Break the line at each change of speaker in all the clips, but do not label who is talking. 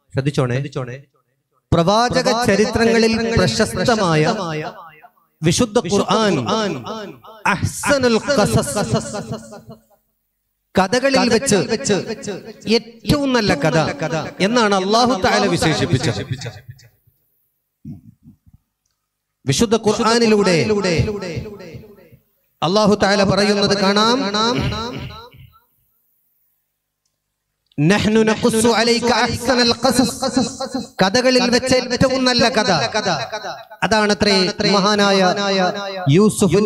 ശ്രദ്ധിച്ചോണേ. പ്രവാചക ചരിത്രങ്ങളിൽ പ്രശസ്തമായ വിശുദ്ധ ഖുർആൻ അഹ്സനുൽ ഖസസ്, കഥകളിൽ വെച്ച് ഏറ്റവും നല്ല കഥ എന്നാണ് അല്ലാഹു തആല വിശേഷിപ്പിച്ചത്. വിശുദ്ധ ഖുർആനിലൂടെ അല്ലാഹു തആല പറയുന്നത് കാണാം, നഹ്നു നഖുസ്സു അലൈക അഹ്സനൽ ഖസസ്, കഥകളിൽ വെച്ച് ഏറ്റവും നല്ല കഥ. അതാണത്രേ മഹാനായ യൂസുഫ്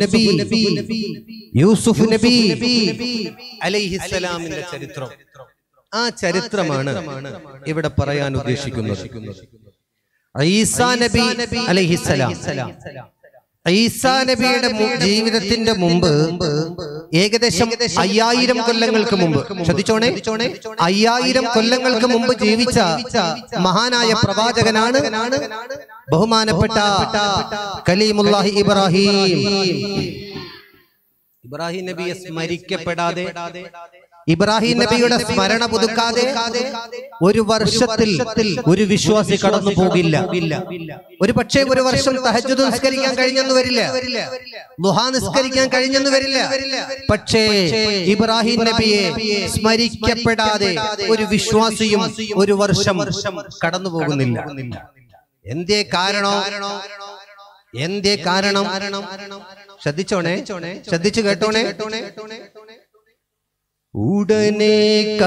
നബി അലൈഹിസ്സലാമിന്റെ ചരിത്രം. ആ ചരിത്രമാണ് ഇവിടെ പറയാൻ ഉദ്ദേശിക്കുന്നത്. ഈസാ നബി അലൈഹിസ്സലാം, ഈസാ നബിയുടെ ജീവിതത്തിന്റെ മുമ്പ് ഏകദേശം 5000 കൊല്ലങ്ങൾക്ക് മുമ്പ്, ശ്രദ്ധിച്ചോണേ, 5000 കൊല്ലങ്ങൾക്ക് മുമ്പ് ജീവിച്ച മഹാനായ പ്രവാചകനാണ് ബഹുമാനപ്പെട്ട കലീമുല്ലാഹി ഇബ്രാഹിം നബിയെ സ്മരിക്കപ്പെടാതെ, ഇബ്രാഹിം നബിയുടെ സ്മരണ പുതുക്കാതെ ഒരു വർഷത്തിൽ ഒരു വിശ്വാസി കടന്നു പോകില്ല. ഒരു പക്ഷേ ഒരു വർഷം തഹജ്ജുദ് നിസ്കരിക്കാൻ കഴിഞ്ഞെന്ന് വരില്ല, ദുഹാ നിസ്കരിക്കാൻ കഴിഞ്ഞെന്ന് വരില്ല. പക്ഷേ ഇബ്രാഹിം നബിയെ സ്മരിക്കപ്പെടാതെ ഒരു വിശ്വാസിയും ഒരു വർഷം കടന്നു പോകുന്നില്ല. എന്തേ കാരണം? ശ്രദ്ധിച്ചോണേ, ശ്രദ്ധിച്ചു കേട്ടോണേ. ഉടനെ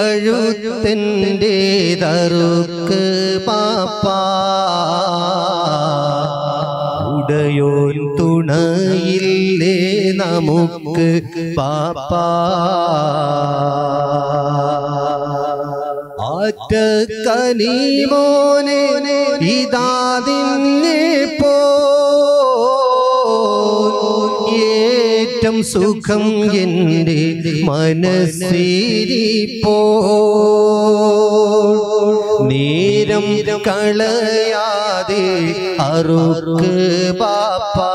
കഴുത്തൻ്റെതറുക്ക് പാപ്പാ, ഉടയോൻ തുണയില്ലേ നമുക്ക് പാപ്പാ, ആറ്റ കനിമോനെ ഇതാതിന്നെ പോ, ഏറ്റം സുഖം എൻ്റെ മനസ്സിരിപ്പോ, നേരം കളയാതെ അറുക്ക് പാപ്പാ,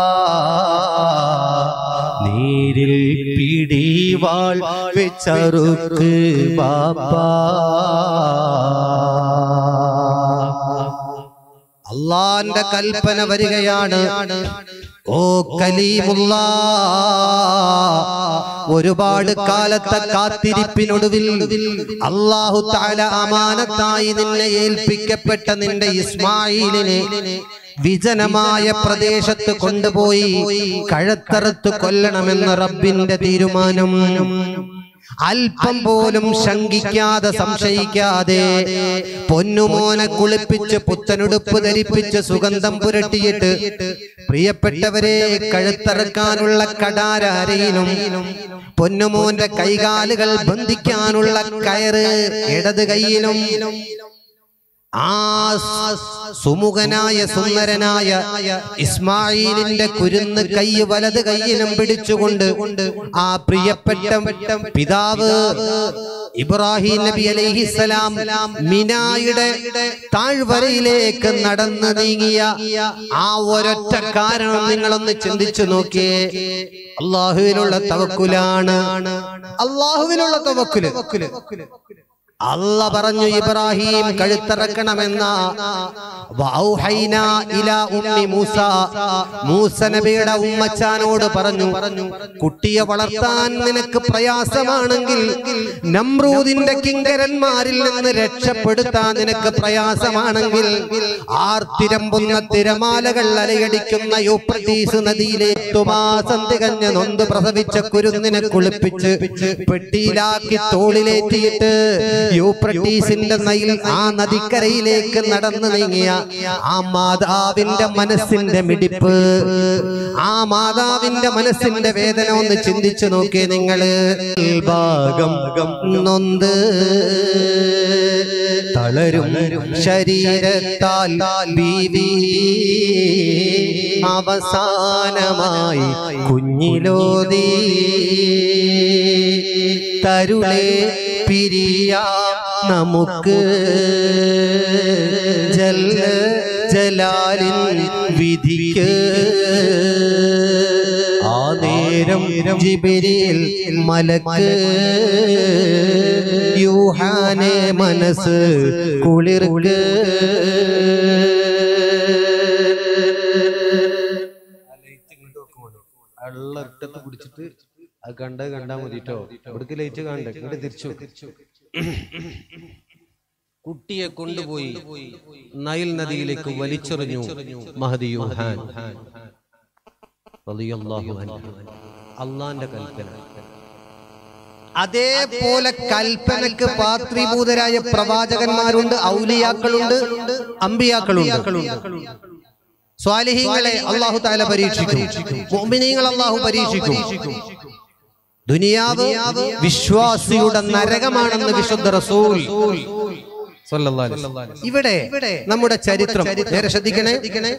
നീരിൽ പിടിവാൾ വെച്ചറുക്ക് പാപ്പാ. അല്ലാഹുവിന്റെ കൽപ്പന വരികയാണ്, ഓ കലീമുല്ലാ, ഒരുപാട് കാലത്തെ കാത്തിരിപ്പിനൊടുവിൽ അല്ലാഹു തആല അമാനത്തായി നിന്നെ ഏൽപ്പിക്കപ്പെട്ട നിന്റെ ഇസ്മായിലിനെ വിജനമായ പ്രദേശത്ത് കൊണ്ടുപോയി കഴുത്തറുത്ത് കൊല്ലണമെന്ന റബ്ബിന്റെ തീരുമാനം അല്പം പോലും ശങ്കിക്കാതെ സംശയിക്കാതെ പൊന്നുമോനെ കുളിപ്പിച്ച് പുത്തനുടുപ്പ് ധരിപ്പിച്ച് സുഗന്ധം പുരട്ടിയിട്ട് പ്രിയപ്പെട്ടവരെ കഴുത്തറക്കാനുള്ള കടാരയിലും പൊന്നുമോന്റെ കൈകാലുകൾ ബന്ധിക്കാനുള്ള കയറ് ഇടത് കൈയിലും ആ സുമുഖനായ സുന്ദരനായ ഇസ്മായിലിന്റെ കുരുന്ന് കൈ വലത് കൈയിലും പിടിച്ചുകൊണ്ട് ആ പ്രിയപ്പെട്ട പിതാവ് ഇബ്രാഹിം നബി അലൈഹിസ്സലാം മിനായുടെ താഴ്വരയിലേക്ക് നടന്നു നീങ്ങിയ ആ ഒരൊറ്റ കാരണം നിങ്ങളൊന്ന് ചിന്തിച്ചു നോക്കിയേ. അല്ലാഹുവിലുള്ള തവക്കുലാണ്, അല്ലാഹുവിലുള്ള തവക്കുല്. അല്ലാഹ് പറഞ്ഞു ഇബ്രാഹിം കഴുത്തറക്കണമെന്ന മൂസ നബിയുടെ ഉമ്മച്ചാനോട് പറഞ്ഞു, കുട്ടിയെ വളർത്താൻ നിനക്ക് പ്രയാസമാണെങ്കിൽ, നമ്രൂദിന്റെ കിങ്കരന്മാരിൽ നിന്ന് രക്ഷപ്പെടുത്താൻ നിനക്ക് പ്രയാസമാണെങ്കിൽ, ആർത്തിരമ്പുന്ന തിരമാലകൾ അലയടിക്കുന്ന യൂഫ്രട്ടീസ് നദിയിലെ തുമാസം തികഞ്ഞ നൊന്ത് പ്രസവിച്ച കുരുന്നിനെ കുളിപ്പിച്ച് പെട്ടിയിലാക്കി തോളിലേറ്റിയിട്ട് യൂഫ്രട്ടീസിന്റെ നൈൽ ആ നദിക്കരയിലേക്ക് നടന്നു നീങ്ങിയ ആ മാതാവിന്റെ മനസ്സിന്റെ മിടിപ്പ്, ആ മാതാവിന്റെ മനസ്സിന്റെ വേദന ഒന്ന് ചിന്തിച്ചു നോക്കിയേ നിങ്ങള്. ഭാഗം നൊന്ത് തളരും ശരീരത്താൽ ബീവി അവസാനമായി കുഞ്ഞിലോതി തരുളേ പിരിയാം നമുക്ക് ജലാലിൻ വിധിക്ക്. ആ നേരം ജിബ്രീൽ മലക്ക് യൂഹാനെ മനസ്സ് കുളിർക്ക്. വെള്ളത്തെ കുടിച്ചിട്ട് അത് കണ്ടാ മതിട്ടോ. ഇവിടേക്ക് ലൈറ്റ് കാണണ്ടേ? ഇവിടെ തിരിച്ചു. കുട്ടിയെ കൊണ്ടുപോയി നൈൽ നദിയിലേക്ക് വലിച്ചെറിഞ്ഞു മഹദി യൂഹാൻ റളിയല്ലാഹു അൻഹു. അള്ളാന്റെ കൽപ്പന. അതേപോലെ കൽപ്പനക്ക് പാത്രീഭൂതരായ പ്രവാചകന്മാരുണ്ട്, ഔലിയാക്കളുണ്ട്, അമ്പിയാക്കളുണ്ട്. സ്വാലിഹീങ്ങളെ അല്ലാഹു തആല പരീക്ഷിക്കും, മുഅ്മിനീങ്ങളെ അല്ലാഹു പരീക്ഷിക്കും. ദുനിയാവ് വിശ്വാസിയുടെ നരകമാണെന്ന് വിശുദ്ധ റസൂൽ സല്ലല്ലാഹു അലൈഹി വസല്ലം. ഇവിടെ നമ്മുടെ ചരിത്രം നേരെ ശ്രദ്ധിക്കണേ.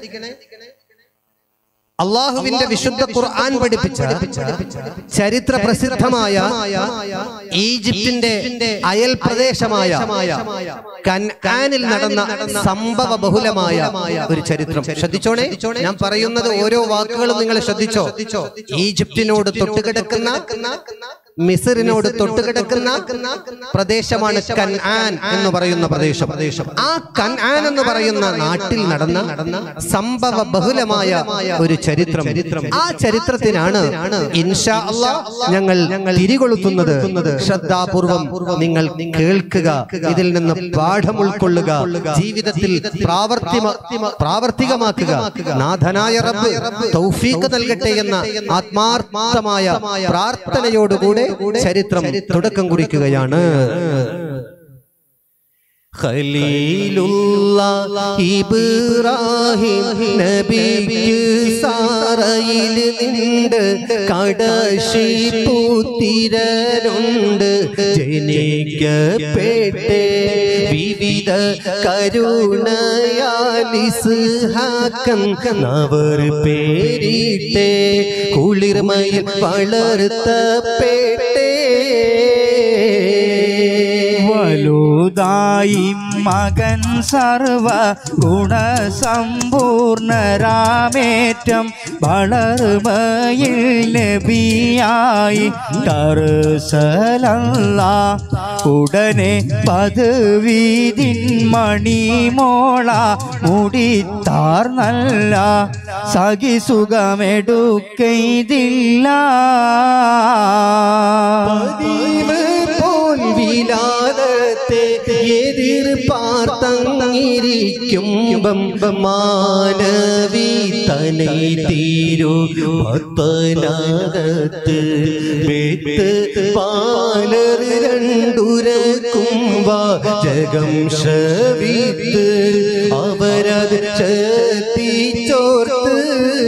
അള്ളാഹുവിന്റെ വിശുദ്ധ ഖുർആൻ പഠിപ്പിച്ച ചരിത്ര പ്രസിദ്ധമായ ഈജിപ്തിന്റെ അയൽ പ്രദേശമായ കൻആനിൽ നടന്ന സംഭവ ബഹുലമായ ഒരു ചരിത്രം ശ്രദ്ധിച്ചോണേ. ഞാൻ പറയുന്നത് ഓരോ വാക്കുകളും നിങ്ങൾ ശ്രദ്ധിച്ചോ. ഈജിപ്തിനോട് തൊട്ടുകിടക്കുന്ന, മിസ്റിനോട് തൊട്ടുകിടക്കുന്ന പ്രദേശമാണ് കൻആൻ എന്ന് പറയുന്ന പ്രദേശം. ആ കൻആൻ എന്ന് പറയുന്ന നാട്ടിൽ നടന്ന സംഭവ ബഹുലമായ ഒരു ചരിത്രം. ആ ചരിത്രത്തിനാണ് ഇൻഷാ അല്ലാഹ് ഞങ്ങൾ തിരികൊളുത്തുന്നത്. ശ്രദ്ധാപൂർവം നിങ്ങൾ കേൾക്കുക, ഇതിൽ നിന്ന് പാഠം ഉൾക്കൊള്ളുക, ജീവിതത്തിൽ പ്രാവർത്തികമാക്കുക. നാഥനായ റബ്ബ് തൗഫീഖ് നൽകട്ടെ എന്ന ആത്മാർത്ഥമായ പ്രാർത്ഥനയോടുകൂടെ ചരിത്രം തുടക്കം കുറിക്കുകയാണ്. ഖലീലുല്ലാഹ് ഇബ്രാഹിം നബിക്ക് സാറയിൽ നിണ്ട് കടശി പുത്തിരനുണ്ട്. ജനിക്കപ്പെട്ടേ വിവിധ കരുണയാൽ ഇസ്ഹാഖൻ അവർ പേരിട്ടേ കുളിർമയിൽ വളർത്തപ്പെട്ടേ.
വലുതായി മകൻ സർവ ഗുണസമ്പൂർണരാമേറ്റം വളർമയിൽ നബിയായി തർസലല്ലാഹ്. ഉടനെ പദവീതിൻ മണിമോള മുടിത്താർ നല്ല സഖി സുഖമെടുക്കയിതില്ല.
വിലാദത്തെ എതിർപ്പാർത്തങ്ങിരിക്കുമ്പം മാനവി തനൈ തീരു പത്തനാകത്ത് വെത്ത് പാലർ രണ്ടുരക്കുമ്പ ജഗം ശ്രവിത്ത് അവരത് ചത്തിച്ചോർത്ത്.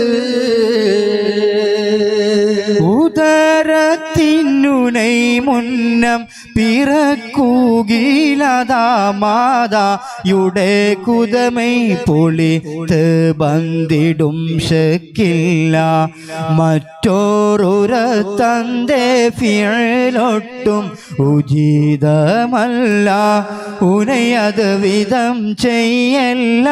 ഉദരത്തിനുനൈ മുന്നം പിറക്കൂകിലതാ മാതായുടെ കുതമൈ പൊളിത്ത് ബന്ധിടും ശക്കില്ല. മറ്റോരുര തന്റെ ഫിഅലൊട്ടും ഉചിതമല്ല. ഉനയത് വിധം ചെയ്യല്ല.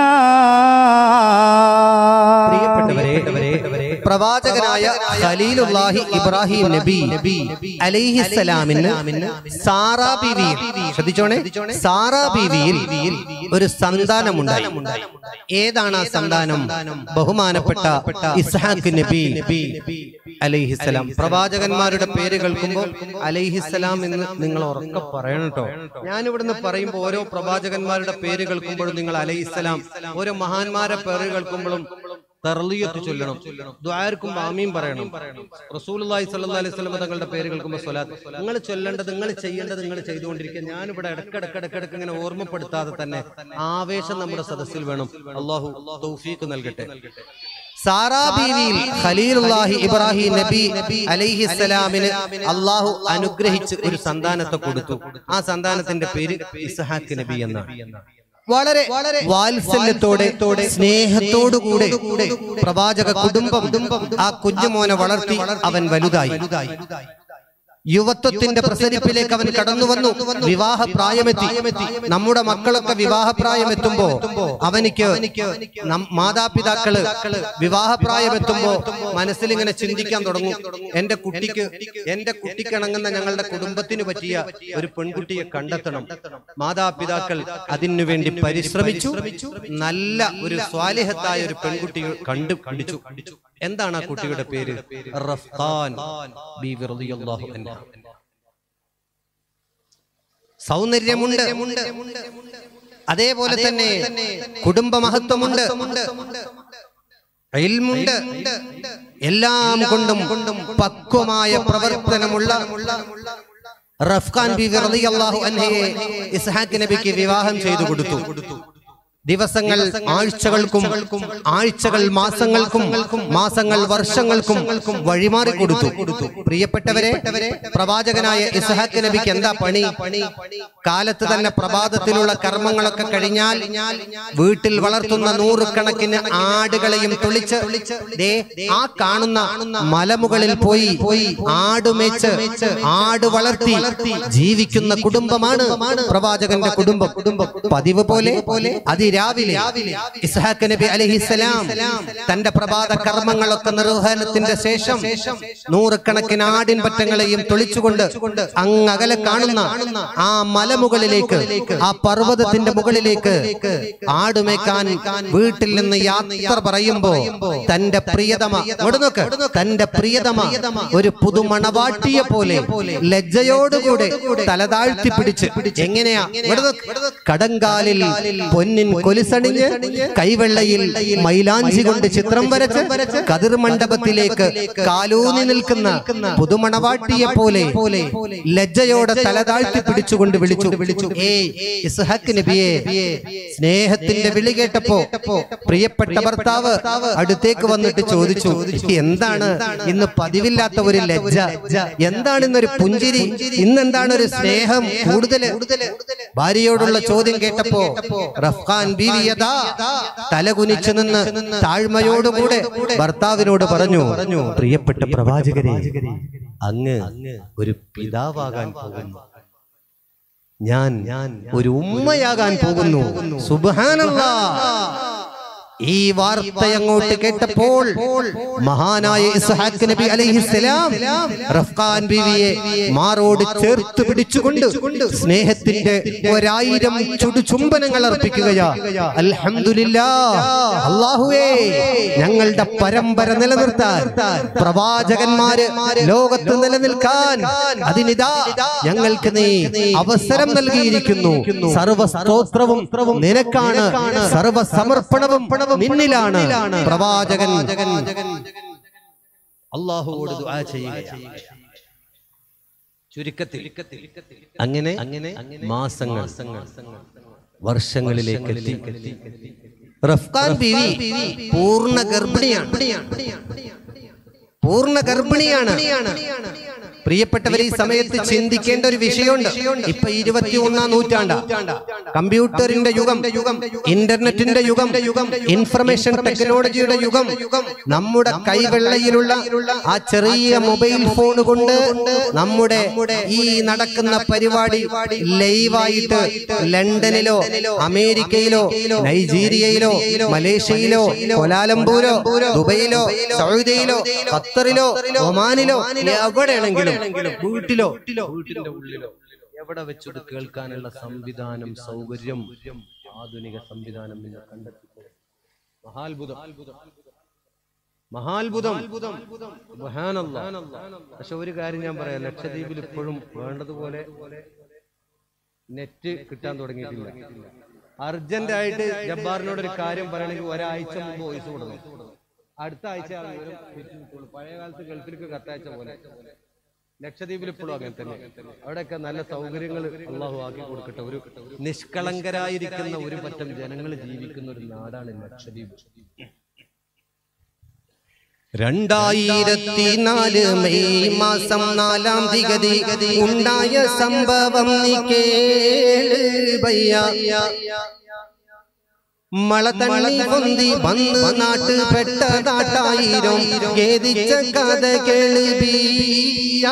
പ്രവാചകനായ ഖലീലുല്ലാഹി ഇബ്രാഹിം നബി അലൈഹിസ്സലാമിന് സാറാ ബീവിയിൽ, ശ്രദ്ധിച്ചോണേ, സാറാ ബീവിയിൽ ഒരു സന്താനമുണ്ടായി. ഏതാണ് ആ സന്താനം? ബഹുമാനപ്പെട്ട ഇസ്ഹാഖ് നബി അലൈഹിസ്സലാം. പ്രവാചകന്മാരുടെ പേര് കേൾക്കുമ്പോൾ അലൈഹിസ്സലാം എന്ന് നിങ്ങൾ ഉറക്കെ പറയണം കേട്ടോ. ഞാൻ ഇവിടുന്ന് പറയുമ്പോൾ ഓരോ പ്രവാചകന്മാരുടെ പേര് കേൾക്കുമ്പോഴും നിങ്ങൾ അലൈഹിസ്സലാം, ഓരോ മഹാന്മാരുടെ പേര് കേൾക്കുമ്പോഴും തർലിയത്ത് ചൊല്ലണം, ദുആർക്കും ആമീൻ പറയണം. റസൂലുള്ളാഹി സ്വല്ലല്ലാഹു അലൈഹി വസല്ലം തങ്ങളുടെ പേര് കേൾക്കുമ്പോൾ സ്വലാത്ത് നിങ്ങൾ ചൊല്ലേണ്ടത്, നിങ്ങൾ ചെയ്യേണ്ടത് നിങ്ങൾ ചെയ്തുകൊണ്ടിരിക്കുക. ഞാനിവിടെ ഇടക്കിടക്ക് ഇങ്ങനെ ഓർമ്മപ്പെടുത്താതെ തന്നെ ആവേശം നമ്മുടെ സദസ്സിൽ വേണം. അല്ലാഹു തൗഫീഖ് നൽകട്ടെ. സാറാ ബീവിയിൽ ഖലീലുല്ലാഹി ഇബ്രാഹിം നബി അലൈഹിസ്സലാമിന് അല്ലാഹു അനുഗ്രഹിച്ച് ഒരു സന്താനത്തെ കൊടുത്തു. ആ സന്താനത്തിന്റെ പേര് ഇസ്ഹാഖ് നബി എന്നാണ്. വളരെ വാത്സല്യത്തോടെ സ്നേഹത്തോടുകൂടെ പ്രവാചക കുടുംബം ആ കുഞ്ഞുമോനെ വളർത്തി അവൻ വലുതായി. യുവത്വത്തിന്റെ പ്രസരിപ്പിലേക്ക് അവൻ കടന്നു വന്നു. വിവാഹ പ്രായമെത്തി. നമ്മുടെ മക്കളൊക്കെ വിവാഹ പ്രായമെത്തുമ്പോ അവനിക്ക് മാതാപിതാക്കള് വിവാഹ പ്രായമെത്തുമ്പോ മനസ്സിലിങ്ങനെ ചിന്തിക്കാൻ തുടങ്ങും, എന്റെ കുട്ടിക്കിണങ്ങുന്ന ഞങ്ങളുടെ കുടുംബത്തിന് പറ്റിയ ഒരു പെൺകുട്ടിയെ കണ്ടെത്തണം. മാതാപിതാക്കൾ അതിനു വേണ്ടി പരിശ്രമിച്ചു. നല്ല ഒരു സ്വാലിഹത്തായ ഒരു പെൺകുട്ടിയെ കണ്ടുപിടിച്ചു. എന്താണ് ആ കുട്ടിയുടെ പേര്? റഫ്ഖാൻ ബീവി റളിയല്ലാഹു അൻഹ. സൗന്ദര്യമുണ്ട്, അതേപോലെ തന്നെ കുടുംബ മഹത്വമുണ്ട്, ഇൽമുണ്ട്, എല്ലാം കൊണ്ടും പക്വമായ പ്രവർത്തനമുള്ള റഫ്ഖാൻ ബീവി റളിയല്ലാഹു അൻഹയെ ഇസ്ഹാഖ് നബിക്ക് വിവാഹം ചെയ്തു കൊടുത്തു. ദിവസങ്ങൾ ആഴ്ചകൾക്കും, ആഴ്ചകൾ മാസങ്ങൾക്കും, മാസങ്ങൾ വർഷങ്ങൾക്കും വഴിമാറി കൊടുത്തു. പ്രിയപ്പെട്ടവരെ, പ്രവാചകനായ ഇസ്ഹാഖ് നബിക്ക് എന്താ പണി? കാലത്ത് തന്നെ പ്രഭാതത്തിലുള്ള കർമ്മങ്ങളൊക്കെ കഴിഞ്ഞാൽ വീട്ടിൽ വളർത്തുന്ന 100 കണക്കിന് ആടുകളെയും തൊളിച്ച് ആ കാണുന്ന മലമുകളിൽ പോയി ആടുമേച്ച് ആട് വളർത്തി ജീവിക്കുന്ന കുടുംബമാണ് പ്രവാചകന്റെ കുടുംബം. പതിവ് പോലെ രാവിലെ ഇസ്ഹാഖ് നബി അലൈഹിസ്സലാം തന്റെ പ്രഭാത കർമ്മങ്ങളൊക്കെ നിർവഹണത്തിന്റെ ശേഷം 100 കണക്കിന് ആടിൻ പറ്റങ്ങളെയും തൊളിച്ചുകൊണ്ട് അങ്ങകലെ കാണുന്ന ആ മലമുകളിലേക്ക്, ആ പർവ്വതത്തിന്റെ മുകളിലേക്ക് ആടുമേക്കാൻ വീട്ടിൽ നിന്ന് യാത്ര പറയുമ്പോ തന്റെ പ്രിയതമ ഒരു പുതുമണവാട്ടിയെ പോലെ ലജ്ജയോടുകൂടെ തലതാഴ്ത്തി പിടിച്ച്, എങ്ങനെയാ കടങ്കാലിൽ പൊന്നിൻ കൊലുസണിഞ്ഞ് കൈവെള്ളയിൽ മൈലാഞ്ചി കൊണ്ട് ചിത്രം വരച്ച് കതിർ മണ്ഡപത്തിലേക്ക് കാലൂന്നി നിൽക്കുന്ന പുതുമണവാട്ടിയെ പോലെ ലജ്ജയോടെ തലതാഴ്ത്തി പിടിച്ചുകൊണ്ട് വിളിച്ചു, ഇസ്ഹാഖ് നബിയെ. സ്നേഹത്തിന്റെ വിളി കേട്ടപ്പോ പ്രിയപ്പെട്ട ഭർത്താവ് അടുത്തേക്ക് വന്നിട്ട് ചോദിച്ചു, എന്താണ് ഇന്ന് പതിവില്ലാത്ത ഒരു ലജ്ജ? എന്താണ് ഇന്നൊരു പുഞ്ചിരി? ഇന്നെന്താണ് ഒരു സ്നേഹം കൂടുതല്? ഭാര്യയോടുള്ള ചോദ്യം കേട്ടപ്പോ റഫ്ഖാൻ ബീവിയതാ തലകുനിച്ചു നിന്ന് താഴ്മയോടുകൂടെ ഭർത്താവിനോട് പറഞ്ഞു, പ്രിയപ്പെട്ട പ്രവാചകരെ, അങ്ങ് ഒരു പിതാവാകാൻ പോകുന്നു, ഞാൻ ഒരു ഉമ്മയാകാൻ പോകുന്നു. സുബ്ഹാനല്ലാഹ്. ഈ വാർത്ത അങ്ങോട്ട് കേട്ടപ്പോൾ മഹാനായ ഇസ്ഹാഖ് നബി അലൈഹിസ്സലാം റഫ്ഖാൻ ബീവിയെ മാറോട് ചേർത്ത് പിടിച്ചുകൊണ്ട് സ്നേഹത്തിന്റെ 1000 ചുടുചുംബനങ്ങൾ അർപ്പിക്കുകയാ. അൽഹംദുലില്ലാഹ്, അല്ലാഹുവേ, ഞങ്ങളുടെ പരമ്പര നിലനിർത്താൻ, പ്രവാചകന്മാര് ലോകത്ത് നിലനിൽക്കാൻ അതിനിതാ ഞങ്ങൾക്ക് നീ അവസരം നൽകിയിരിക്കുന്നു. സർവസ്തോത്രവും നിനക്കാണ്, സർവസമർപ്പണവും നിന്നിലാണ്. പ്രവാചകൻ അല്ലാഹുവോട് ദുആ ചെയ്യുകയാണ്. ചുരുക്കത്തിൽ അങ്ങനെ മാസങ്ങൾ വർഷങ്ങളിലേക്ക് എത്തി. റഫ്ഖാൻ ബീവി പൂർണ്ണ ഗർഭിണിയാണ്. പ്രിയപ്പെട്ടവർ, ഈ സമയത്ത് ചിന്തിക്കേണ്ട ഒരു വിഷയമുണ്ട്. ഇപ്പൊ 21-ാം നൂറ്റാണ്ടാ, കമ്പ്യൂട്ടറിന്റെ യുഗം, ഇന്റർനെറ്റിന്റെ യുഗം, ഇൻഫർമേഷൻ ടെക്നോളജിയുടെ യുഗം. നമ്മുടെ കൈവെള്ളയിലുള്ള ആ ചെറിയ മൊബൈൽ ഫോൺ കൊണ്ട് നമ്മുടെ ഈ നടക്കുന്ന പരിപാടി ലൈവായിട്ട് ലണ്ടനിലോ അമേരിക്കയിലോ നൈജീരിയയിലോ മലേഷ്യയിലോ കോലാലംപൂരോ ദുബൈയിലോ സൗദിയിലോ ഖത്തറിലോ ഒമാനിലോ എവിടെയാണെങ്കിലും വീട്ടിലോ വീട്ടിന്റെ ഉള്ളിലോ എവിടെ വെച്ചത് കേൾക്കാനുള്ള സംവിധാനം, സൗകര്യം, ആധുനിക സംവിധാനം നിങ്ങൾ കണ്ടെത്തി. മഹാത്ഭുതം. പക്ഷെ ഒരു കാര്യം ഞാൻ പറയാം, ലക്ഷദ്വീപിൽ ഇപ്പോഴും വേണ്ടതുപോലെ നെറ്റ് കിട്ടാൻ തുടങ്ങിയിട്ടില്ല. അർജന്റായിട്ട് ജബ്ബാറിനോടൊരു കാര്യം പറയണമെങ്കിൽ ഒരാഴ്ച മുമ്പ് വോയിസ് കൊടുക്കണം. അടുത്ത ആഴ്ച പഴയ കാലത്ത് ഗൾഫിലേക്ക് കത്തയച്ച പോലെ ലക്ഷദ്വീപിൽ ഇപ്പോഴും അങ്ങനെ തന്നെ. അവിടെയൊക്കെ നല്ല സൗകര്യങ്ങൾ അള്ളാഹു ആക്കി കൊടുക്കട്ടെ. ഒരു നിഷ്കളങ്കരായിരിക്കുന്ന ഒരു പറ്റം ജനങ്ങൾ ജീവിക്കുന്ന ഒരു നാടാണ് ലക്ഷദ്വീപ്. 2004 മെയ് മാസം 4-ാം തീയതി ഉണ്ടായ സംഭവം നീ കേള് ഭയ്യ. മള തണ്ണി പൊന്തി വന്ന് നാട്ട് പെട്ട നാട്ടായിരം ഖേദിച്ച കഥ കേൾവിയ.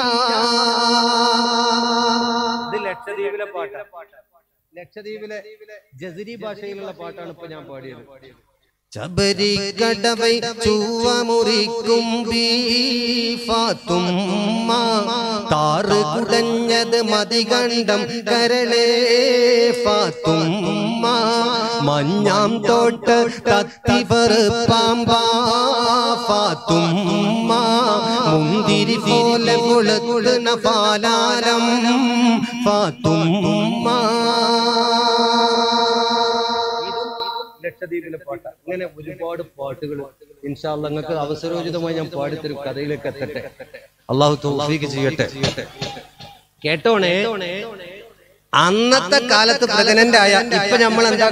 ഇത് ലക്ഷദ്വീപിലെ പാട്ടാണ്. ലക്ഷദ്വീപിലെ ജസരി ഭാഷയിലുള്ള പാട്ടാണ് ഇപ്പൊ ഞാൻ പാടിയത്. ചബരി കടവൈ ചൂവ മുറിക്കും ബീഫാത്തുമ്മ താറ് കുടഞ്ഞത് മതികണ്ഠം കരളേ ഫാത്തുമ്മ മഞ്ഞാം തോട്ട് തത്തിവറുപ്പാമ്പാ ഫാത്തുമ്മ മുന്തിരി പോലെ കൊളുത്തുന്ന പാലാരം ഫാത്തുമ്മ. ലക്ഷദ്വീപിലെ പാട്ട്. ഇങ്ങനെ ഒരുപാട് പാട്ടുകൾ ഇൻഷാ അല്ലാഹ് നിങ്ങൾക്ക് അവസരോചിതമായി ഞാൻ പാടിത്തരും. കഥയിലേക്ക് എത്തട്ടെ. അള്ളാഹു തൗഫീഖ് ചെയ്യട്ടെ. കേട്ടോണേ. അന്നത്തെ കാലത്ത് പ്രഗ്നന്റ് ആയ ഇപ്പൊ നമ്മൾ എന്താ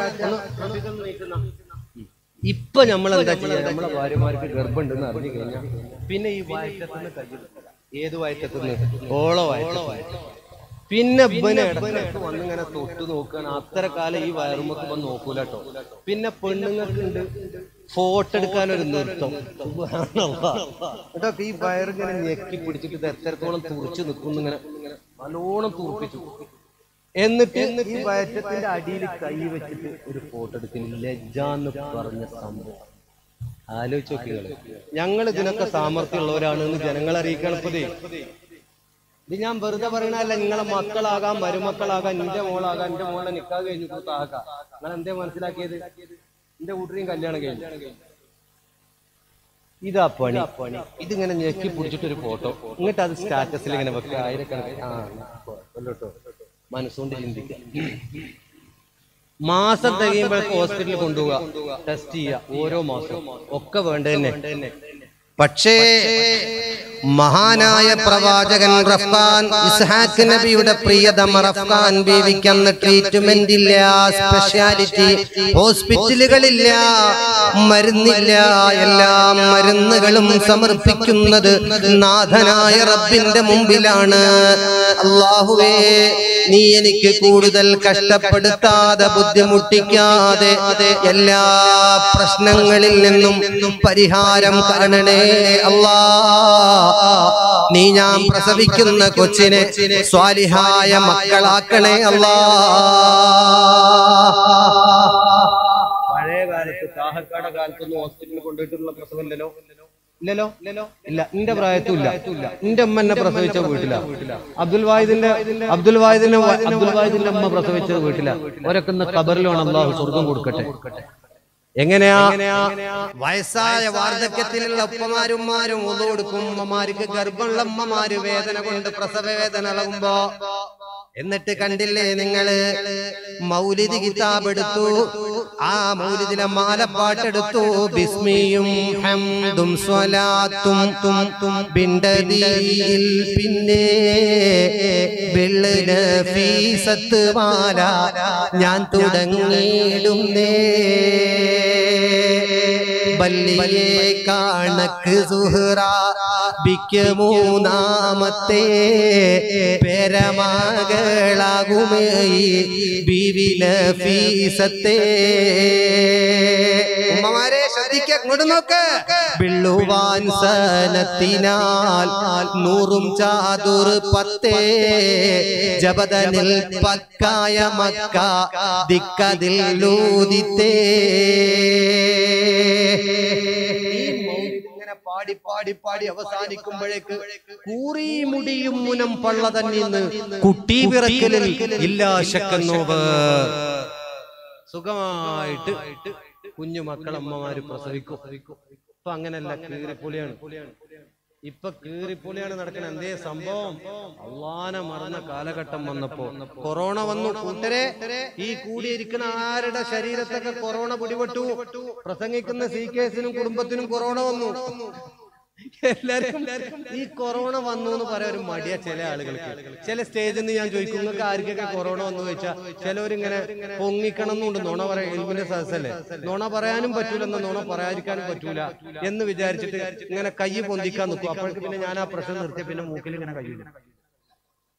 ഇപ്പൊ നമ്മൾ എന്താ ചെയ്യാ? നമ്മളെ ഭാര്യമാർക്ക് ഗർഭമുണ്ടെന്ന് അറിഞ്ഞു കഴിഞ്ഞാൽ പിന്നെ ഈ വയറ്റത്തുനിന്ന് കഴിയും. ഏത് വയറ്റത്തുനിന്ന്? ഓളോ വയറ്റ. പിന്നെ ഇടക്കിടക്ക് വന്നിങ്ങനെ തൊട്ട് നോക്കുകയാണ്. അത്ര കാലം ഈ വയറുമ്പക്ക് വന്ന് നോക്കൂല കേട്ടോ. പിന്നെ പെണ്ണുങ്ങൾക്ക് ഉണ്ട് ഫോട്ടോ എടുക്കാനൊരു നൃത്തം. കേട്ടോ ഈ വയറിങ്ങനെ ഞെക്കി പിടിച്ചിട്ട് ഇത് എത്രത്തോളം തുറച്ചു നിൽക്കുന്നു. ഇങ്ങനെ നല്ലോണം തുറപ്പിച്ചു. എന്നിട്ട് ഈ വയറ്റത്തിന്റെ അടിയിൽ കൈ വെച്ചിട്ട് ഒരു ഫോട്ടോ എടുക്കുന്നു. ലജ്ജാന്ന് പറഞ്ഞ സംഭവം ആലോചിച്ച് നോക്കികള്. ഞങ്ങൾ ഇതിനൊക്കെ സാമർത്ഥ്യമുള്ളവരാണ് എന്ന് ജനങ്ങളെ അറിയിക്കണം. ഇപ്പതേ ഇത് ഞാൻ വെറുതെ പറയണല്ല. നിങ്ങളെ മക്കളാകാം, മരുമക്കളാകാം, നിന്റെ മോളാകാം, എന്റെ മോളെ നിക്കാഹ് കഴിഞ്ഞു കൂത്താകാം. നിങ്ങൾ എന്തേ മനസ്സിലാക്കിയത്? എന്റെ കൂട്ടരെയും കല്യാണം കഴിഞ്ഞു. ഇതാ പണി. ഇതിങ്ങനെ ഞെക്കി പിടിച്ചിട്ടൊരു ഫോട്ടോ എന്നിട്ട് അത് സ്റ്റാറ്റസിൽ ഇങ്ങനെ വെക്കുക. ആയിരക്കണക്കിന് മനസ്സുകൊണ്ട് ചിന്തിക്കുക. മാസം തികയുമ്പോഴേക്ക് ഹോസ്പിറ്റലിൽ കൊണ്ടുപോവുക, ടെസ്റ്റ് ചെയ്യുക. ഓരോ മാസം ഒക്കെ വേണ്ടതന്നെ. പക്ഷേ മഹാനായ പ്രവാചകൻ റഫ്ഖാൻ ഇസ്ഹാഖ് നബിയുടെ പ്രിയതമ റഫ്ഖാൻ ബീവിക്ക് അന്ന് ട്രീറ്റ്മെന്റ് ഇല്ല, സ്പെഷ്യാലിറ്റി ഹോസ്പിറ്റലുകളില്ല, മരുന്നില്ല. എല്ലാ മരുന്നുകളും സമർപ്പിക്കുന്നത് നാഥനായ റബ്ബിന്റെ മുമ്പിലാണ്. അല്ലാഹുവേ, നീ എനിക്ക് കൂടുതൽ കഷ്ടപ്പെടുത്താതെ ബുദ്ധിമുട്ടിക്കാതെ എല്ലാ പ്രശ്നങ്ങളിൽ നിന്നും പരിഹാരം കാണണേ അല്ലാ. നീ ഞാൻ പ്രസവിക്കുന്ന കൊച്ചിനെ സ്വാലിഹായ മക്കളാക്കണേ അല്ലാ. പഴയ കാലത്ത് കാഹക്കാട കാലത്തൊന്നും ഹോസ്പിറ്റലിൽ കൊണ്ടുപോയിട്ടുള്ള പ്രസവമില്ലല്ലോ. ഇല്ലല്ലോ ഇല്ല. എന്റെ പ്രായത്തും ഇല്ല. എന്റെ അമ്മ എന്നെ പ്രസവിച്ച വീട്ടില. അബ്ദുൽ വാഹിദിന്റെ അമ്മ പ്രസവിച്ചത് വീട്ടില. ഒരൊക്കെ ഖബറിലാണ്. അല്ലാഹു സ്വർഗം കൊടുക്കട്ടെ. എങ്ങനെയാ? വയസ്സായ വാർദ്ധക്യത്തിലുള്ള ഉപ്പമാരുമാരും ഒന്നു കൊടുക്കും. ഉമ്മമാർക്ക് ഗർഭമുള്ള അമ്മമാര് വേദന കൊണ്ട് പ്രസവ വേദന ഇളകുമ്പോ എന്നിട്ട് കണ്ടില്ലേ നിങ്ങള് മൗലിദ് കിതാബ് എടുത്തു. ആ മൗലിദിലെ മാലപ്പാട്ടെടുത്തു. ബിസ്മിയും ഹംദും സ്വലാത്തും ബിണ്ടതിയിൽ പിന്നെ വെള്ളിന് ഫീസത്ത് മാല ഞാൻ തുടങ്ങിയിടുന്നേ. ബല്ലിയെ കണക്ക് സുഹ്റ ബിക്ക് മൂന്നാമത്തെ പേരമകളാകുമേ ബീവില ഫീസത്തെ. ഉമ്മമാരെ ശ്രദ്ധിക്ക, അങ്ങോട്ട് നോക്ക്. ബിള്ളുവാൻ സനത്തിനാൽ നൂറും ചാതുർ പത്തേ ജബദനിൽ പക്കായ മക്ക ദിക്കതിൽ ലൂദിത്തേ. പാടി പാടി പാടി അവസാനിക്കുമ്പോഴേക്ക് കൂറി മുടിയും മുനം പള്ള തന്നെ കുട്ടി വിറക്കലിൽ ഇല്ലാ ശക്കന്നോവ്. സുഖമായിട്ട് കുഞ്ഞു മക്കളമ്മമാര് പ്രസവിക്കും. ഇപ്പൊ അങ്ങനല്ല, കീറിപ്പൊളിയാണ്. ഇപ്പൊ കീറിപ്പൊളിയാണ് നടക്കുന്നത്. എന്തേ സംഭവം? അള്ളാനെ മറന്ന കാലഘട്ടം വന്നപ്പോ കൊറോണ വന്നു. കൂട്ടരെ, ഈ കൂടിയിരിക്കുന്ന ആരുടെ ശരീരത്തൊക്കെ കൊറോണ പിടിപെട്ടു? പ്രസംഗിക്കുന്ന CKസിനും കുടുംബത്തിനും കൊറോണ വന്നു. എല്ലാവർക്കും ഈ കൊറോണ വന്നു എന്ന് പറയാൻ ഒരു മടിയ ചില ആളുകൾക്ക്. ചില സ്റ്റേജിൽ നിന്ന് ഞാൻ ചോദിക്കും, നിങ്ങൾക്ക് ആർക്കൊക്കെ കൊറോണ വന്നു ചോദിച്ചാൽ ചിലവരിങ്ങനെ പൊങ്ങിക്കണം എന്നുണ്ട്. നുണ പറയാൻ എൽമിന്റെ സദസ്സല്ലേ, നുണ പറയാനും പറ്റൂല, എന്നാ നുണ പറയാതിരിക്കാനും പറ്റൂല എന്ന് വിചാരിച്ചിട്ട് ഇങ്ങനെ കൈ പൊന്തിക്കാൻ നിൽക്കും. അപ്പോഴേക്ക് പിന്നെ ഞാൻ ആ പ്രശ്നം നിർത്തിയ പിന്നെ മൂക്കിൽ ഇങ്ങനെ കഴിയില്ല.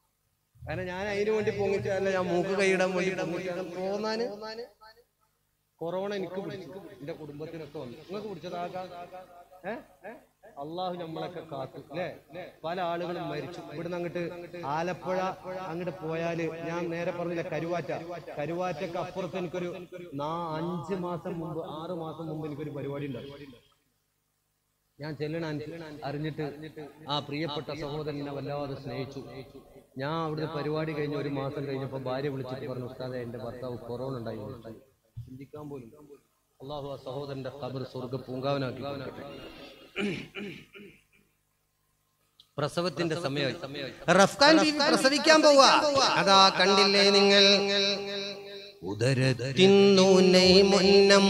കാരണം ഞാൻ അതിനു വേണ്ടി പൊങ്ങിച്ചല്ല, ഞാൻ മൂക്ക് കൈയിടാൻ വേണ്ടി തോന്നാന് കൊറോണ എനിക്ക് പിടിച്ചു, എന്റെ കുടുംബത്തിനൊക്കെ വന്നു. നിങ്ങൾക്ക് പിടിച്ചതാകാം. അള്ളാഹു നമ്മളൊക്കെ കാത്തു അല്ലേ. പല ആളുകളും മരിച്ചു. ഇവിടുന്ന് അങ്ങോട്ട് ആലപ്പുഴ അങ്ങോട്ട് പോയാല് ഞാൻ നേരെ പറഞ്ഞില്ല, കരുവാറ്റക്ക് അപ്പുറത്ത് എനിക്കൊരു 5 മാസം മുമ്പ് 6 മാസം മുമ്പ് എനിക്കൊരു പരിപാടി ഉണ്ടാവും. ഞാൻ ചെല്ലണ അറിഞ്ഞിട്ട് ആ പ്രിയപ്പെട്ട സഹോദരനെ വല്ലാതെ സ്നേഹിച്ചു. ഞാൻ അവിടുത്തെ പരിപാടി കഴിഞ്ഞ് 1 മാസം കഴിഞ്ഞപ്പോൾ ഭാര്യ വിളിച്ചിട്ട് പറഞ്ഞു, ഉസ്താദേ എന്റെ ഭർത്താവ് കൊറോണ ഉണ്ടായി. ചിന്തിക്കാൻ പോലും. അള്ളാഹു ആ സഹോദരന്റെ ഖബർ സ്വർഗ്ഗ പൂങ്കാവനാക്കി. പ്രസവത്തിന്റെ സമയമായി. റഫ്ഖാൻ ബീവി പ്രസവിക്കാൻ പോവാ. അതാ കണ്ടില്ലേ നിങ്ങൾ, ഉദരത്തിന്നുനൈ മുന്നം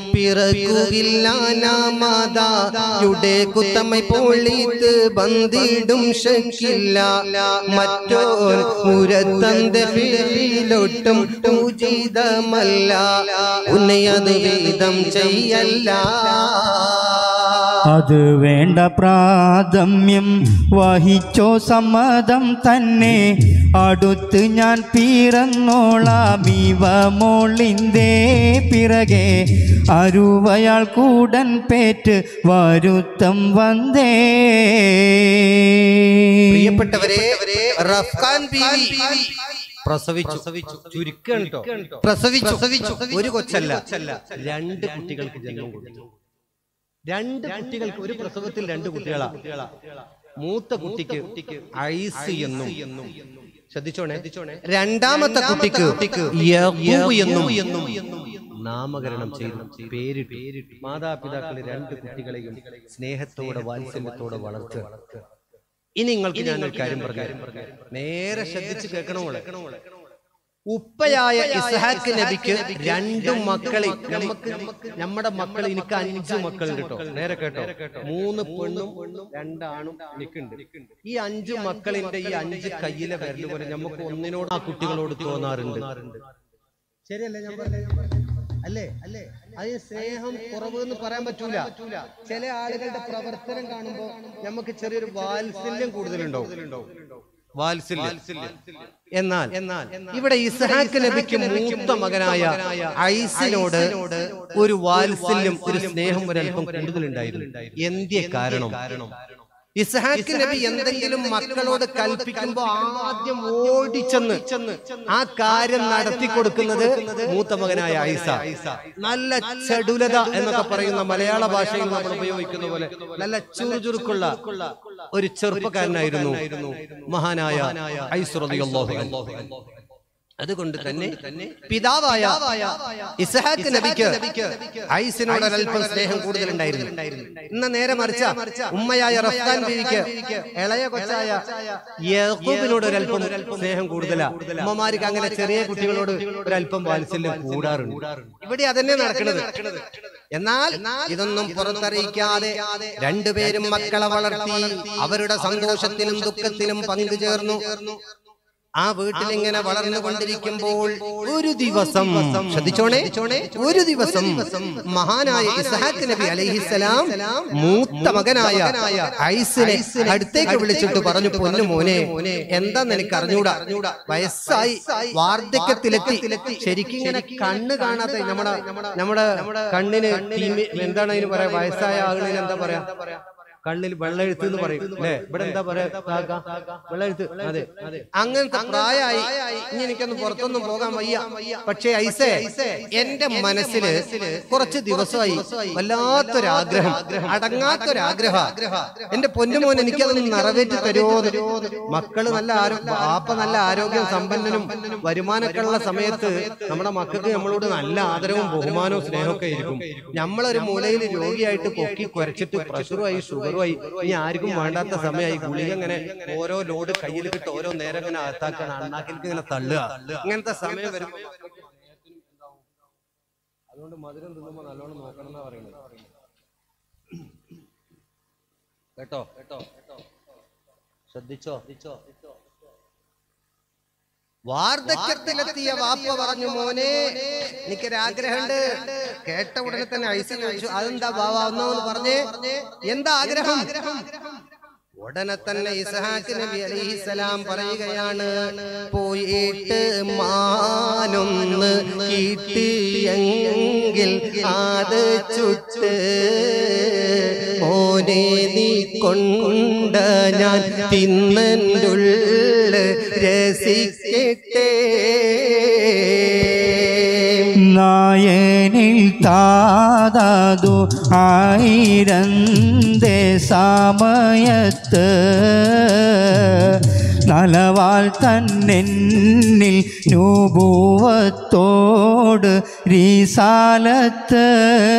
പിറകുകില്ലാനാമാതായുടെ കുത്തമൈ പൊളിത്ത് ബന്ധിടും ശക്കില്ല. മറ്റോർ പുരത്തന്റെ ഫീലൊട്ടും പൂജിതമല്ല, ഉന്നയത് വേദം ചെയ്യല്ല.
അത് വേണ്ട പ്രാഥമ്യം വഹിച്ചോ സമ്മതം തന്നെ. അടുത്ത് ഞാൻ പിറന്നോളാം ഇവ മോളിന്റെ പിറകെ. അരുവയാൾ കൂടൻ പേറ്റ് വരുത്തം വന്നേ.
പ്രിയപ്പെട്ടവരെ, റഫ്ഖാൻ ബീവി പ്രസവിച്ചു. പ്രസവിച്ചു. ഒരു കൊച്ചല്ല, 2 കുട്ടികൾക്ക് ജന്മം കൊടുത്തു. 2 കുട്ടികൾക്ക്, ഒരു പ്രസവത്തിൽ 2 കുട്ടികളാ. മൂത്ത കുട്ടിക്ക് ഐസ് എന്നും, ശ്രദ്ധിച്ചോണേ, രണ്ടാമത്തെ കുട്ടിക്ക് യഹൂബ് എന്നും നാമകരണം ചെയ്തു, പേരിട്ടു. മാതാപിതാക്കൾ 2 കുട്ടികളെയും സ്നേഹത്തോടെ വാത്സല്യത്തോടെ വളർത്തുക. ഇനി നിങ്ങൾക്ക് ഞാനൊരു കാര്യം പറഞ്ഞു, നേരെ ശ്രദ്ധിച്ച് കേൾക്കണമോളെ. ഉപ്പയായ ഇസ്ഹാഖ് നബിക്ക് 2 മക്കളെ, നമ്മുടെ മക്കൾ, എനിക്ക് 5 മക്കളുണ്ട് കേട്ടോ. നേരെ കേട്ടോ, 3 പെണ്ണും 2 ആണും എനിക്കുണ്ട്. ഈ 5 മക്കളിന്റെ ഈ 5 കയ്യിലെ വിരല് പോലെ നമുക്ക് ഒന്നിനോട് ആ കുട്ടികളോട് തോന്നാറുണ്ട്. ശരിയല്ലേ ഞാൻ പറഞ്ഞത്? അല്ലേ? അതിന് സ്നേഹം കുറവ് എന്ന് പറയാൻ പറ്റൂല. ചില ആളുകളുടെ പ്രവർത്തനം കാണുമ്പോൾ നമുക്ക് ചെറിയൊരു വാത്സല്യം കൂടുതലുണ്ടാവും. എന്നാൽ ഇവിടെ ഇസ്ഹാഖ് നബിക്ക് മൂത്ത മകനായ ഐസിനോട് ഒരു വാത്സല്യം, ഒരു സ്നേഹം ഒരല്പം കൂടുതലുണ്ടായിരുന്നു. എന്തേ കാരണം? ഇസ്ഹാഖ് നബി എന്തെങ്കിലും മക്കളോട് കൽപ്പിക്കുമ്പോ ആദ്യം ഓടിച്ചെന്ന് ആ കാര്യം നടത്തി കൊടുക്കുന്നത് മൂത്ത മകനായ ഐസ. നല്ല ചടുലത എന്നൊക്കെ പറയുന്ന മലയാള ഭാഷയിൽ നമ്മൾ ഉപയോഗിക്കുന്ന പോലെ നല്ല ചുറുചുറുക്കുള്ള ഒരു ചെറുപ്പക്കാരനായിരുന്നു മഹാനായ ഐസ് റളിയല്ലാഹു അൻഹു. അതുകൊണ്ട് തന്നെ പിതാവായ ഇസ്ഹാഖ് നബിക്ക് ഐസിനോട് ഒരൽപ്പം സ്നേഹം കൂടുതലുണ്ടായിരുന്നു. ഇന്ന് നേരെ മറിച്ച ഉമ്മയായ റഫ്ഖാൻ ബീവിക്ക് ഇളയ കൊച്ചായ യഹൂബിനോട് ഒരൽപ്പം സ്നേഹം കൂടുതലാ. ഉമ്മമാർക്ക് അങ്ങനെ ചെറിയ കുട്ടികളോട് ഒരൽപ്പം വാത്സല്യം കൂടാറുണ്ട്. ഇവിടെ അതന്നെ നടക്കുന്നത്. എന്നാൽ ഇതൊന്നും പുറത്തറിയിക്കാതെ 2 പേരും മക്കളെ വളർത്തി അവരുടെ സന്തോഷത്തിലും ദുഃഖത്തിലും പങ്കുചേർന്നു. ആ വീട്ടിൽ ഇങ്ങനെ വളർന്നുകൊണ്ടിരിക്കുമ്പോൾ ഒരു ദിവസം, ശ്രദ്ധിച്ചോണേ, ഒരു ദിവസം മഹാനായ ഇസ്ഹാഖ് നബി അലൈഹിസ്സലാം മൂത്ത മകനായ ഐസിനെ അടുത്തേക്ക് വിളിച്ചിട്ട് പറഞ്ഞു, പൊന്നു മോനെ, എന്താന്ന് എനിക്ക് അറിഞ്ഞൂടാ, വയസ്സായി, വാർദ്ധക്യത്തിലെത്തി, ശരിക്കും ഇങ്ങനെ കണ്ണ് കാണാത്ത, നമ്മുടെ കണ്ണിന് എന്താണ് അതിന് പറയാ, വയസ്സായ ആളുകളിൽ എന്താ പറയാ, കണ്ണിൽ വെള്ളെഴുത്ത് എന്ന് പറയും അല്ലെ. ഇവിടെ എന്താ പറയാ, വെള്ളെഴുത്ത്. അതെ, അങ്ങനത്തെ പ്രായമായി. ഇനി എനിക്കൊന്നും പുറത്തൊന്നും പോകാൻ വയ്യ. പക്ഷേ ഐസേ, എന്റെ മനസ്സില് കുറച്ച് ദിവസമായി വല്ലാത്തൊരാഗ്രഹം, അടങ്ങാത്തൊരാഗ്രഹം. എന്റെ പൊന്നുമോൻ എനിക്കതൊന്നും നിറവേറ്റി തരുമോ? മക്കള് നല്ല ബാപ്പ നല്ല ആരോഗ്യം സമ്പന്നനും വരുമാനമൊക്കെ ഉള്ള സമയത്ത് നമ്മുടെ മക്കൾക്ക് നമ്മളോട് നല്ല ആദരവും ബഹുമാനവും സ്നേഹമൊക്കെ ആയിരിക്കും. നമ്മളൊരു മൂലയിൽ രോഗിയായിട്ട് പൊക്കി കുരച്ചിട്ട് പ്രഷറുമായി ഷുഗറുമായി ഇനി ആർക്കും വേണ്ടാത്ത സമയമായി ഗുളിക ഇങ്ങനെ ഓരോ ലോഡ് കയ്യിൽ കിട്ട് ഓരോ നേരം ഇങ്ങനെ അകത്താക്കാൻ അണ്ണാക്കിലേക്ക് ഇങ്ങനെ തള്ളുക. ഇങ്ങനത്തെ സമയം വരുമ്പോൾ അതുകൊണ്ട് മധുരം തിന്നുമ്പോ നല്ലോണം നോക്കണം എന്നാ പറയുന്നത്. കേട്ടോ, ശ്രദ്ധിച്ചോ. വാർദ്ധക്യത്തിലെത്തിയ വാപ്പ പറഞ്ഞു, മോനെ, എനിക്കൊരാഗ്രഹമുണ്ട്. കേട്ട ഉടനെ തന്നെ ഐസ് ചോദിച്ചു, അതെന്താ ബാവ, ഒന്നാമത് പറഞ്ഞേ, എന്താ ആഗ്രഹം? ഉടനെ തന്നെ ഇസ്ഹാഖ് നബി അലൈഹിസ്സലാം പറയുകയാണ്, പോയിട്ട് മാനൊന്ന് കിട്ടിയെങ്കിൽ അത് ചുട്ട് മോനെ നീ കൊണ്ട് ഞാൻ തിന്നൻ്റുള്ള രസിക്കട്ടെ.
നായനിൽ താതാതു ആയിരന്തേ സമയത്ത് നലവാൽ തന്നെന്നിൽ നൂബുവത്തോട് റിസാലത്ത്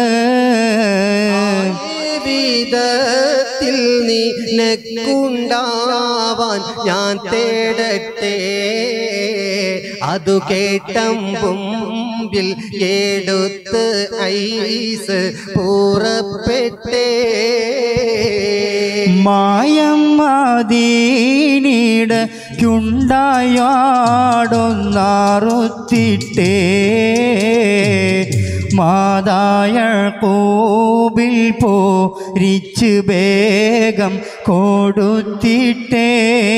വിധത്തിൽ നീ നെക്കുണ്ടാവാൻ ഞാൻ തേടട്ടെ. അതു കേട്ടമ്പുമ്പിൽ എടുത്ത് ഐസ് പുറപ്പെട്ടേ.
മായം മദീനീടക്കുണ്ടായാടൊന്നാറുത്തിട്ടേ മാതായഴൂബിൽ പോരിച്ച് വേഗം കൊടുത്തിട്ടേ.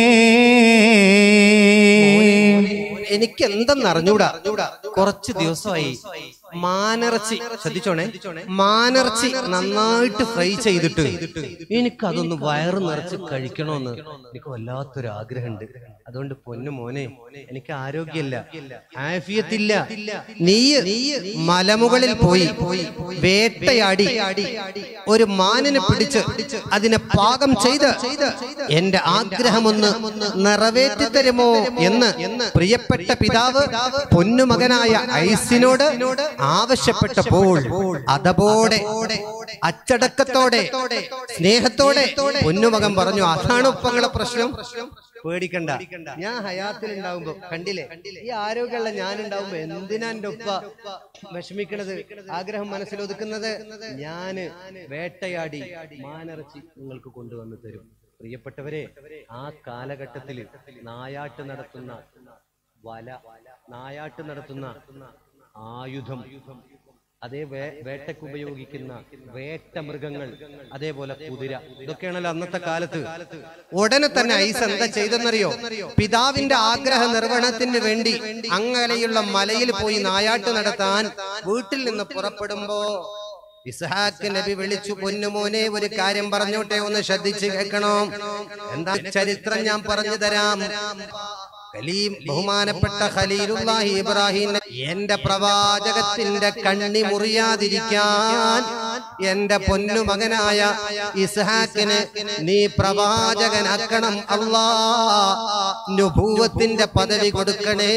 എനിക്ക് എന്തെന്നറിഞ്ഞൂടാ, കുറച്ച് ദിവസമായി മാനിറച്ചി, ശ്രദ്ധിച്ചോണേ, മാനിറച്ചി നന്നായിട്ട് ഫ്രൈ ചെയ്തിട്ട് എനിക്കതൊന്ന് വയറ് നിറച്ച് കഴിക്കണമെന്ന് എനിക്ക് വല്ലാത്തൊരു ആഗ്രഹമുണ്ട്. അതുകൊണ്ട് പൊന്നു മോനെ, എനിക്ക് ആരോഗ്യമില്ല, ആഫിയത്തില്ല. നീ മലമുകളിൽ പോയി വേട്ടയാടി ഒരു മാനിനെ പിടിച്ച് അതിനെ പാകം ചെയ്ത് എന്റെ ആഗ്രഹമൊന്ന് നിറവേറ്റി തരുമോ എന്ന് പ്രിയപ്പെട്ട പിതാവ് പൊന്നുമകനായ ഐസിനോട് ആവശ്യപ്പെട്ടപ്പോൾ അതപോടെ അച്ചടക്കത്തോടെ സ്നേഹത്തോടെ പൊന്നുമകൻ പറഞ്ഞു, അതാണ് ഉപ്പങ്ങളെ പ്രശ്നം, പേടിക്കണ്ട, ഞാൻ ഹയാത്തിൽ ഉണ്ടാവുമ്പോ കണ്ടില്ലേ, ഈ ആരോഗ്യമുള്ള ഞാൻ ഉണ്ടാവുമ്പോ എന്തിനാ എന്റെ ഉപ്പ വിഷമിക്കണത്, ആഗ്രഹം മനസ്സിലൊതുക്കുന്നത്, ഞാന് വേട്ടയാടി മാനിറച്ചി നിങ്ങൾക്ക് കൊണ്ടുവന്ന് തരും. പ്രിയപ്പെട്ടവരെ, ആ കാലഘട്ടത്തിൽ നായാട്ട് നടത്തുന്ന വല, നായാട്ട് നടത്തുന്ന ആയുധം, അതേ വേട്ടയ്ക്ക് ഉപയോഗിക്കുന്ന വേട്ടമൃഗങ്ങൾ, അതേപോലെ കുതിര, ഇതൊക്കെയാണല്ലോ അന്നത്തെ കാലത്ത്. ഉടനെ തന്നെ ഐസ് എന്താ ചെയ്തെന്നറിയോ? പിതാവിന്റെ ആഗ്രഹ നിർവഹണത്തിന് വേണ്ടി അങ്ങനെയുള്ള മലയിൽ പോയി നായാട്ട് നടത്താൻ വീട്ടിൽ നിന്ന് പുറപ്പെടുമ്പോ ഇസ്ഹാഖ് നബി വിളിച്ചു, പൊന്നുമോനെ ഒരു കാര്യം പറഞ്ഞോട്ടെ, ഒന്ന് ശ്രദ്ധിച്ച് കേൾക്കണം. എന്താ ചരിത്രം ഞാൻ പറഞ്ഞു തരാം. ബഹുമാനപ്പെട്ട ഖലീലുല്ലാഹി ഇബ്രാഹിം, എന്റെ പ്രവാചകത്തിന്റെ കണ്ണി മുറിയാതിരിക്കാൻ എന്റെ പൊന്നുമകനായ ഇസ്ഹാഖിന് നീ പ്രവാചകനാക്കണം. അല്ലാ, നുബുവത്തിന്റെ പദവി കൊടുക്കണേ,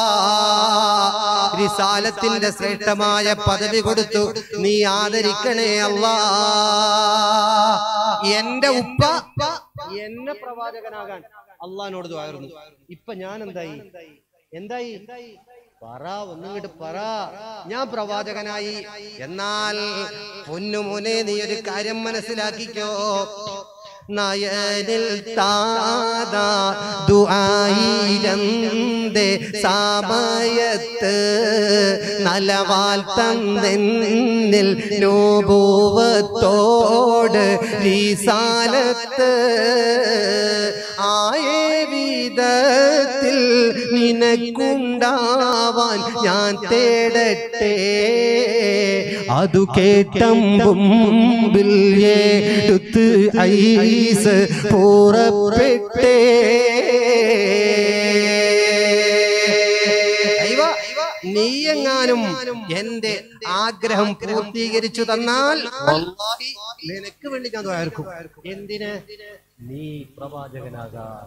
റിസാലത്തിന്റെ ശ്രേഷ്ഠമായ പദവി കൊടുത്തു നീ ആദരിക്കണേ അല്ലാ. എന്റെ ഉപ്പ എന്നെ പ്രവാചകനാകാൻ അള്ളാഹിനോട് ദുആയിരുന്നു. ഇപ്പൊ ഞാൻ എന്തായി പറ, ഒന്നിങ്ങോട്ട് പറ, ഞാൻ പ്രവാചകനായി. എന്നാൽ പൊന്നുമോനെ, നീ ഒരു കാര്യം മനസ്സിലാക്കിക്കോ, നയനിൽ താതാ ദുആയിരന്തേ സമയത്ത് നലവാൽ തന്നെന്നിൽ നൂബുവത്തോട് റിസാലത്ത് ആയേ വിധത്തിൽ നിനക്കുണ്ടാവാൻ ഞാൻ തേടട്ടെ. അതു കേട്ടമ്പുമ്പിൽ എടുത്ത് ഐസ് പുറപ്പെട്ടേ. നീയെങ്ങാനും എന്റെ ആഗ്രഹം പൂർത്തീകരിച്ചു തന്നാൽ നിനക്ക് വേണ്ടി ഞാൻ ദ്വാരക്കും. എന്തിന്? നീ പ്രവാചകനാകാൻ.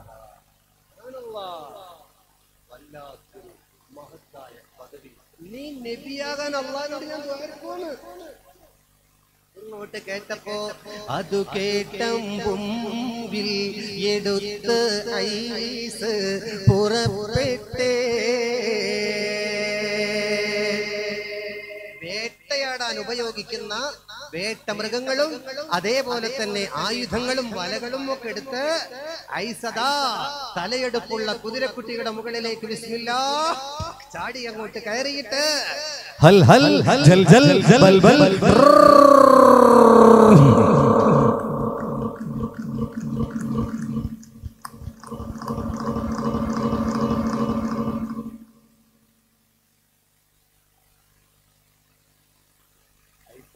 വല്ലാത്തൊരു മഹത്തായ പദവി, നീ നബിയാകാൻ അള്ളാഹിനോട് ഞാൻ ദ്വാരക്കുമെന്ന് ഇങ്ങോട്ട് കേട്ടപ്പോ അതു കേട്ടമ്പുമ്പിൽ എടുത്ത് ഐസ് പുറപ്പെട്ടേ. വേട്ടയാടാൻ ഉപയോഗിക്കുന്ന വേട്ടമൃഗങ്ങളും അതേപോലെ തന്നെ ആയുധങ്ങളും വലകളും ഒക്കെ എടുത്ത് ഐസദാ തലയെടുപ്പുള്ള കുതിരക്കുട്ടിയുടെ മുകളിലേക്ക് ബിസ്മില്ലാ ചാടി അങ്ങോട്ട് കയറിയിട്ട് ഹൽ ഹൽ ജൽ ജൽ ബൽ ബൽ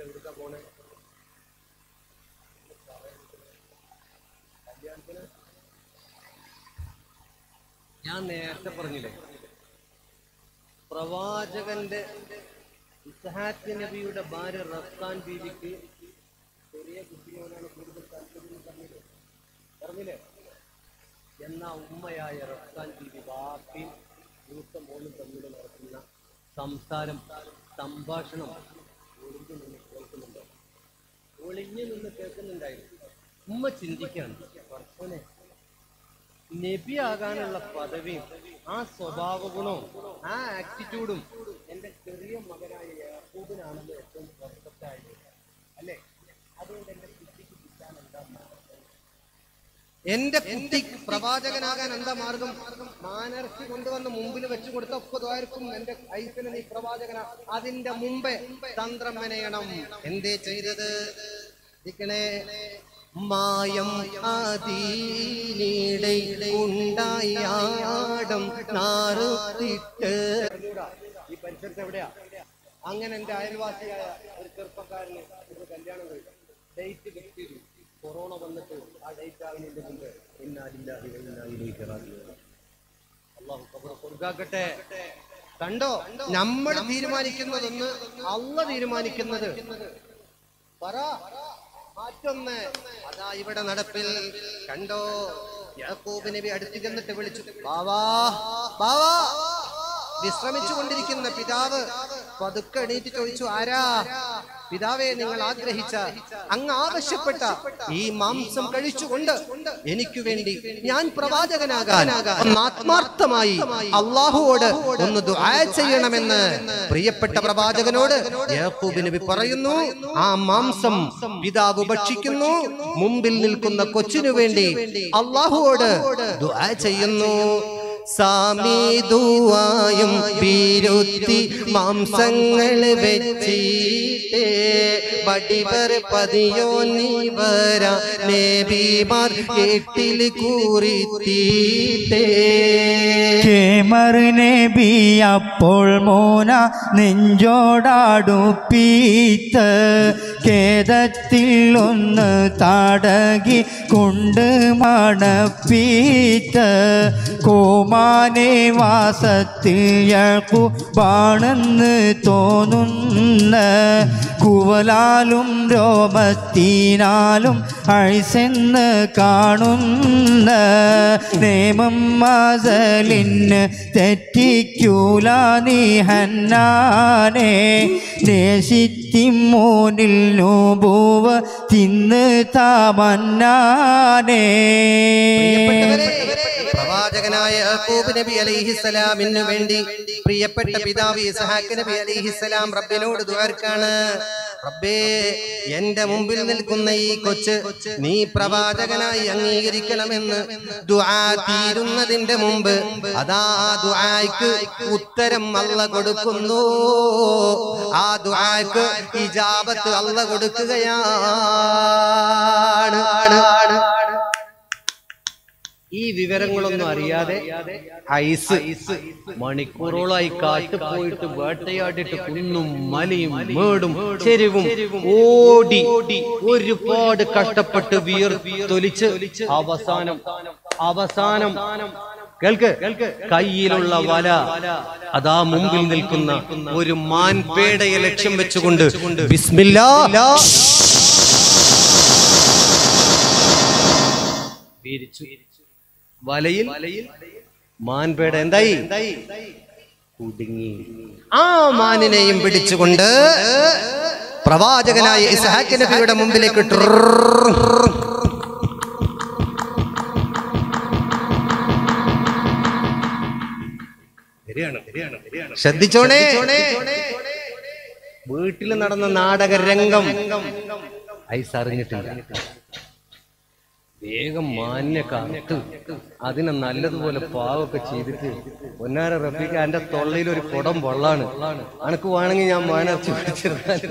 എവിടുക്ക പോണേ? കല്യാണത്തിന് ഞാൻ നേരത്തെ പറഞ്ഞില്ലേ, പ്രവാചകന്റെ ഇസ്ഹാഖ് നബിയുടെ ഭാര്യ റഫ്സാൻ ബീവിക്ക് ചെറിയ കുട്ടിയോടാണ് കൂടുതൽ താല്പര്യം പറഞ്ഞില്ലേ? എന്നാ ഉമ്മയായ റഫ്സാൻ ബീവി ബാപ്പിയും മൂത്ത മോളും തമ്മിൽ നടത്തുന്ന സംഭാഷണം ഒളിഞ്ഞു നിന്ന് കേൾക്കുന്നുണ്ടായിരുന്നു. ഉമ്മ ചിന്തിക്കാണ്, പടച്ചോനെ, നബി ആകാനുള്ള പദവിയും ആ സ്വഭാവ ഗുണവും ആ ആറ്റിറ്റ്യൂഡും എൻ്റെ ചെറിയ മകനായ യാക്കൂബിനാണല്ലോ ഏറ്റവും പെർഫെക്റ്റ് ആയത് അല്ലേ? അതുകൊണ്ട് എൻ്റെ കുട്ടിക്ക് കിട്ടാൻ എന്താ മാർഗം? എൻ്റെ കുട്ടിക്ക് പ്രവാചകനാകാൻ എന്താ മാർഗം? മാനർച്ചി കൊണ്ടുവന്ന് മുമ്പിൽ വെച്ചു കൊടുത്ത ഒപ്പതായിരിക്കും എൻ്റെ ഐസന് നീ പ്രവാചകനാ. അതിന്റെ മുമ്പേ തന്ത്രം മെനയണം. എന്തേ ചെയ്തത്? മായം ആദീനിടെ ഉണ്ടായാടം നാറുത്തിട്ട്. ഈ പരിസരത്ത് എവിടെയാ? അങ്ങനെ എൻ്റെ അയൽവാസിയായ ഒരു ചെറുപ്പക്കാരന് ഒരു കല്യാണം കഴിച്ചു. ഡേറ്റ് കിട്ടി, കൊറോണ വന്നിട്ട് ആ ഡേറ്റ് ആകുന്നതിന്റെ മുമ്പ് അല്ലാഹു ഖബർ കൊടുക്കാക്കട്ടെ. കണ്ടോ, നമ്മൾ തീരുമാനിക്കുന്നതൊന്ന്, അല്ലാഹു തീരുമാനിക്കുന്നത് പറ മാറ്റൊന്ന്. അതാ ഇവിടെ നടപ്പിൽ. കണ്ടോ, യാക്കൂബ് നബി അടുത്ത് ചെന്നിട്ട് വിളിച്ചു, ബാവാ ബാവാ. വിശ്രമിച്ചു കൊണ്ടിരിക്കുന്ന പിതാവ് പതുക്കെ എണീറ്റ് ചോദിച്ചു, ആരാ? പിതാവേ, നിങ്ങൾ ആഗ്രഹിച്ച, അങ്ങ് ആവശ്യപ്പെട്ട ഈ മാംസം കഴിച്ചുകൊണ്ട് എനിക്ക് വേണ്ടി ഞാൻ പ്രവാചകനാകാൻ ആത്മാർത്ഥമായി അള്ളാഹുവോട് ഒന്ന് ദുആ ചെയ്യണമെന്ന് പ്രിയപ്പെട്ട പ്രവാചകനോട് യാക്കൂബ് നബി പറയുന്നു. ആ മാംസം പിതാവ് ഭക്ഷിക്കുന്നു. മുമ്പിൽ നിൽക്കുന്ന കൊച്ചിനു വേണ്ടി അള്ളാഹുവോട് ദുആ ചെയ്യുന്നു. സാമീദുവായും ബീരുത്തി മാംസങ്ങൾ വെച്ചിട്ടേ ബടിവർ പതിയോ നീവര നേബിമാർ കേട്ടിൽ കൂറിത്തീട്ടേ.
കേമർ നബി അപ്പോൾ മോന നെഞ്ചോടാടുപ്പീത്ത് ഖേദത്തിൽ ഒന്ന് താടകി കൊണ്ട് മണപ്പീത്ത്. കോമാനെ വാസത്തിൽ യഅ്ഖൂബാണെന്ന് തോന്നുന്ന കുവലാലും രോമത്തിനാലും അഴിസെന്ന് കാണുന്ന നേമം മസലിന് തെറ്റിക്കൂല നീ ഹന്നാനെ. നേശിത്തിമോനിൽ നൂബുവ തിന്ന് താമന്നാനെ.
പ്രവാചകനായ യാക്കൂബ് നബി അലൈഹിസ്സലാമിനു വേണ്ടി പ്രിയപ്പെട്ട പിതാവ് ഇസ്ഹാഖ് നബി അലൈഹിസ്സലാം റബ്ബിനോട് ദുആർക്കാണ്. റബ്ബേ, എന്റെ മുമ്പിൽ നിൽക്കുന്ന ഈ കൊച്ച് നീ പ്രവാചകനായി അംഗീകരിക്കണമെന്ന് ദുആ തീരുന്നതിന്റെ മുമ്പ് അതാ ദുആയ്ക്ക് ഉത്തരം അല്ലാഹു കൊടുക്കുന്നു. ആ ദുആയ്ക്ക് ഇജാബത്ത് അല്ലാഹു കൊടുക്കുകയാണ്. ഈ വിവരങ്ങളൊന്നും അറിയാതെ ഐസ് മണിക്കൂറോളായി കാട്ടു പോയിട്ട് വേട്ടയാടിട്ട് കുന്നും മലയും മേടും ചെരിവും ഓടി ഒരുപാട് കഷ്ടപ്പെട്ട് വിയർത്തൊലിച്ച് അവസാനം കേൾക്ക്, കയ്യിലുള്ള വല അതാ മുമ്പിൽ നിൽക്കുന്ന ഒരു മാൻപേടയെ ലക്ഷ്യം വെച്ചുകൊണ്ട് ബിസ്മില്ലാ വിരിച്ചു. വലയിൽ മാൻപേട എന്തായി? കുടുങ്ങി. ആ മാനിനെയും പിടിച്ചുകൊണ്ട് പ്രവാചകനായ ഇസ്ഹാഖ് നബിയുടെ മുമ്പിലേക്ക് ശ്രദ്ധിച്ചോണേ. വീട്ടിൽ നടന്ന നാടകരംഗം ഐസ് അറിഞ്ഞിട്ടില്ല. വേഗം മാന്യ കാത്ത് അതിനെ നല്ലതുപോലെ പാവൊക്കെ ചെയ്തിട്ട് പൊന്നാര റഫീഖ് എന്റെ തൊള്ളയിൽ ഒരു കുടം വെള്ളാണ്, അനക്ക് വേണമെങ്കിൽ ഞാൻ മാനർച്ചി പിടിച്ചിരുന്നാലും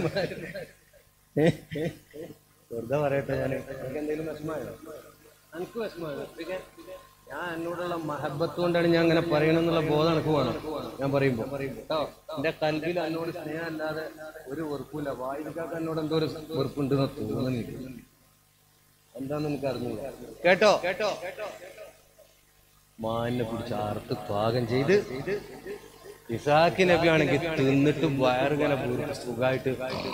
വെറുതെ പറയട്ടെ. ഞാൻ എനിക്ക് എന്തെങ്കിലും വിഷമമായോ? എനിക്ക് വിഷമമായോ? ഞാൻ എന്നോടുള്ള മഹബത്ത് കൊണ്ടാണ് ഞാൻ അങ്ങനെ പറയണമെന്നുള്ള ബോധം എനിക്ക് വേണം. ഞാൻ പറയുമ്പോ കേട്ടോ, എന്റെ കൽബിൽ എന്നോട് സ്നേഹം അല്ലാതെ ഒരു വെറുപ്പില്ല. വായിക്കാർക്ക് എന്നോട് എന്തോ ഒരു വെറുപ്പുണ്ടെന്ന് തോന്നുന്നില്ല. എന്താന്ന് എനിക്ക് അറിഞ്ഞില്ല. കേട്ടോ കേട്ടോ മാനിനെ പിടിച്ച് അറുത്ത് പാകം ചെയ്ത് ഇസാഖ് നബി ആണെങ്കിൽ തിന്നിട്ട് വയറുകനെ സുഖമായിട്ട്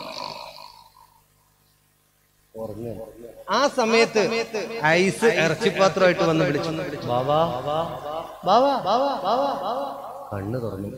ഉറങ്ങുക. ആ സമയത്ത് ഐസ് ഇറച്ചിപ്പാത്രമായിട്ട് വന്ന് വിളിച്ചു, ബാബാ ബാബാ ബാബാ ബാബാ ബാബാ. കണ്ണ് തുറന്നു.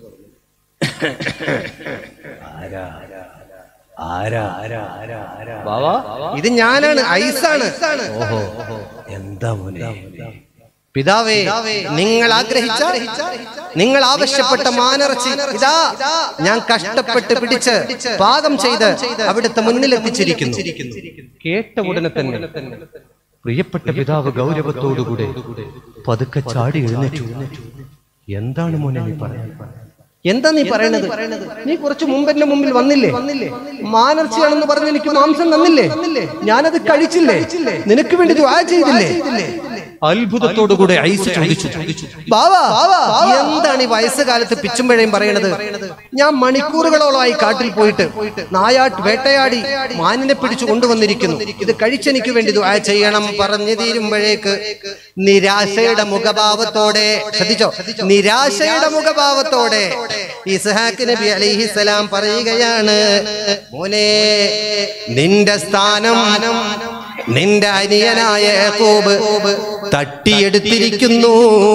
ആരാ ആരാ ആരാ ആരാ ആരാ ബാബാ, ഇത് ഞാനാണ്, ഐസാണ്. ഓഹോ, എന്താ മോനെ? പിതാവേ, നിങ്ങൾ ആഗ്രഹിച്ച, നിങ്ങൾ ആവശ്യപ്പെട്ട മാനിറച്ചി ഇതാ ഞാൻ കഷ്ടപ്പെട്ട് പിടിച്ച് പാകം ചെയ്ത് അവിടുത്തെ മുന്നിലെത്തിച്ചിരിക്കുന്നു. കേട്ട ഉടനെ തന്നെ പ്രിയപ്പെട്ട പിതാവ് ഗൗരവത്തോടുകൂടെ പതുക്കെ ചാടി എഴുന്നേറ്റു. എന്താണ് മോനെ നീ പറയുന്നത്? എന്താ നീ പറയണത്? നീ കുറച്ച് മുമ്പ് എന്റെ മുമ്പിൽ വന്നില്ലേ? മാനിറച്ചിയാണെന്ന് പറഞ്ഞ് എനിക്ക് മാംസം തന്നില്ലേ? ഞാനത് കഴിച്ചില്ലേ? നിനക്ക് വേണ്ടി ദുആ ചെയ്തില്ലേ? അത്ഭുതത്തോടുകൂടെ ഐസ് ചോദിച്ചു, ബാവാ എന്താണ് ഈ വയസ്സുകാലത്ത് പിച്ചുമ്പഴയും പറയണത്? ഞാൻ മണിക്കൂറുകളോളമായി കാട്ടിൽ പോയിട്ട് വേട്ടയാടി മാനിനെ പിടിച്ചു കൊണ്ടുവന്നിരിക്കുന്നു. ഇത് കഴിച്ചെനിക്ക് വേണ്ടി ദുആ ചെയ്യണം. പറഞ്ഞു തീരുമ്പോഴേക്ക് നിരാശയുടെ മുഖഭാവത്തോടെ, ശ്രദ്ധിച്ചോ, നിരാശയുടെ മുഖഭാവത്തോടെ ഇസ്ഹാഖ് നബി അലൈഹിസ്സലാം പറയുകയാണ്, മോനെ, നിന്റെ സ്ഥാനം നിന്റെ അനിയനായ യാക്കൂബ് തട്ടിയെടുത്തിരിക്കുന്നു.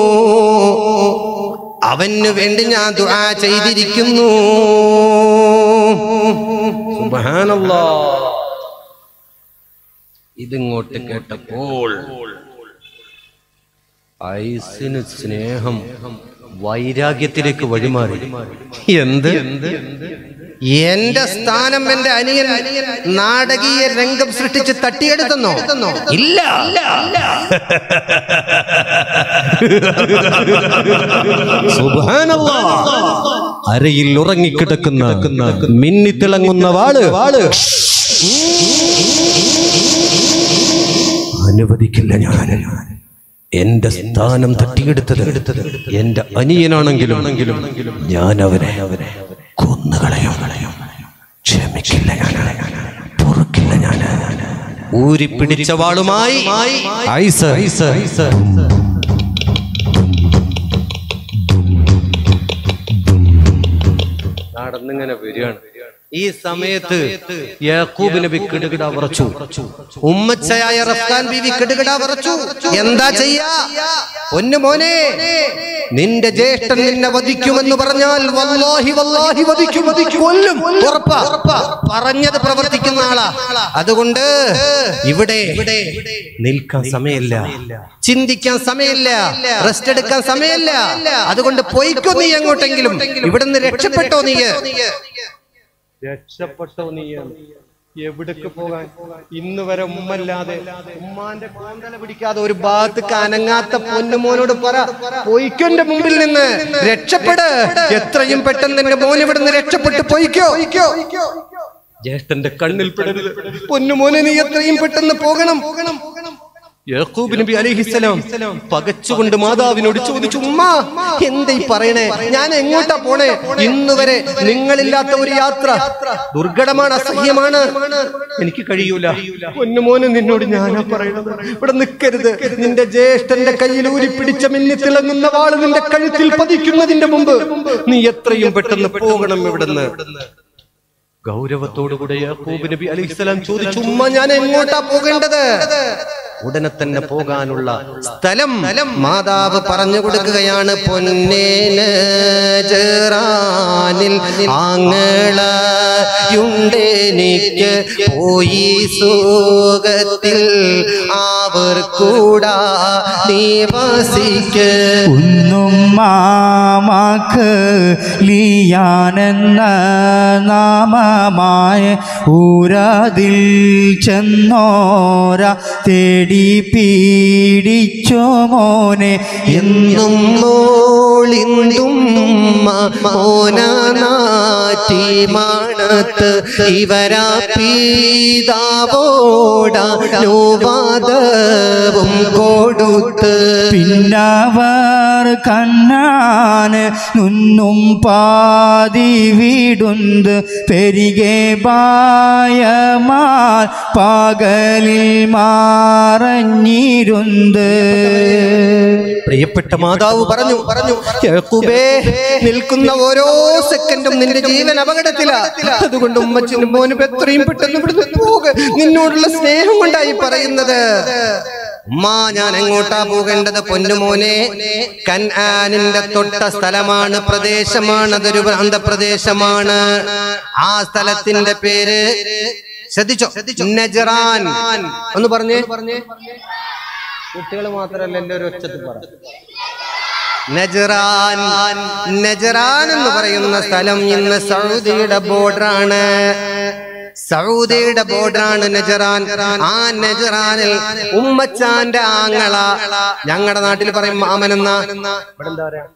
അവന് വേണ്ടി ഞാൻ ദുആ ചെയ്തിരിക്കുന്നു. സുബ്ഹാനല്ലാഹ്. ഇതിങ്ങോട്ട് കേട്ടപ്പോൾ ഐസിന് സ്നേഹം വൈരാഗ്യത്തിലേക്ക് വഴിമാറി. എന്ത്? എന്റെ സ്ഥാനം എന്റെ അനിയൻ നാടകീയ രംഗം സൃഷ്ടിച്ച് തട്ടിയെടുത്തെന്നോ? ഇല്ല. സുബ്ഹാനല്ലാഹ്. അരയിൽ ഉറങ്ങിക്കിടക്കുന്ന മിന്നിത്തിളങ്ങുന്ന വാള് അനുവദിക്കില്ല. ഞാൻ എന്റെ സ്ഥാനം തട്ടിയെടുത്തത് എന്റെ അനിയനാണെങ്കിലും ഞാൻ അവനെ കൊന്നുകളയും. ക്ഷമിക്കില്ല ഞാൻ, പൊറുക്കില്ല ഞാൻ. ഊരി പിടിച്ച വാളുമായി ഐസ് നടന്നിങ്ങനെ വരികയാണ്. ഈ സമയത്ത് യാക്കൂബ് നബി കിടുകിട വിറച്ചു. ഉമ്മച്ചയായ റഫ്കാൻ ബീവി കിടുകിട വിറച്ചു. എന്താ ചെയ്യാ? പൊന്നു മോനെ, നിന്റെ ജ്യേഷ്ഠൻ നിന്നെ വധിക്കുമെന്ന് പറഞ്ഞാൽ വല്ലാഹി വല്ലാഹി വധിക്കും, കൊല്ലും, ഉറപ്പാ. പറഞ്ഞത് പ്രവർത്തിക്കുന്ന ആളാ. അതുകൊണ്ട് ഇവിടെ നിൽക്കാൻ സമയമില്ല, ചിന്തിക്കാൻ സമയമില്ല, റെസ്റ്റ് എടുക്കാൻ സമയമില്ല. അതുകൊണ്ട് പോയിക്കോ നീ എങ്ങോട്ടെങ്കിലും. ഇവിടുന്ന് രക്ഷപ്പെട്ടോ നീ? രക്ഷപ്പെട്ടോ നീ? എവിടേക്ക് പോകാൻ? ഇന്ന് വരെ ഉമ്മല്ലാതെ, ഉമ്മാന്റെ കോന്തല പിടിക്കാതെ ഒരു ഭാഗത്ത് അനങ്ങാത്ത പൊന്നുമോനോട് പറ, പോയിക്കോന്റെ മുമ്പിൽ നിന്ന് രക്ഷപ്പെട്. എത്രയും പെട്ടെന്ന് എന്റെ മോൻ ഇവിടുന്ന് രക്ഷപ്പെട്ട് പോയിക്കോ. ജ്യേഷ്ഠന്റെ കണ്ണിൽ പെടരുത്. പൊന്നുമോനെ, നീ എത്രയും പെട്ടെന്ന് പോകണം. യാക്കൂബ് നബി അലൈഹിസ്സലാം പകച്ചുകൊണ്ട് മാതാവിനോട് ചോദിച്ചു, ഉമ്മ എന്താ ഈ പറയണേ? ഞാൻ എങ്ങോട്ടാ പോണേ? ഇന്നുവരെ നിങ്ങളില്ലാത്ത ഒരു യാത്ര ദുർഘടമാണ്, അസഹ്യമാണ്. എനിക്ക് കഴിയൂല. പൊന്നുമോന്, നിന്നോട് ഞാനാ പറയണത്, ഇവിടെ നിൽക്കരുത്. നിന്റെ ജ്യേഷ്ഠന്റെ കയ്യിൽ ഊരിപ്പിടിച്ച മിന്നി തിളങ്ങുന്ന വാള് നിന്റെ കഴുത്തിൽ പതിക്കുന്നതിന്റെ മുമ്പ് നീ എത്രയും പെട്ടെന്ന് പോകണം ഇവിടുന്ന്. ഗൗരവത്തോടുകൂടെ യാക്കൂബ് നബി അലൈഹിസ്സലാം ചോദിച്ചു, ഉമ്മ ഞാൻ എങ്ങോട്ടാ പോകേണ്ടത്? ഉടനെ തന്നെ പോകാനുള്ള സ്ഥലം മാതാവ് പറഞ്ഞു കൊടുക്കുകയാണ്. പൊന്നേന് ജറാനിൽ ആങ്ങളയുണ്ടെനിക്ക് പോയി സുഖത്തിൽ അവർ കൂടാ നിവസിക്ക്.
ഒന്നും മാമാക്ക് ലിയാനെന്ന നാമമായ ഊരാതിൽ ചെന്നോര തേടി തേടി പീഡിച്ചോ മോനെ
എന്നും മോളിന്തും മോനാനാറ്റി മണത്ത് ഇവരാ പീതാവോടും കൊടുത്ത്
പിന്നവർ കണ്ണാന് നുന്നും പാതി വിടുന്ത് പെരികെ ബായമാൽ പകലിൽ മാറഞ്ഞിരുന്ന്.
പ്രിയപ്പെട്ട മാതാവ് പറഞ്ഞു, യാക്കൂബേ, നിൽക്കുന്ന ഓരോ സെക്കൻഡും നിന്റെ ജീവൻ അപകടത്തിലാ. അതുകൊണ്ട് ഉമ്മച്ചിനും മോനും എത്രയും പെട്ടെന്ന് ഇവിടുന്ന് പോക. നിന്നോടുള്ള സ്നേഹം കൊണ്ടായി പറയുന്നത്. ഉമ്മ, ഞാൻ എങ്ങോട്ടാ പോകേണ്ടത്? പൊന്നുമോനെ, കൻആനിന്റെ തൊട്ട സ്ഥലമാണ്, പ്രദേശമാണ്. അതൊരു പ്രാന്തപ്രദേശമാണ്. ആ സ്ഥലത്തിന്റെ പേര് ശ്രദ്ധിച്ചോ, നജ്റാൻ. ഒന്ന് പറഞ്ഞേ. കുട്ടികൾ മാത്രമല്ല, എല്ലാവരും ഒച്ചത്തിൽ പറ. നജ്റാൻ. നജ്റാൻ എന്ന് പറയുന്ന സ്ഥലം ഇന്ന് സൗദിയുടെ ബോർഡറാണ്. സൗദിയുടെ ബോർഡറാണ് നജ്റാൻ. ആ നജ്റാനിൽ ഉമ്മച്ചാന്റെ ആങ്ങള, ഞങ്ങളുടെ നാട്ടിൽ പറയും മാമനെന്ന, ഇവിടെ എന്താ പറയാ,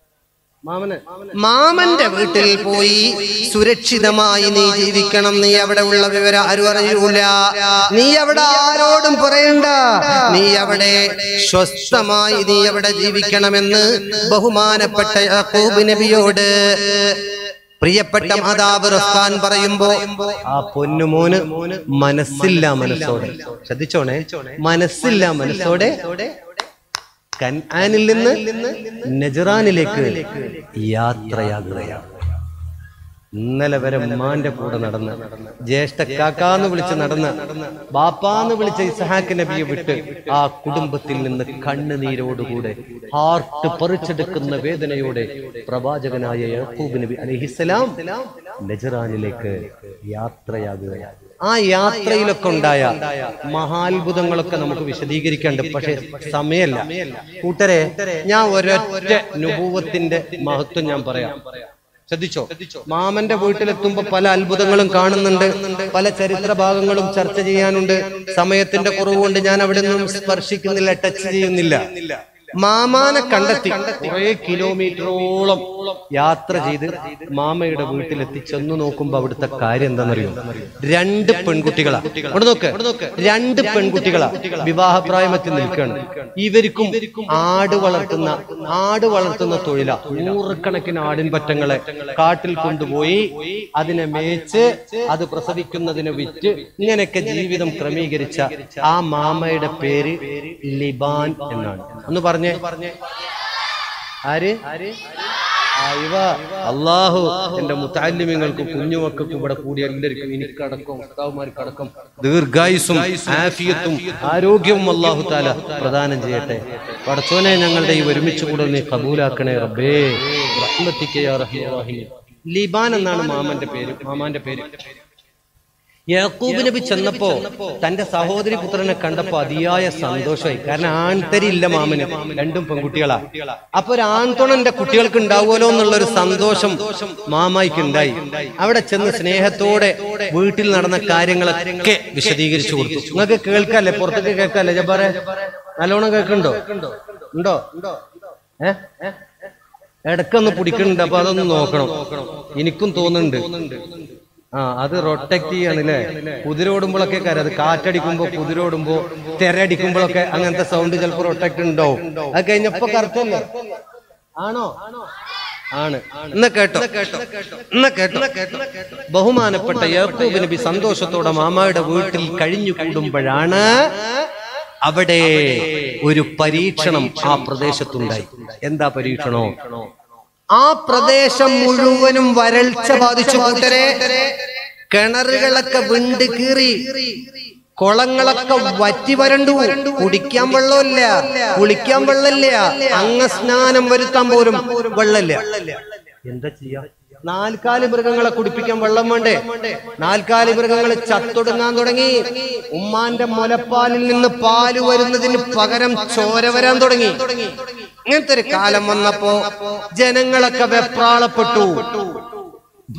മാമന്റെ വീട്ടിൽ പോയി സുരക്ഷിതമായി നീ ജീവിക്കണം. നീ അവിടെ ഉള്ള വിവരം ആരും അറിയൂല. നീ അവിടെ ആരോടും പറയണ്ട. നീ അവിടെ സ്വസ്ഥമായി നീ അവിടെ ജീവിക്കണമെന്ന് ബഹുമാനപ്പെട്ട യാക്കൂബ് നബിയോട് പ്രിയപ്പെട്ട മാതാവ് റഫ്കാൻ പറയുമ്പോ ആ പൊന്നുമോന് മനസ്സില്ല മനസ്സോടെ, ശ്രദ്ധിച്ചോണേ, മനസ്സില്ല മനസ്സോടെ കൻആനിൽ നിന്ന് നജ്റാനിലേക്ക് യാത്രയാകുകയാണ്. ഇന്നലെ വരെ ഉമ്മാന്റെ കൂടെ നടന്ന്, ജ്യേഷ്ഠ കാക്കാന്ന് വിളിച്ച് നടന്ന്, ബാപ്പാന്ന് വിളിച്ച ഇസ്ഹാഖ് നബിയെ വിട്ട് ആ കുടുംബത്തിൽ നിന്ന് കണ്ണുനീരോടുകൂടെ, ഹാർട്ട് പറിച്ചെടുക്കുന്ന വേദനയോടെ പ്രവാചകനായ യാക്കൂബ് നബി അലൈഹിസ്സലാം നജ്റാനിലേക്ക് യാത്രയാകുകയാണ്. ആ യാത്രയിലൊക്കെ ഉണ്ടായ മഹാത്ഭുതങ്ങളൊക്കെ നമുക്ക് വിശദീകരിക്കാണ്ട്, പക്ഷെ സമയമല്ല. കൂട്ടരെ, ഞാൻ ഒരൊറ്റ നുബുവത്തിന്റെ മഹത്വം ഞാൻ പറയാം. ശ്രദ്ധിച്ചോ, മാമന്റെ വീട്ടിലെത്തുമ്പോ പല അത്ഭുതങ്ങളും കാണുന്നുണ്ട്, പല ചരിത്ര ഭാഗങ്ങളും ചർച്ച ചെയ്യാനുണ്ട്. സമയത്തിന്റെ കുറവുകൊണ്ട് ഞാൻ അവിടെ നിന്നും സ്പർശിക്കുന്നില്ല, ടച്ച് ചെയ്യുന്നില്ല. മാമാനെ കണ്ടെത്തി കുറെ കിലോമീറ്ററോളം യാത്ര ചെയ്ത് മാമയുടെ വീട്ടിലെത്തി ചെന്നു നോക്കുമ്പോ അവിടുത്തെ കാര്യം എന്താണെന്നറിയോ? 2 പെൺകുട്ടികളാ. അവിടെ നോക്ക്, 2 പെൺകുട്ടികളാ വിവാഹപ്രായമെത്തി നിൽക്കുകയാണ്. ഇവർക്കും ആട് വളർത്തുന്ന തൊഴിലാ. 100 കണക്കിന് ആടിൻപറ്റങ്ങളെ കാട്ടിൽ കൊണ്ടുപോയി അതിനെ മേച്ച് അത് പ്രസവിക്കുന്നതിന് വിറ്റ് ഇങ്ങനെയൊക്കെ ജീവിതം ക്രമീകരിച്ച ആ മാമയുടെ പേര് ലിബാൻ എന്നാണ്. ഒന്ന് പറഞ്ഞേ, ആര്? അള്ളാഹു എന്റെ മുത്തഅല്ലിമീങ്ങൾക്ക്, കുഞ്ഞുമക്കൾക്കും ഇവിടെ കൂടി എല്ലാവർക്കും, എനിക്കടക്കം ഉസ്താദുമാർക്കടക്കം ദീർഘായുസ്സും ആഫിയത്തും ആരോഗ്യവും അള്ളാഹു തആല പ്രദാനം ചെയ്യട്ടെ. പടച്ചോനെ, ഞങ്ങളുടെ ഈ ഒരുമിച്ച് കൂടൽ നീ കബൂലാക്കണേ റബ്ബേ, റഹ്മത്തിക യാ റഹീം റഹീം. ലിബാൻ എന്നാണ് മാമന്റെ പേര്. യാക്കൂബ് നബി ചെന്നപ്പോ തന്റെ സഹോദരി പുത്രനെ കണ്ടപ്പോ അതിയായ സന്തോഷമായി. കാരണം ആൺതരി ഇല്ല മാമന്, 2 പെൺകുട്ടികളാ. അപ്പൊ ഒരു ആൺതുണ എന്റെ കുട്ടികൾക്ക് ഉണ്ടാവുമല്ലോ എന്നുള്ളൊരു സന്തോഷം മാമായിക്ക് ഉണ്ടായി. അവിടെ ചെന്ന് സ്നേഹത്തോടെ വീട്ടിൽ നടന്ന കാര്യങ്ങളൊക്കെ വിശദീകരിച്ചു കൊടുത്തു. നിങ്ങൾക്ക് കേൾക്കാല്ലേ? പുറത്തേക്ക് കേൾക്കാല്ലേ? ജബ്ബാറെ, നല്ലോണം കേൾക്കുന്നുണ്ടോ? ഉണ്ടോ? ഇടക്കൊന്ന് പിടിക്കുന്നുണ്ട്. അപ്പൊ അതൊന്ന് നോക്കണം. എനിക്കും തോന്നുന്നുണ്ട്. അത് റൊട്ടക്ട് ചെയ്യാണല്ലേ. കുതിര ഓടുമ്പോഴൊക്കെ അത് കാറ്റടിക്കുമ്പോ, കുതിര ഓടുമ്പോ, തിരടിക്കുമ്പോഴൊക്കെ അങ്ങനത്തെ സൗണ്ട് ചിലപ്പോ റൊട്ടക്ട് ഉണ്ടാവും. അത് കഴിഞ്ഞപ്പോ കറക്റ്റല്ലേ? ആണോ? ആണ്. എന്നാ കേട്ടോ. ബഹുമാനപ്പെട്ട യാക്കൂബ് നബി സന്തോഷത്തോടെ മാമായുടെ വീട്ടിൽ കഴിഞ്ഞു കൂടുമ്പോഴാണ് അവിടെ ഒരു പരീക്ഷണം ആ പ്രദേശത്തുണ്ടായി. എന്താ പരീക്ഷണോ? ആ പ്രദേശം മുഴുവനും വരൾച്ച ബാധിച്ചു. കൂട്ടരെ, കിണറുകളൊക്കെ വിണ്ട് കീറി, കുളങ്ങളൊക്കെ വറ്റി വരണ്ടു. കുടിക്കാൻ വെള്ളമില്ല, കുളിക്കാൻ വെള്ളമില്ല, അംഗസ്നാനം വരുത്താൻ പോലും വെള്ളമില്ല. എന്താ ചെയ്യാ? 4 കാലി മൃഗങ്ങളെ കുടിപ്പിക്കാൻ വെള്ളം വേണ്ടേ? 4 കാലി മൃഗങ്ങൾ ചത്തൊടുങ്ങാൻ തുടങ്ങി. ഉമ്മാന്റെ മുലപ്പാലിൽ നിന്ന് പാല് വരുന്നതിന് പകരം ചോര വരാൻ തുടങ്ങി. ഇങ്ങനത്തെ ഒരു കാലം വന്നപ്പോ ജനങ്ങളൊക്കെ വെപ്രാളപ്പെട്ടു,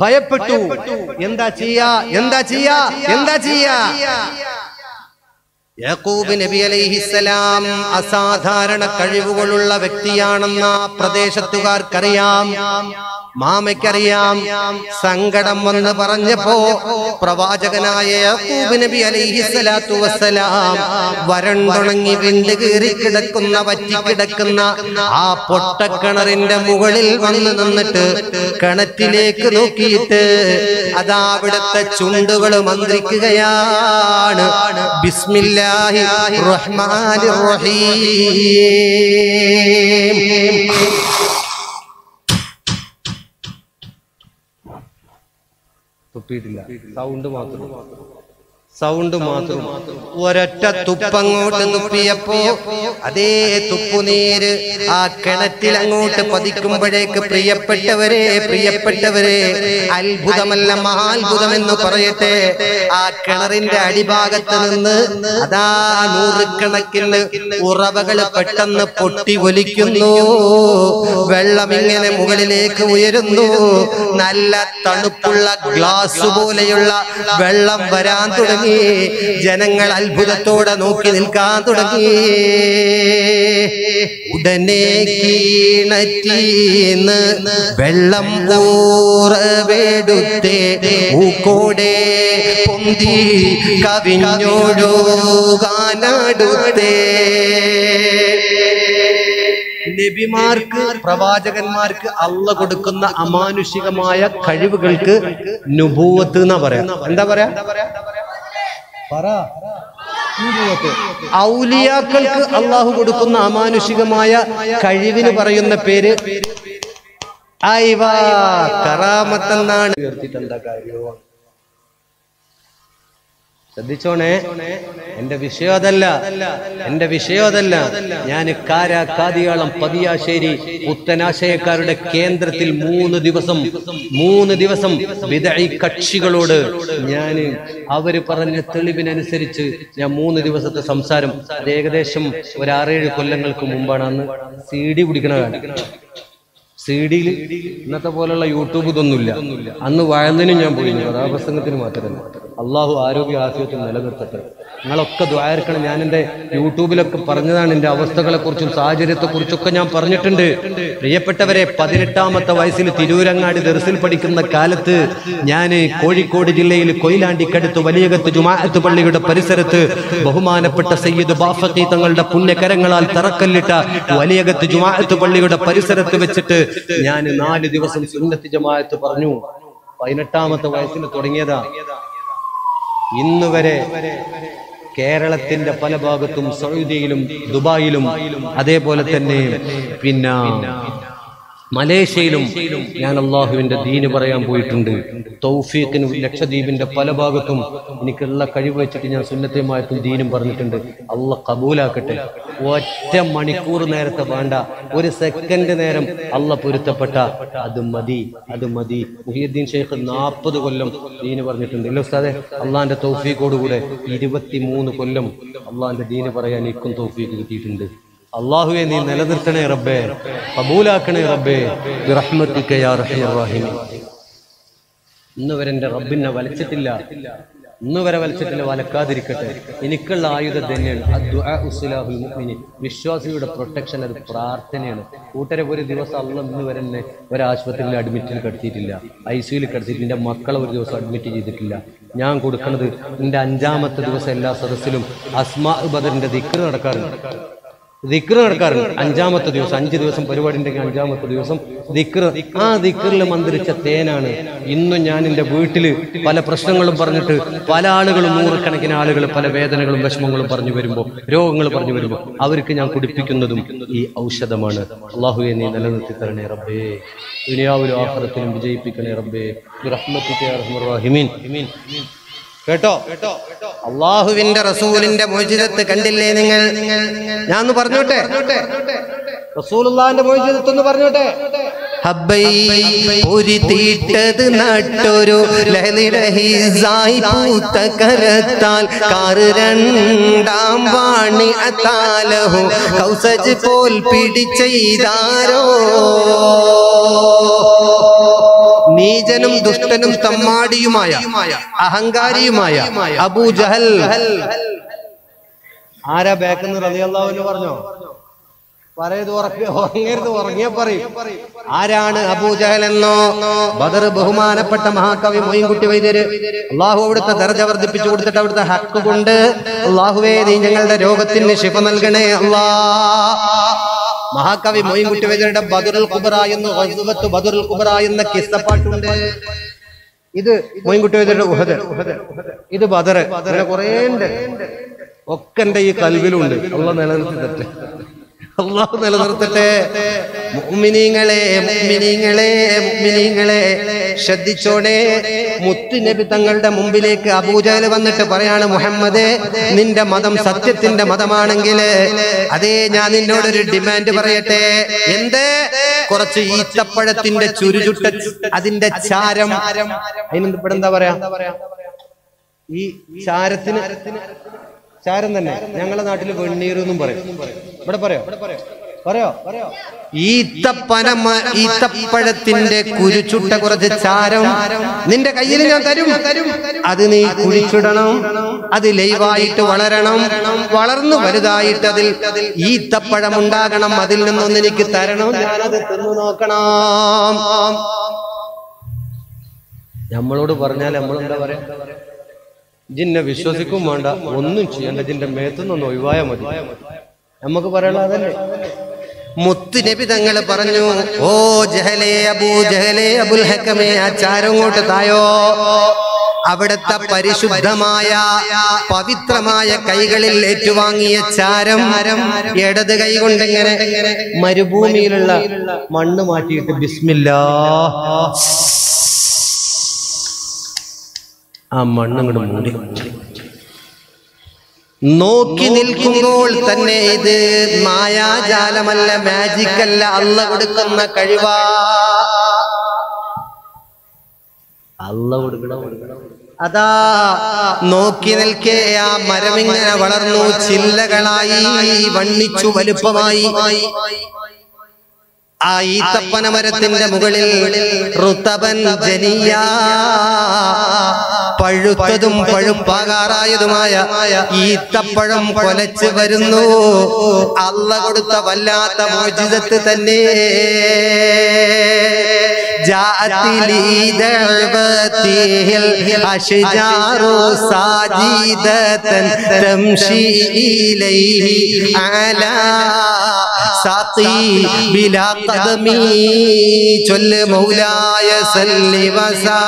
ഭയപ്പെട്ടു. എന്താ ചെയ്യാ? യാക്കൂബ് നബി അലൈഹിസ്സലാം അസാധാരണ കഴിവുകളുള്ള വ്യക്തിയാണെന്ന പ്രദേശത്തുകാർക്കറിയാം, മാമയ്ക്കറിയാം. സങ്കടം വന്ന് പറഞ്ഞപ്പോ പ്രവാചകനായ യാക്കൂബ് നബി അലൈഹിസ്സലാത്തു വസ്സലാം വരണ്ടുണങ്ങി വിണ്ട് കീറി കിടക്കുന്ന വറ്റിക്കിടക്കുന്ന ആ പൊട്ടക്കിണറിന്റെ മുകളിൽ വന്ന് നിന്നിട്ട് കിണറ്റിലേക്ക് നോക്കിയിട്ട് അതാ അവിടുത്തെ ചുണ്ടുകൾ മന്ത്രിക്കുകയാണ്. ബിസ്മില്ലാഹി റഹ്മാനിർ റഹീം. തുപ്പിയിട്ടില്ല, സൗണ്ട് മാത്രം ഒരൊറ്റ തുപ്പങ്ങോട്ട് തുപ്പിയപ്പോ അതേ തുപ്പുനീര് ആ കിണറ്റിൽ അങ്ങോട്ട് പതിക്കുമ്പോഴേക്ക് പ്രിയപ്പെട്ടവരെ അത്ഭുതമല്ല മഹാത്ഭുതമെന്ന് പറയട്ടെ, ആ കിണറിന്റെ അടിഭാഗത്ത് നിന്ന് അതാ നൂറുകണക്കിന് ഉറവകൾ പെട്ടെന്ന് പൊട്ടി ഒലിക്കുന്നു. വെള്ളം ഇങ്ങനെ മുകളിലേക്ക് ഉയരുന്നു. നല്ല തണുപ്പുള്ള ഗ്ലാസ് പോലെയുള്ള വെള്ളം വരാൻ തുടങ്ങി. ജനങ്ങൾ അത്ഭുതത്തോടെ നോക്കി നിൽക്കാൻ തുടങ്ങി. ഉടനെ കിണറ്റിന്ന് വെള്ളം ഊറവെടുത്തേ ൂക്കോടെ പൊന്തി കവിഞ്ഞൊഴുകാനടുത്തേ. നബിമാർക്ക് പ്രവാചകന്മാർക്ക് അള്ളാഹ് കൊടുക്കുന്ന അമാനുഷികമായ കഴിവുകൾക്ക് നുബൂവത്ത് എന്നാ പറയാ. എന്താ പറയാ? ഔലിയാക്കൾക്ക് അള്ളാഹു കൊടുക്കുന്ന അമാനുഷികമായ കഴിവിന് പറയുന്ന പേര് കറാമത്തെന്നാണ്. എന്താ കാര്യവും ശ്രദ്ധിച്ചോണേ. എന്റെ വിഷയം അതല്ല. ഞാൻ കാരാക്കാദിയാളം പതിയാശ്ശേരി പുത്തനാശയക്കാരുടെ കേന്ദ്രത്തിൽ 3 ദിവസം വിദഈ കക്ഷികളോട് ഞാൻ അവര് പറഞ്ഞ തെളിവിനനുസരിച്ച് ഞാൻ 3 ദിവസത്തെ സംസാരം, അത് ഏകദേശം ഒരു 6-7 കൊല്ലങ്ങൾക്ക് മുമ്പാണ്. അന്ന് CD പിടിക്കണ കാലം. CD-യിൽ ഇന്നത്തെ പോലുള്ള യൂട്യൂബ് ഇതൊന്നുമില്ല. അന്ന് വയലിനും ഞാൻ പോയിരുന്നു, കഥാപ്രസംഗത്തിന് മാത്രമല്ല. അള്ളാഹു ആരോഗ്യ ആഫിയത്തും നിലനിർത്തട്ടെ. നിങ്ങളൊക്കെ ദ്വാരക്കണം. ഞാൻ എൻ്റെ യൂട്യൂബിലൊക്കെ പറഞ്ഞതാണ്, എൻ്റെ അവസ്ഥകളെക്കുറിച്ചും സാഹചര്യത്തെക്കുറിച്ചൊക്കെ ഞാൻ പറഞ്ഞിട്ടുണ്ട്. പ്രിയപ്പെട്ടവരെ, 18ാമത്തെ വയസ്സിൽ തിരൂരങ്ങാടി ദർസിൽ പഠിക്കുന്ന കാലത്ത് ഞാൻ കോഴിക്കോട് ജില്ലയിൽ കൊയിലാണ്ടിക്കടുത്ത് വലിയകത്ത് ജുമാഅത്ത് പള്ളിയുടെ പരിസരത്ത് ബഹുമാനപ്പെട്ട സയ്യിദ് ബാഫഖി തങ്ങളുടെ പുണ്യകരങ്ങളാൽ തറക്കല്ലിട്ട വലിയകത്ത് ജുമാഅത്ത് പള്ളിയുടെ പരിസരത്ത് വെച്ചിട്ട് ഞാൻ 4 ദിവസം സുന്നത്ത് ജമാഅത്ത് പറഞ്ഞു. 18ാമത്തെ വയസ്സിൽ തുടങ്ങിയതാ. ഇന്ന് വരെ കേരളത്തിന്റെ പല ഭാഗത്തും സൗദിയിലും ദുബായിലും അതേപോലെ തന്നെ പിന്നെ മലേഷ്യയിലും ഞാൻ അള്ളാഹുവിന്റെ ദീന് പറയാൻ പോയിട്ടുണ്ട്. തൗഫീഖിന് ലക്ഷദ്വീപിന്റെ പല ഭാഗത്തും എനിക്കുള്ള കഴിവ് വെച്ചിട്ട് ഞാൻ സുന്നത്തുമായിട്ടും ദീനും പറഞ്ഞിട്ടുണ്ട്. അള്ളാഹ് കബൂലാക്കട്ടെ. ഒറ്റ മണിക്കൂർ നേരത്തെ വേണ്ട, 1 സെക്കൻഡ് നേരം അള്ളാഹ് പൊരുത്തപ്പെട്ട അത് മതി. മുഹിയുദ്ദീൻ ഷെയ്ഖ് 40 കൊല്ലം ദീന് പറഞ്ഞിട്ടുണ്ട്. ഇല്ല ഉസ്താദെ, അള്ളാഹിന്റെ തൗഫീഖോടുകൂടെ 23 കൊല്ലം അള്ളാഹിന്റെ ദീന് പറയാൻ എനിക്കും തൗഫീഖ് കിട്ടിയിട്ടുണ്ട്. അള്ളാഹുവെ നീ നിലനിർത്തണേ റബ്ബേ, കബൂലാക്കണേ റബ്ബേ, ബിറഹ്മതിക യാ അർഹമർ റഹീം. ഇന്ന് വരെ എൻ്റെ റബ്ബിനെ വലിച്ചിട്ടില്ല, വലക്കാതിരിക്കട്ടെ. എനിക്കുള്ള ആയുധം തന്നെയാണ് അദ്ദുആ ഉസ്ലാഹുൽ മുഅ്മിനി. വിശ്വാസിയുടെ പ്രൊട്ടക്ഷൻ, അത് പ്രാർത്ഥനയാണ്. കൂട്ടരെ ഒരു ദിവസം അള്ളാഹ് ഇന്ന് വരെ എന്നെ ഒരാശുപത്രിയിൽ അഡ്മിറ്റിൽ കിടത്തിയിട്ടില്ല, ICUയിൽ കിടത്തിയിട്ടില്ല. എൻ്റെ മക്കളെ ഒരു ദിവസം അഡ്മിറ്റ് ചെയ്തിട്ടില്ല. ഞാൻ കൊടുക്കുന്നത് എൻ്റെ 5ാമത്തെ ദിവസം എല്ലാ സദസ്സിലും അസ്മാ ബദറിന്റെ ദിക്ർ നടക്കാറുണ്ട്. 5ാമത്തെ ദിവസം, 5 ദിവസം പരിപാടി ഉണ്ടെങ്കിൽ 5ാമത്തെ ദിവസം ദിക്ർ. ആ ദിക്റിൽ മന്ത്രിച്ച തേനാണ് ഇന്നും ഞാൻ എൻ്റെ വീട്ടിൽ പല പ്രശ്നങ്ങളും പറഞ്ഞിട്ട് പല ആളുകളും, 100 കണക്കിന് ആളുകൾ പല വേദനകളും വിഷമങ്ങളും പറഞ്ഞു വരുമ്പോൾ, രോഗങ്ങൾ പറഞ്ഞു വരുമ്പോൾ അവർക്ക് ഞാൻ കുടിപ്പിക്കുന്നതും ഈ ഔഷധമാണ്. അല്ലാഹുവേ നീ നിലനിർത്തി തരണേ റബ്ബേ, ദുനിയാവിലും ആഖിറത്തിലും വിജയിപ്പിക്കണേ റബ്ബേ, ബിറഹ്മതിക യാ അർഹമർ റഹീമീൻ. കേട്ടോ, അള്ളാഹുവിന്റെ റസൂലിന്റെ മുഅ്ജിസത്ത് കണ്ടില്ലേ നിങ്ങൾ? ഞാൻ ഒന്ന് പറഞ്ഞോട്ടെ, റസൂലുള്ളാഹിന്റെ മുഅ്ജിസത്ത് ഒന്ന് പറഞ്ഞോട്ടെ. ഹബ്ബൈ ഉരിതീട്ടത് നട്ടൊരു ലഹലിരഹിസായി പൂത്ത കരത്താൽ കാറ് 2ാം വാണി അതാലഹു കൗസജ് പോൽ പിടിച്ചെയ്താരോ. നീചനും ദുഷ്ടനും തമ്മാടിയുമായ അഹങ്കാരിയുമായ അബൂജഹൽ ആരാ ബാക്കെന്ന് റളിയല്ലാഹു അൻഹു പറഞ്ഞോ? പറയത് ഉറങ്ങരുത്, ഉറങ്ങിയ പറയും. ആരാണ് അബൂജഹൽ എന്നോ? ബദർ ബഹുമാനപ്പെട്ട മഹാകവി മൊയ്ൻകുട്ടി വൈദ്യര് അള്ളാഹു അവിടുത്തെ ദർജ വർദ്ധിപ്പിച്ചു കൊടുത്തിട്ട് അവിടുത്തെ ഹക്ക് കൊണ്ട് അള്ളാഹുവേ നീ ഞങ്ങളുടെ രോഗത്തിന് ശിഫ നൽകണേ അല്ലാ. മഹാകവി മൊയ്ൻകുട്ടി വൈദ്യരുടെ ബദറുൽ കുബ്ര എന്ന് ബദറുൽ കുബ്ര എന്ന കിസ്സപ്പാട്ടുണ്ട്. ഇത് മൊയ്ൻകുട്ടി വൈദ്യരുടെ ഉഹദ്, ഇത് ബദർ. അങ്ങനെ കുറേ ഉണ്ട്. ഒക്കെ എന്റെ ഈ കൽവിലുണ്ട്. അള്ളാഹു നിലനിർത്തി, അള്ളാഹു നിലനിർത്തട്ടെ. മുഅ്മിനീങ്ങളെ മുഅ്മിനീങ്ങളെ മുഅ്മിനീങ്ങളെ ശ്രദ്ധിച്ചോണേ. മുത്ത് നബി തങ്ങളുടെ മുമ്പിലേക്ക് അബൂജഹൽ വന്നിട്ട് പറയാണ്, മുഹമ്മദേ നിന്റെ മതം സത്യത്തിന്റെ മതമാണെങ്കിൽ അതേ ഞാൻ നിന്നോടൊരു ഡിമാൻഡ് പറയട്ടെ. എന്ത്? കുറച്ച് ഈത്തപ്പഴത്തിന്റെ ചുരുചുട്ട അതിന്റെ ചാരം, അതിനെന്ത് എന്താ പറയാ? ഈ ചാരത്തിന് ചാരം തന്നെ ഞങ്ങളുടെ നാട്ടിൽ വെണ്ണീർ എന്നും പറയും. ഇവിടെ പറയോ? ഈത്തപ്പഴത്തിന്റെ കുരുച്ചുട്ട കുറച്ച് ചാരം നിന്റെ കയ്യിൽ ഞാൻ തരും. അത് നീ കുഴിച്ചിടണം. അത് ലൈവായിട്ട് വളരണം. വളർന്നു വലുതായിട്ട് അതിൽ ഈത്തപ്പഴം ഉണ്ടാകണം. അതിൽ നിന്നൊന്ന് എനിക്ക് തരണം. ഞാനത് തിന്നു നോക്കണം. നമ്മളോട് പറഞ്ഞാൽ നമ്മളെന്താ പറയാ? ജിന്നെ വിശ്വസിക്കും വേണ്ട, ഒന്നും ചെയ്യണ്ട, ജിന്റെ മേത്തുനിന്ന് ഒഴിവായ മതി. നമുക്ക് പറയാനുള്ള അതല്ലേ. മുത്ത് നബി തങ്ങൾ പറഞ്ഞു, ഓ ജഹലേ അബൂ ജഹലേ അബുൽ ഹക്കമേ ആ ചാരം കൊണ്ട് തായോ. അവിടുത്തെ പരിശുദ്ധമായ പവിത്രമായ കൈകളിൽ ഏറ്റുവാങ്ങിയ ചാരം ഇടത് കൈ കൊണ്ട് ഇങ്ങനെ മരുഭൂമിയിലുള്ള മണ്ണ് മാറ്റിയിട്ട് ബിസ്മില്ലാഹ് ആ മണ്ണങ്ങോട്ട് മൂടി നോക്കി നിൽക്കുമ്പോൾ തന്നെ ഇത് മായാജാലമല്ല, മാജിക്കല്ല, അല്ലാഹു കൊടുക്കുന്ന കഴിവാ. അല്ലാഹു കൊടുക്കണം. അതാ നോക്കി നിൽക്കേ ആ മരമിങ്ങനെ വളർന്നു, ചില്ലകളായി വണ്ണിച്ചു വലുപ്പമായി. ആ ഈത്തപ്പന മരത്തിന്റെ മുകളിൽ റുതബൻ ജനിയ പഴുത്തതും പഴുപ്പാകാറായതുമായ ഈത്തപ്പഴം കൊലച്ചു വരുന്നു. അല്ലാഹു കൊടുത്ത വല്ലാത്ത മുഅ്ജിസത്ത് തന്നെ. ജാഅതി ദഅവതിഹിൽ അശ്ജാറു സാജിദതൻ തംശി ഇലൈഹി അലാ സാഖി ബിലാ ഖദമി ചൊല്ല് മൗലായ സല്ലി വസാ.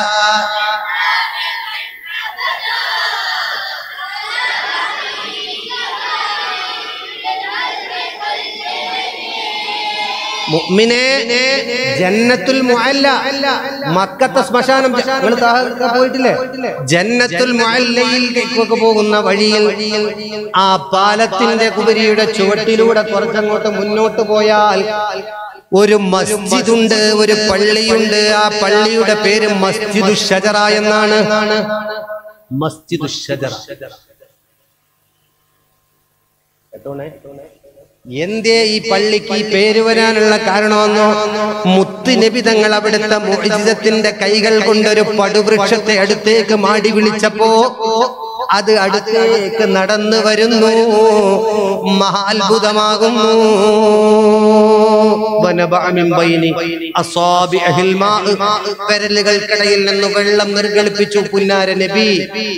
മുഅ്മിനേ ജന്നത്തുൽ മുഅല്ല, മക്കത്തെ ശ്മശാനം പോയിട്ടില്ലേ? ജന്നത്തുൽ മുഅല്ലയിലേക്ക് പോകുന്ന വഴിയിൽ ആ പാലത്തിന്റെ കുബരിയുടെ ചുവട്ടിലൂടെ കുറച്ചങ്ങോട്ട് മുന്നോട്ട് പോയാൽ ഒരു മസ്ജിദുണ്ട്, ഒരു പള്ളിയുണ്ട്. ആ പള്ളിയുടെ പേര് മസ്ജിദു ഷജറ എന്നാണ്. മസ്ജിദു ഷജറ. എന്തേ ഈ പള്ളിക്ക് ഈ പേര് വരാനുള്ള കാരണമെന്നോ? മുത്ത് നബി തങ്ങൾ അവിടുത്തെ മുഅ്ജിസത്തിന്റെ കൈകൾ കൊണ്ടൊരു പടുവൃക്ഷത്തെ അടുത്തേക്ക് മാടി വിളിച്ചപ്പോ അത് അടുത്തേക്ക് നടന്നു വരുന്നു. മഹാത്ഭുതമാകുന്നു. വിരലുകൾക്കിടയിൽ നിന്ന് വെള്ളം നിർഗളിപ്പിച്ചു പുന്നാര നബി.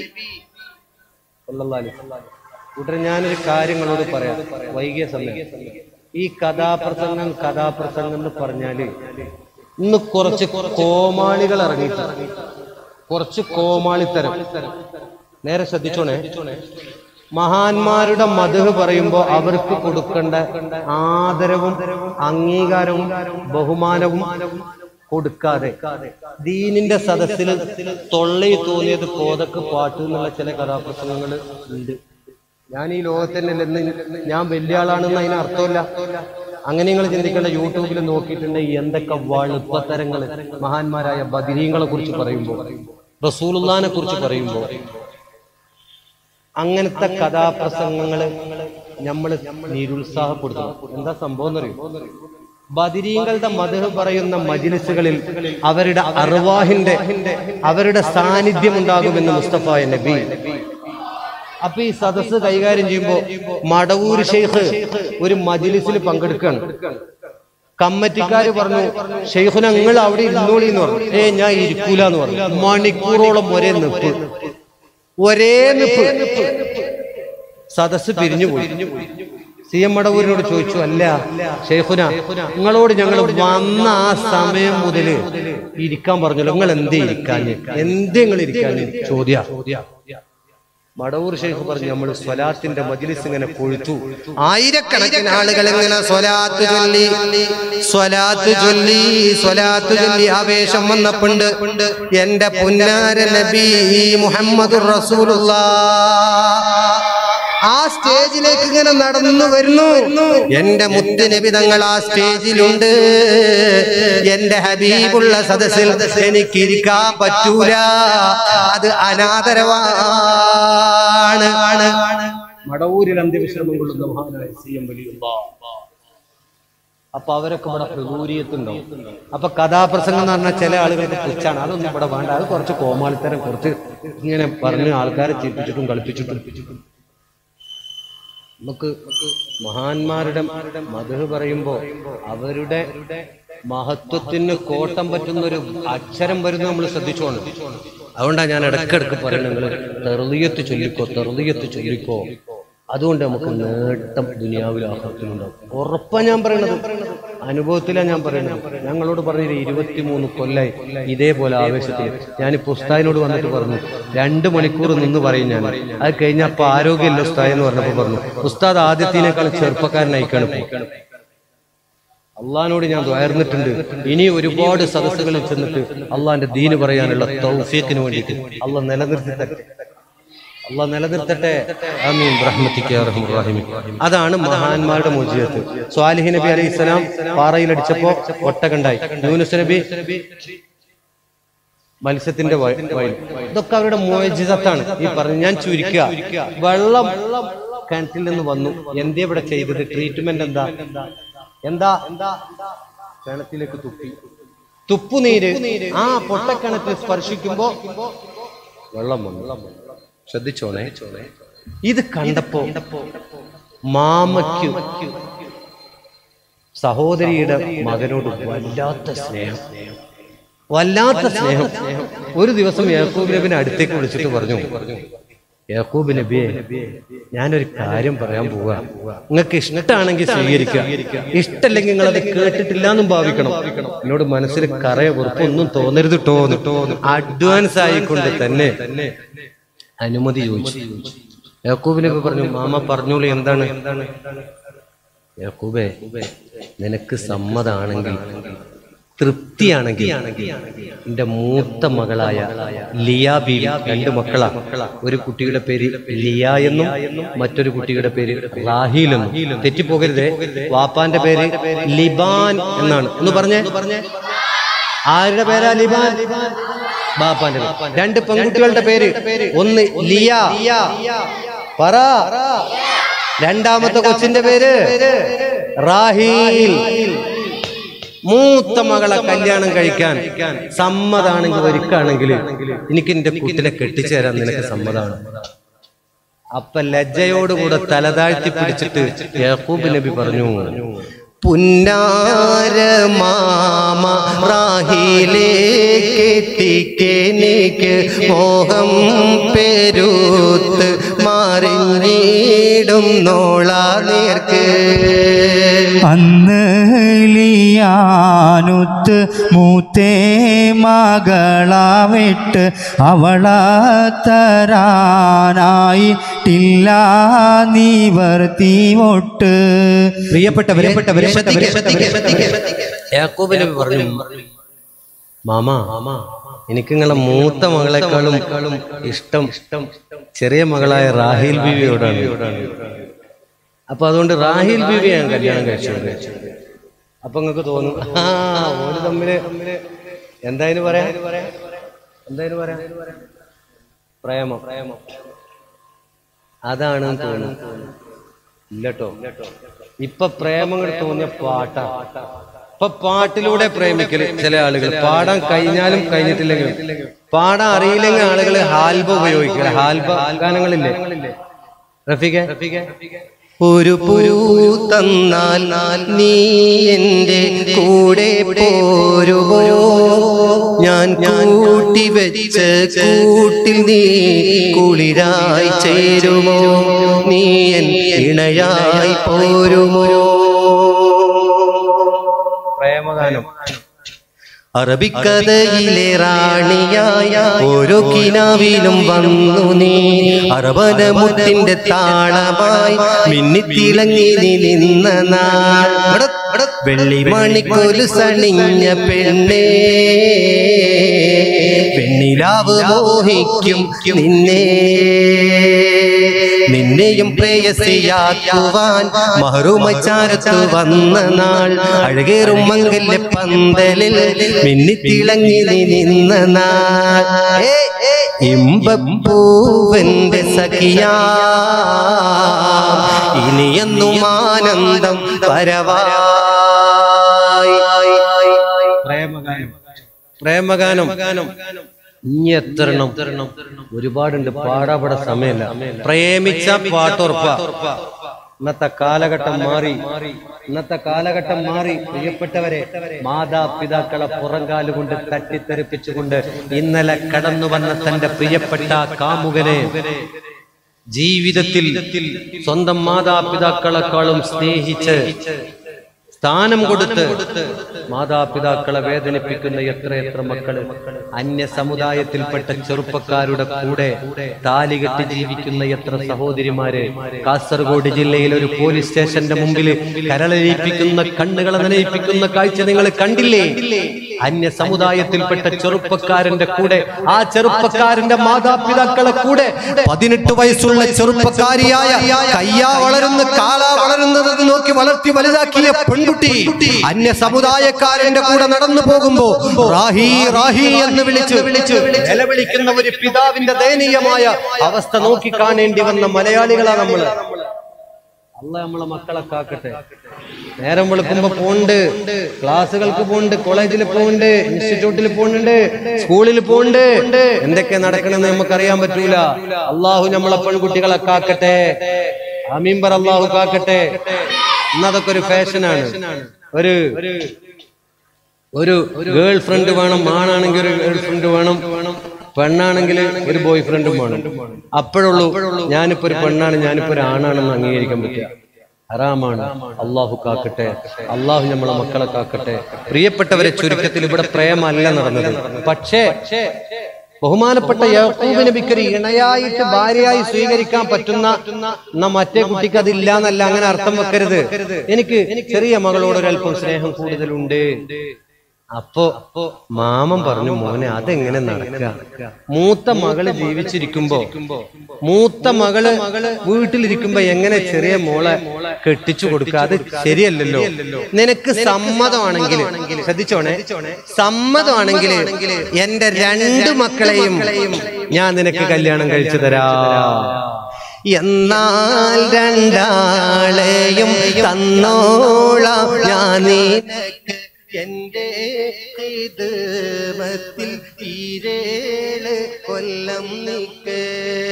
കൂട്ടർ ഞാനൊരു കാര്യങ്ങളോട് പറയാം, വൈകിയ സമയം. ഈ കഥാപ്രസംഗം എന്ന് പറഞ്ഞാല് ഇന്ന് കുറച്ച് കോമാളികൾ ഇറങ്ങിയിട്ട് കുറച്ച് കോമാളിത്തരം. നേരെ ശ്രദ്ധിച്ചോണേ. മഹാന്മാരുടെ മദ്ഹ് പറയുമ്പോൾ അവർക്ക് കൊടുക്കേണ്ട ആദരവും അംഗീകാരവും ബഹുമാനവും കൊടുക്കാതെ ദീനിന്റെ സദസ്സിൽ തൊള്ളയിൽ തോന്നിയത് കോതക്ക് പാട്ട് എന്നുള്ള ചില കഥാപ്രസംഗങ്ങൾ ഉണ്ട്. ഞാൻ ഈ ലോകത്തന്നെ ഞാൻ വലിയ ആളാണെന്ന് അതിന് അർത്ഥമില്ല. അങ്ങനെ നിങ്ങൾ ചിന്തിക്കേണ്ട. യൂട്യൂബിൽ നോക്കിയിട്ടുണ്ടെങ്കിൽ എന്തൊക്കെ വളുപ്പത്തരങ്ങൾ മഹാന്മാരായ ബദരീങ്ങളെ കുറിച്ച് പറയുമ്പോൾ, റസൂലുള്ളാഹിനെ കുറിച്ച് പറയുമ്പോൾ, അങ്ങനത്തെ കഥാപ്രസംഗങ്ങൾ നമ്മൾ നിരുത്സാഹപ്പെടുത്തണം. എന്താ സംഭവം എന്നറിയും? ബദരീങ്ങളുടെ മദ്ഹ് പറയുന്ന മജ്ലിസുകളിൽ അവരുടെ അർവാഹിന്റെ അവരുടെ സാന്നിധ്യം ഉണ്ടാകുമെന്ന് മുസ്തഫ നബി അപ്പൊ ഈ സദസ്സ് കൈകാര്യം ചെയ്യുമ്പോ മടവൂർ ഷെയ്ഖ് ഒരു മജ്ലിസിൽ പങ്കെടുക്കുകയാണ്. കമ്മിറ്റിക്കാര് പറഞ്ഞു, ഷെയ്ഖുന നിങ്ങൾ അവിടെ ഇരുന്നോളി എന്ന് പറഞ്ഞു. ഞാൻ ഇരിക്കൂല എന്ന് പറഞ്ഞു. മണിക്കൂറോളം ഒരേ നിപ്പ്. സദസ്സ് പിരിഞ്ഞുപോയി. CM മടവൂരിനോട് ചോദിച്ചു, അല്ല ഷെയ്ഖുന, നിങ്ങളോട് ഞങ്ങൾ വന്ന ആ സമയം മുതല് ഇരിക്കാൻ പറഞ്ഞല്ലോ, നിങ്ങൾ എന്തേ നിങ്ങൾ ഇരിക്കാഞ്ഞ് ചോദ്യ. മടവൂർ ഷെയ്ഖ് പറഞ്ഞു, നമ്മൾ സ്വലാത്തിന്റെ മജ്ലിസ് ഇങ്ങനെ പൊഴുത്തു. ആയിരക്കണക്കിന് ആളുകൾ ഇങ്ങനെ സ്വലാത്ത് ചൊല്ലി ആവേശം വന്നപ്പോണ്ട് എന്റെ പുന്നാര നബി മുഹമ്മദുർ റസൂലുള്ളാഹ് ആ സ്റ്റേജിലേക്ക് ഇങ്ങനെ നടന്നു വരുന്നു. എന്റെ മുത്ത് നബി തങ്ങൾ ആ സ്റ്റേജിലുണ്ട്. എന്റെ ഹബീബുള്ള സദസ്സിൽ എനിക്ക് ഇരിക്കാൻ പറ്റൂല, അത് അനാദരവാണ്. മടവൂരിൽ അന്ത്യവിശ്രമം കൊള്ളുന്ന മഹാനായ CM വലിയുള്ളാഹ്. അപ്പൊ അവരൊക്കെ ഇവിടെ പ്രദൂരിയത്തുണ്ടാവും. അപ്പൊ കഥാപ്രസംഗം എന്ന് പറഞ്ഞാൽ ചില ആളുകൾക്ക് പുച്ഛാണ്. അതൊന്നും ഇവിടെ വേണ്ട. അത് കുറച്ച് കോമാളിത്തരം, കുറച്ച് ഇങ്ങനെ പറഞ്ഞ് ആൾക്കാരെ ചിരിപ്പിച്ചിട്ടും കളിപ്പിച്ചിട്ടും. നമുക്ക് മഹാന്മാരുടെ മദ്ഹ് പറയുമ്പോ അവരുടെ മഹത്വത്തിന് കോട്ടം പറ്റുന്നൊരു അക്ഷരം വരുന്നത് നമ്മൾ ശ്രദ്ധിച്ചോണം. അതുകൊണ്ടാണ് ഞാൻ ഇടയ്ക്കിടയ്ക്ക് പറയുന്നത്, നിങ്ങൾ തെർളിയത്ത് ചൊല്ലിക്കോ. അതുകൊണ്ട് നമുക്ക് നേട്ടം ദുനിയാവിൽ ആഹ്റത്തിലുണ്ടാവും. ഉറപ്പാണ് ഞാൻ പറയണത്, അനുഭവത്തിലാണ് ഞാൻ പറയുന്നത്. ഞങ്ങളോട് പറഞ്ഞത് 23 കൊല്ലായി ഇതേപോലെ ആവേശത്തിൽ. ഞാനിപ്പോ ഉസ്താദിനോട് വന്നിട്ട് പറഞ്ഞു, 2 മണിക്കൂർ നിന്ന് പറയും ഞാൻ. അത് കഴിഞ്ഞപ്പോ ആരോഗ്യമില്ല ഉസ്താദ് എന്ന് പറഞ്ഞപ്പോ പറഞ്ഞു, ഉസ്താദ് ആദ്യത്തിനേക്കാൾ ചെറുപ്പക്കാരനായിക്കാണ്. അള്ളാഹിനോട് ഞാൻ ദ്വാർന്നിട്ടുണ്ട്, ഇനി ഒരുപാട് സദസ്സുകളിൽ ചെന്നിട്ട് അള്ളാഹിന്റെ ദീന് പറയാനുള്ള തൗഫീഖിന് വേണ്ടിയിട്ട് അള്ളാഹ് നിലനിർത്തട്ടെ. ആമീൻ ബിറഹ്മതിക യാ അർഹമർ റഹീമീൻ. അതാണ് മഹാന്മാരുടെ മുഅ്ജിസത്ത്. സ്വാലിഹ് നബി അലൈഹിസ്സലാം പാറയിലടിച്ചപ്പോ ഒട്ടകണ്ടായി. യൂനുസ് നബി മത്സ്യത്തിന്റെ വയൽ. ഇതൊക്കെ അവരുടെ മുഅ്ജിസത്താണ്. ഈ പറഞ്ഞു ഞാൻ ചുരുക്കുക. വെള്ളം കിണറ്റിൽ നിന്ന് വന്നു. എന്തേ ഇവിടെ ചെയ്തത്? ട്രീറ്റ്മെന്റ് എന്താ? കിണറ്റിലേക്ക് തുപ്പുനീര് ആ പൊട്ടക്കിണറ്റിൽ സ്പർശിക്കുമ്പോ വെള്ളം വന്നു. ശ്രദ്ധിച്ചോണേ. ഇത് കണ്ടപ്പോ മാമയ്ക്ക് സഹോദരിയുടെ മകനോട് വല്ലാത്ത സ്നേഹം. ഒരു ദിവസം യാക്കൂബ് നബിനെ അടുത്തേക്ക് വിളിച്ചിട്ട് പറഞ്ഞു, യാക്കൂബ് നബിയെ, ഞാനൊരു കാര്യം പറയാൻ പോവാ. നിങ്ങൾക്ക് ഇഷ്ടമാണെങ്കിൽ സ്വീകരിക്കുക, ഇഷ്ടല്ലെങ്കിൽ നിങ്ങൾ അത് കേട്ടിട്ടില്ല എന്നും ഭാവിക്കണം. എന്നോട് മനസ്സിൽ കറയ വെറുപ്പൊന്നും തോന്നരുത് കേട്ടോ. അഡ്വാൻസ് ആയിക്കൊണ്ട് തന്നെ അനുമതി ചോദിച്ചു. യാക്കൂബ് നബി പറഞ്ഞു, മാമ പറഞ്ഞോളൂ, എന്താണ്? യാക്കൂബേ, നിനക്ക് സമ്മതാണെങ്കിൽ, തൃപ്തിയാണെങ്കിൽ എന്റെ മൂത്ത മകളായ ലിയ ബീവി, 2 മക്കളാ. ഒരു കുട്ടിയുടെ പേര് ലിയ എന്നും മറ്റൊരു കുട്ടിയുടെ പേര് റാഹീൽ എന്നും. തെറ്റിപ്പോകരുതേ. വാപ്പാന്റെ പേര് ലിബാൻ എന്നാണ്. ഒന്ന് പറഞ്ഞേ. ആരുടെ പേരാ ലിബാൻ? ബാപ്പാന്റെ. 2 പെൺകുട്ടികളുടെ പേര്, ഒന്ന് ലിയ പറ, രണ്ടാമത്തെ കൊച്ചിന്റെ പേര് റാഹീൽ. മൂത്ത മകളെ കല്യാണം കഴിക്കാൻ സമ്മതാണെങ്കിൽ, ഒരുക്കാണെങ്കിൽ എനിക്ക് എന്റെ കുട്ടിനെ കെട്ടിച്ചേരാൻ നിനക്ക് സമ്മതാണ്. അപ്പൊ ലജ്ജയോടുകൂടെ തലതാഴ്ത്തി പിടിച്ചിട്ട് യാക്കൂബ് നബി പറഞ്ഞു, പുന്നാര മാമ റാഹീലേ കെട്ടിക്കെനിക്ക് മോഹം പെരുത്ത് മാറിഞ്ഞിടും നോളാ നേർക്ക്.
അന്ന് ലിയാനുത്ത് മൂത്തേ മകളാവിട്ട് അവളെ തരാനായിട്ടില്ല നിവർത്തി ഒട്ട്.
പ്രിയപ്പെട്ടവരെ യാക്കൂബ് നബി പറഞ്ഞു, മാമാ, എനിക്ക് നിങ്ങളെ മൂത്ത മകളെക്കാളും ഇഷ്ടം ചെറിയ മകളായ റാഹീൽ ബീവിയോടാണ്. അപ്പൊ അതുകൊണ്ട് റാഹീൽ ബീവി ഞാൻ കല്യാണം കഴിച്ചു. അപ്പൊ നിങ്ങൾക്ക് തോന്നും, ഓര് തമ്മില് എന്തായാലും പറയാ പ്രേമം. അതാണ് തോന്നുന്നു. ഇല്ലട്ടോ, ഇപ്പൊ പ്രേമങ്ങൾ തോന്നിയ പാട്ടാ. ഇപ്പൊ പാട്ടിലൂടെ പ്രേമിക്കല് ചില ആളുകൾ. പാടാൻ കഴിഞ്ഞാലും കഴിഞ്ഞിട്ടില്ലെങ്കിലും, പാടാൻ അറിയില്ലെങ്കിൽ ആളുകൾ ഹാൽബ ഉപയോഗിക്കുക. ഹാൽബ ഗാനങ്ങളില്ലേ, ഒരു പൂ തന്നാൽ നീ എൻ്റെ കൂടെ പോരുമോ, ഞാൻ കൂട്ടി വെച്ച കൂട്ടിൽ നീ കുളിരായി ചേരുമോ, നീ എൻ ഇണയായി പോരുമോ. പ്രേമഗാനം. അറബിക്കഥയിലെ റാണിയായ ഓരോ കിനാവിലും വന്നു നീ, അറബനമുത്തിന്റെ താളമായി മിന്നിത്തിളങ്ങി നീ നിന്ന നാൾ, വെള്ളിമണിക്കൊരു സണിഞ്ഞ പെണ്ണേ, പെണ്ണിലാവ് മോഹിക്കും നിന്നെ, നിന്നെയും പ്രേയസിയാക്കുവാൻ മഹറുമച്ചാരത്തു വന്ന നാൾ, അഴകേറും മംഗല്യ പന്തലിൽ മിന്നിത്തിളങ്ങി നീ നിന്ന നാൾ, ഇമ്പപ്പൂവന്റെ സഖിയാ ഇനിയെന്നും ആനന്ദം പരവായി. പ്രേമഗാനം ഇനി എത്തരണം, ഒരുപാടുണ്ട്, പാടാപട സമയമല്ല. പ്രേമിച്ച പാട്ടുറപ്പ. ഇന്നത്തെ കാലഘട്ടം മാറി പ്രിയപ്പെട്ടവരെ, മാതാപിതാക്കളെ പുറങ്കാലുകൊണ്ട് തട്ടിത്തെറിപ്പിച്ചുകൊണ്ട് ഇന്നലെ കടന്നു വന്ന തന്റെ പ്രിയപ്പെട്ട കാമുകനെ ജീവിതത്തിൽ സ്വന്തം മാതാപിതാക്കളെക്കാളും സ്നേഹിച്ച് സ്ഥാനം കൊടുത്ത് മാതാപിതാക്കളെ വേദനിപ്പിക്കുന്ന എത്രയെത്ര മക്കള്, അന്യ സമുദായത്തിൽപ്പെട്ട ചെറുപ്പക്കാരുടെ കൂടെ താലികെട്ടി ജീവിക്കുന്ന എത്ര സഹോദരിമാര്. കാസർഗോഡ് ജില്ലയിൽ ഒരു പോലീസ് സ്റ്റേഷന്റെ മുമ്പിൽ കരളലിപ്പിക്കുന്ന, കണ്ണുകളെ നനയിപ്പിക്കുന്ന കാഴ്ച നിങ്ങൾ കണ്ടില്ലേ? അന്യ സമുദായത്തിൽപ്പെട്ട ചെറുപ്പക്കാരന്റെ കൂടെ, ആ ചെറുപ്പക്കാരന്റെ മാതാപിതാക്കളെ കൂടെ 18 വയസ്സുള്ള ചെറുപ്പക്കാരിയായ കയ്യാ വളരുന്ന കാളാ വളരുന്നത് നോക്കി വളർത്തി വലുതാക്കിയ പെൺകുട്ടി അന്യ സമുദായക്കാരന്റെ കൂടെ നടന്നു പോകുമ്പോ റാഹി റാഹി എന്ന് വിളിച്ച് നിലവിളിക്കുന്ന ഒരു പിതാവിന്റെ ദയനീയമായ അവസ്ഥ നോക്കി കാണേണ്ടി വന്ന മലയാളികളാണ് നമ്മള്. അല്ലാഹ് നമ്മളെ മക്കളെ കാക്കട്ടെ. നേരം വെളുക്കുമ്പോ പോണ്ട്, ക്ലാസ്സുകൾക്ക് പോണ്ട്, കോളേജിൽ പോണ്ട്, ഇൻസ്റ്റിറ്റ്യൂട്ടിൽ പോണ്ട്, സ്കൂളിൽ പോണ്ട്, എന്തൊക്കെ നടക്കണമെന്ന് നമുക്കറിയാൻ പറ്റൂല. അള്ളാഹു നമ്മളെ പെൺകുട്ടികളെ കാക്കട്ടെ. ആമീൻ പറ. അള്ളാഹു കാക്കട്ടെ. ഇന്നതൊക്കെ ഒരു ഫാഷനാണ്. ഒരു ഗേൾ ഫ്രണ്ട് വേണം, ആണാണെങ്കിൽ ഒരു ഗേൾ ഫ്രണ്ട് വേണം, പെണ്ണാണെങ്കിൽ ഒരു ബോയ് ഫ്രണ്ടും വേണം. അപ്പോഴുള്ളൂ ഞാനിപ്പോ ഒരു പെണ്ണാണ്, ഞാനിപ്പോ ഒരു ആണാണെന്ന് അംഗീകരിക്കാൻ പറ്റുക. ഹറാമാണ്. അള്ളാഹു കാക്കട്ടെ. അള്ളാഹു നമ്മളെ മക്കളെ കാക്കട്ടെ. പ്രിയപ്പെട്ടവരെ, ചുരുക്കത്തിൽ ഇവിടെ പ്രേമല്ല നടന്നത്. പക്ഷേ ബഹുമാനപ്പെട്ട യാക്കൂബ് നബിക്ക് ഒരു ഇണയായിട്ട് ഭാര്യയായി സ്വീകരിക്കാൻ പറ്റുന്ന മറ്റേ കുട്ടിക്ക് അതില്ല എന്നല്ല, അങ്ങനെ അർത്ഥം വെക്കരുത്. എനിക്ക് ചെറിയ മകളോടൊരല്പം സ്നേഹം കൂടുതലുണ്ട്. അപ്പോ മാമൻ പറഞ്ഞു, മോനെ അതെങ്ങനെ നടക്കുക? മൂത്ത മകള് ജീവിച്ചിരിക്കുമ്പോ, മൂത്ത മകള് വീട്ടിലിരിക്കുമ്പോ എങ്ങനെ ചെറിയ മോളെ കെട്ടിച്ചു കൊടുക്കുക? അത് ശരിയല്ലല്ലോ. നിനക്ക് സമ്മതമാണെങ്കിൽ, ശ്രദ്ധിച്ചോണേ, സമ്മതമാണെങ്കിൽ എന്റെ 2 മക്കളെയും ഞാൻ നിനക്ക് കല്യാണം കഴിച്ചു തരാം. എന്നാൽ 2ആളെയും തന്നോളാം ഞാൻ എന്റെ ഖിദ്മത്തിൽ 7 കൊല്ലം നിൽക്കേ.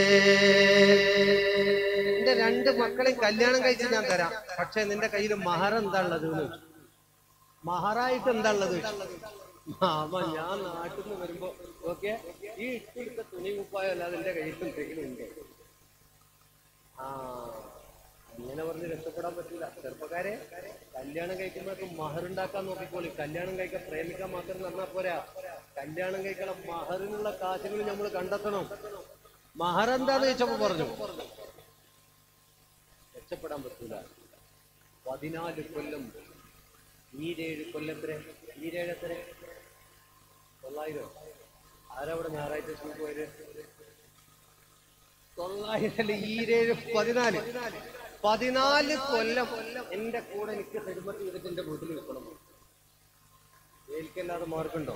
എന്റെ 2 മക്കളെയും കല്യാണം കഴിച്ച് ഞാൻ തരാം. പക്ഷെ നിന്റെ കയ്യിൽ മഹർ എന്താ ഉള്ളത്? മഹറായിട്ട് എന്താ ഉള്ളത്? മാമ, ഞാൻ നാട്ടിൽ നിന്ന് വരുമ്പോ ഓക്കെ ഈ ഇട്ടെടുത്ത തുണി കുപ്പായോ അല്ലാതെ എന്റെ കയ്യിൽ എന്തെങ്കിലും ഉണ്ട്. അങ്ങനെ പറഞ്ഞ് രക്ഷപ്പെടാൻ പറ്റില്ല. ചെറുപ്പക്കാരെ, കല്യാണം കഴിക്കുമ്പോഴൊക്കെ മഹറുണ്ടാക്കാൻ നോക്കിക്കോളി. കല്യാണം കഴിക്കാൻ പ്രേമിക്കാൻ മാത്രം നന്നാ പോരാ. കല്യാണം കഴിക്കണം, മഹറിനുള്ള കാശുകൾ നമ്മൾ കണ്ടെത്തണം. മഹർ എന്താന്ന് ചോദിച്ചപ്പോ പറഞ്ഞു രക്ഷപ്പെടാൻ പറ്റൂല. 14 കൊല്ലം. 7 കൊല്ലത്ര? 7 എത്ര? 900. ആരവിടെ ഞായറാഴ്ച സ്കൂൾ പോയത്? 900 14 കൊല്ലം എന്റെ കൂടെ എനിക്ക് ഖിദ്മത്ത് ചെയ്തിട്ട് എന്റെ വീട്ടിൽ നിൽക്കണം. എനിക്കല്ലാതെ മാർക്കുണ്ടോ?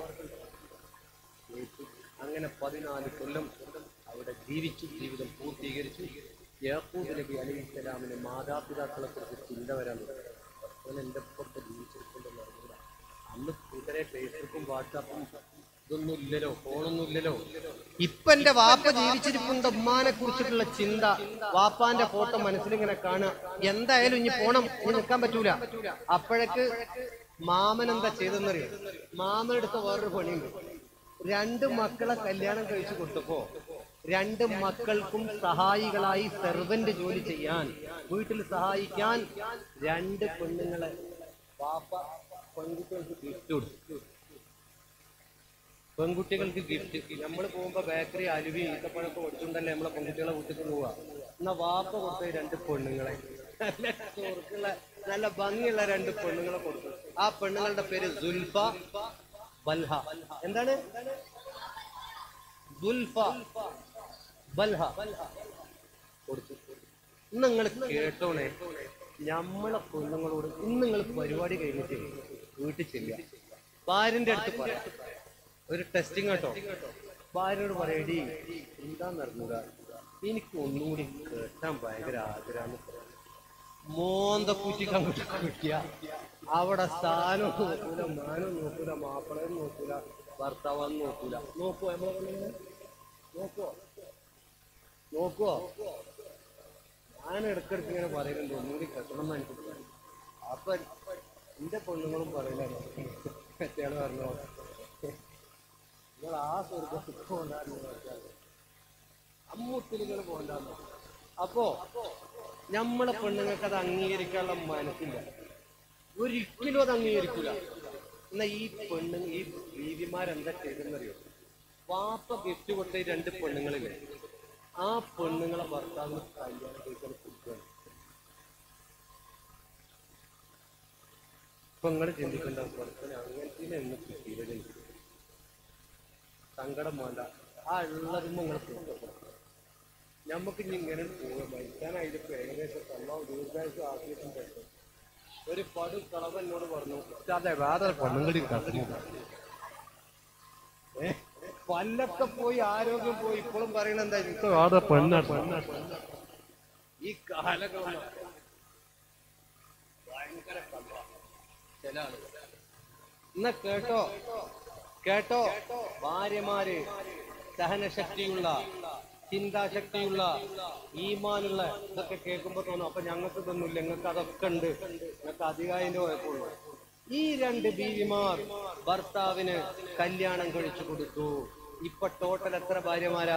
അങ്ങനെ 14 കൊല്ലം അവിടെ ജീവിച്ചു, ജീവിതം പൂർത്തീകരിച്ചു. യാക്കൂബ് നബി അലൈഹിസ്സലാമിന് മാതാപിതാക്കളെ കുറിച്ച് ചിന്ത വരാൻ തുടങ്ങി. അവൻ എൻ്റെ ഒപ്പം ജീവിച്ചിരിക്കൊണ്ടെന്ന് അറിയില്ല. അന്ന് കൂട്ടരെ ഫേസ്ബുക്കും വാട്സാപ്പും ഇതൊന്നും ഇല്ലല്ലോ, ഫോണൊന്നും ഇല്ലല്ലോ. ഇപ്പൊ എന്റെ വാപ്പ ജീവിച്ചിരിപ്പുണ്ട്, ഉമ്മാനെ കുറിച്ചിട്ടുള്ള ചിന്ത, വാപ്പാന്റെ ഫോട്ടോ മനസ്സിലിങ്ങനെ കാണുക. എന്തായാലും ഇനി പോണം, ഇനി നിൽക്കാൻ പറ്റൂല. അപ്പോഴേക്ക് മാമൻ എന്താ ചെയ്തെന്നറിയോ? മാമനെടുത്ത വേറൊരു പണിയുണ്ട്. 2 മക്കളെ കല്യാണം കഴിച്ചു കൊടുത്തപ്പോ 2 മക്കൾക്കും സഹായികളായി സെർവന്റ് ജോലി ചെയ്യാൻ, വീട്ടിൽ സഹായിക്കാൻ 2 പെണ്ണുങ്ങളെ വാപ്പ പെൺകുട്ടികൾക്ക് ഗിഫ്റ്റ് കൊടുത്തു. പെൺകുട്ടികൾക്ക് ഗിഫ്റ്റ്. നമ്മൾ പോകുമ്പോ ബേക്കറി അലുവി ഈത്തപ്പഴമൊക്കെ കൊടുത്തുകൊണ്ടല്ലേ നമ്മളെ പെൺകുട്ടികളെ വീട്ടിൽ പോവുക. എന്നാ വാപ്പ കൊടുത്ത 2 പെണ്ണുങ്ങളെ, നല്ല ചോർക്കുള്ള നല്ല ഭംഗിയുള്ള 2 പെണ്ണുങ്ങളെ കൊടുത്തു. ആ പെണ്ണുങ്ങളുടെ പേര് സുൽഫ, ബൽഹ. എന്താണ്? സുൽഫ, ബൽഹ കൊടുത്തു. ഇന്ന് നിങ്ങൾ കേട്ടോണേ, നമ്മളെ പെണ്ണുങ്ങളോട് ഇന്ന് നിങ്ങൾ പരിപാടി കഴിഞ്ഞിട്ട് വീട്ടിൽ ചെല്ലുക, ഭാര്യന്റെ അടുത്ത് പറയാം, ഒരു ടെസ്റ്റിംഗ് കേട്ടോ. ഭാര്യയോട് പറയടി, എന്താന്ന് അറിഞ്ഞൂടാ, എനിക്ക് ഒന്നുകൂടി കേട്ടാൻ ഭയങ്കര ആഗ്രഹം. മോന്തക്കൂറ്റി കണ്ടിട്ട് കിട്ടിയ അവിടെ സ്ഥാനം നോക്കൂല, മാനം നോക്കൂല, മാപ്പിളയും നോക്കൂല, ഭർത്താവെന്ന് നോക്കൂല. നോക്കുവോ? നമ്മളെ നോക്കുവോ? നോക്കുവോ? ഞാൻ ഇടയ്ക്കിടയ്ക്ക് ഇങ്ങനെ പറയുന്നുണ്ട് ഒന്നുകൂടി കെട്ടണം എന്ന് എനിക്ക് പറയാം. അപ്പൊ എന്റെ പെണ്ണുങ്ങളും പറയില്ല, മറ്റേയാള് പറഞ്ഞോ നിങ്ങൾ ആ സ്വർഗത്തിൽ പോകണ്ടാന്ന് വെച്ചാൽ അമ്മൂത്തിലിങ്ങൾ പോകണ്ടെന്ന്. അപ്പോ നമ്മളെ പെണ്ണുങ്ങൾക്ക് അത് അംഗീകരിക്കാനുള്ള മനസ്സില്ല, ഒരിക്കലും അത് അംഗീകരിക്കില്ല. എന്നാ ഈ ഈ ബീവിമാരെന്താ ചെയ്തെന്നറിയോ? വാപ്പ ഗിഫ്റ്റ് കൊടുത്ത 2 പെണ്ണുങ്ങളില്ലേ, ആ പെണ്ണുങ്ങളെ ഭർത്താവിന് കല്യാണം കഴിക്കാൻ കൊടുക്കുകയാണ്. ഇപ്പൊ നിങ്ങൾ ചിന്തിക്കേണ്ട, അങ്ങനത്തെ എന്ന് കിട്ടിയില്ല, സങ്കടം വേണ്ട. ആ ഉള്ളതും നിങ്ങൾ കൊടുക്കണം. ഞമ്മക്ക് ഇനി ഇങ്ങനെ പോവുക, മരിക്കാനായിട്ട് ഏകദേശം ദീർഘായുസ് ആക്കിയിട്ടുണ്ട്. ഒരു പടു കളവ് എന്നോട് പറഞ്ഞു, അതെ വേറെ പെണ്ണുങ്ങളി കടന്നു, പല്ലൊക്കെ പോയി, ആരോഗ്യം പോയി, ഇപ്പോഴും പറയണ എന്താ വേറെ പെണ്ണ. ഈ കാലഘട്ടം ഭയങ്കര ചില ആളുകൾ. എന്നാ കേട്ടോ കേട്ടോ, ഭാര്യമാര് സഹനശക്തിയുള്ള, ചിന്താശക്തിയുള്ള, ഈമാനുള്ള ഇതൊക്കെ കേൾക്കുമ്പോ തോന്നും അപ്പൊ ഞങ്ങൾക്ക് ഇതൊന്നുമില്ല, ഞങ്ങൾക്ക് അതൊക്കെ ഉണ്ട്, ഞങ്ങൾക്ക് അധികാരിന്റെ കുഴപ്പമുള്ളൂ. ഈ 2 ബീവിമാർ ഭർത്താവിന് കല്യാണം കഴിച്ചു കൊടുത്തു. ഇപ്പൊ ടോട്ടൽ എത്ര ഭാര്യമാരാ?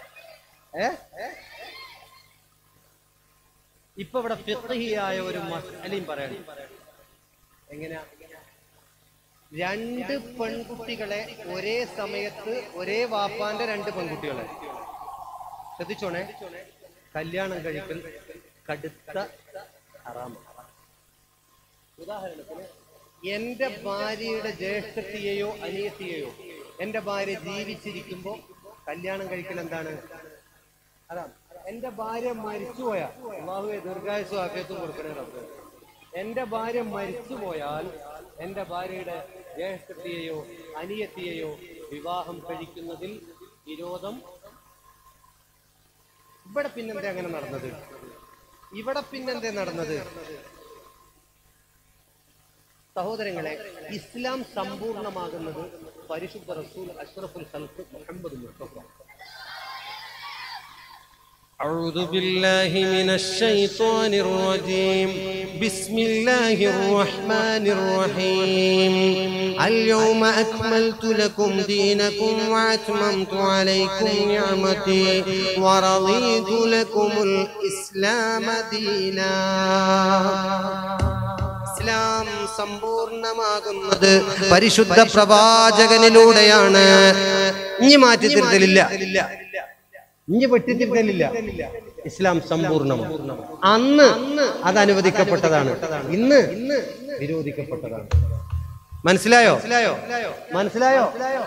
ഇപ്പൊ ഇവിടെ ഫിഖ്ഹിയായ ഒരു മസ്അലയും പറയണം. എങ്ങനെയാ? 2 പെൺകുട്ടികളെ ഒരേ സമയത്ത്, ഒരേ വാപ്പാന്റെ 2 പെൺകുട്ടികളെ, ശ്രദ്ധിച്ചോണേ, കല്യാണം കഴിക്കൽ കടുത്ത ഹറാമാണ്. ഉദാഹരണത്തിന്, എന്റെ ഭാര്യയുടെ ജ്യേഷ്ഠത്തിയെയോ അനിയത്തിയെയോ എന്റെ ഭാര്യ ജീവിച്ചിരിക്കുമ്പോ കല്യാണം കഴിക്കൽ എന്താണ്? അതാണ്. എന്റെ ഭാര്യ മരിച്ചുപോയാ, അല്ലാഹുവേ ദീർഘായുസ്സും ആഫിയത്തും കൊടുക്കണേ റബ്ബേ. എന്റെ ഭാര്യ മരിച്ചുപോയാൽ എന്റെ ഭാര്യയുടെ ജ്യേഷ്ഠത്തിയെയോ അനിയത്തിയെയോ വിവാഹം കഴിക്കുന്നതിൽ വിരോധം. ഇവിടെ പിന്നെന്താ അങ്ങനെ നടന്നത്? ഇവിടെ പിന്നെന്താ നടന്നത്? സഹോദരങ്ങളെ, ഇസ്ലാം സമ്പൂർണമാകുന്നത് പരിശുദ്ധ റസൂൽ അഷ്റഫുൽ ഖൽഖ് മുഹമ്മദ് മുസ്തഫ. أعوذ بالله من الشيطان الرجيم. بسم الله الرحمن الرحيم. اليوم أكملت لكم دينكم وأتممت عليكم نعمتي ورضيت لكم الإسلام دينا. ഇസ്ലാം സമ്പൂർണമാകുന്നത് പരിശുദ്ധ പ്രവാചകനിലൂടെയാണ്. ഇനി മാറ്റിത്തിരുത്തലില്ല, ഇനി വെട്ടിത്തിരുത്തലില്ല. ഇസ്ലാം സമ്പൂർണ്ണമാണ്. അന്ന് അത് അനുവദിക്കപ്പെട്ടതാണ്, ഇന്ന് വിരോധിക്കപ്പെട്ടതാണ്. മനസ്സിലായോ? മനസ്സിലായോ?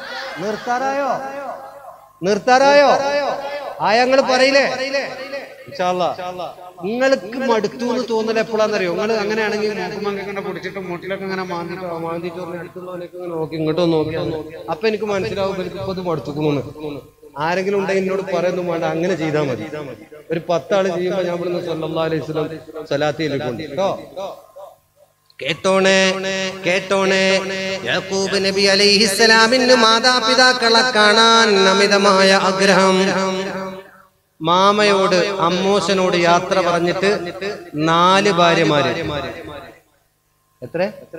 നിർത്താറായോ? ആയങ്ങൾ പറയില്ലേ? നിങ്ങൾക്ക് മടുത്തു എന്ന് തോന്നൽ എപ്പോഴാന്നറിയോ? നിങ്ങൾ അങ്ങനെയാണെങ്കിൽ നോക്കുമ്പോൾ പൊടിച്ചിട്ട് മുട്ടിലൊക്കെ ഇങ്ങനെ മാന്തിട്ട് അടുത്തുള്ളവനൊക്കെ നോക്കി ഇങ്ങോട്ടോ നോക്കിയാൽ അപ്പൊ എനിക്ക് മനസ്സിലാവും എനിക്ക് ഇപ്പൊ ഇത് മടുത്തുക്കുന്നു. ആരെങ്കിലും ഉണ്ടെങ്കിൽ എന്നോട് പറയുന്നു വേണ്ട, അങ്ങനെ ചെയ്താൽ മതി. ഒരു 10 ആള് ചെയ്യുമ്പോൾ ഞാൻ ഇവിടുന്ന് സല്ലല്ലാഹു അലൈഹി വസല്ലം സലാത്ത് ചൊല്ലിക്കൊണ്ട് കേട്ടോ, കേട്ടോണേ കേട്ടോണേ, യാക്കൂബ് നബി അലൈഹിസ്സലാമിന് മാതാപിതാക്കളെ കാണാൻ അമിതമായ ആഗ്രഹം. മാമയോട് അമ്മോശനോട് യാത്ര പറഞ്ഞിട്ട് 4 ഭാര്യമാര്. എത്ര?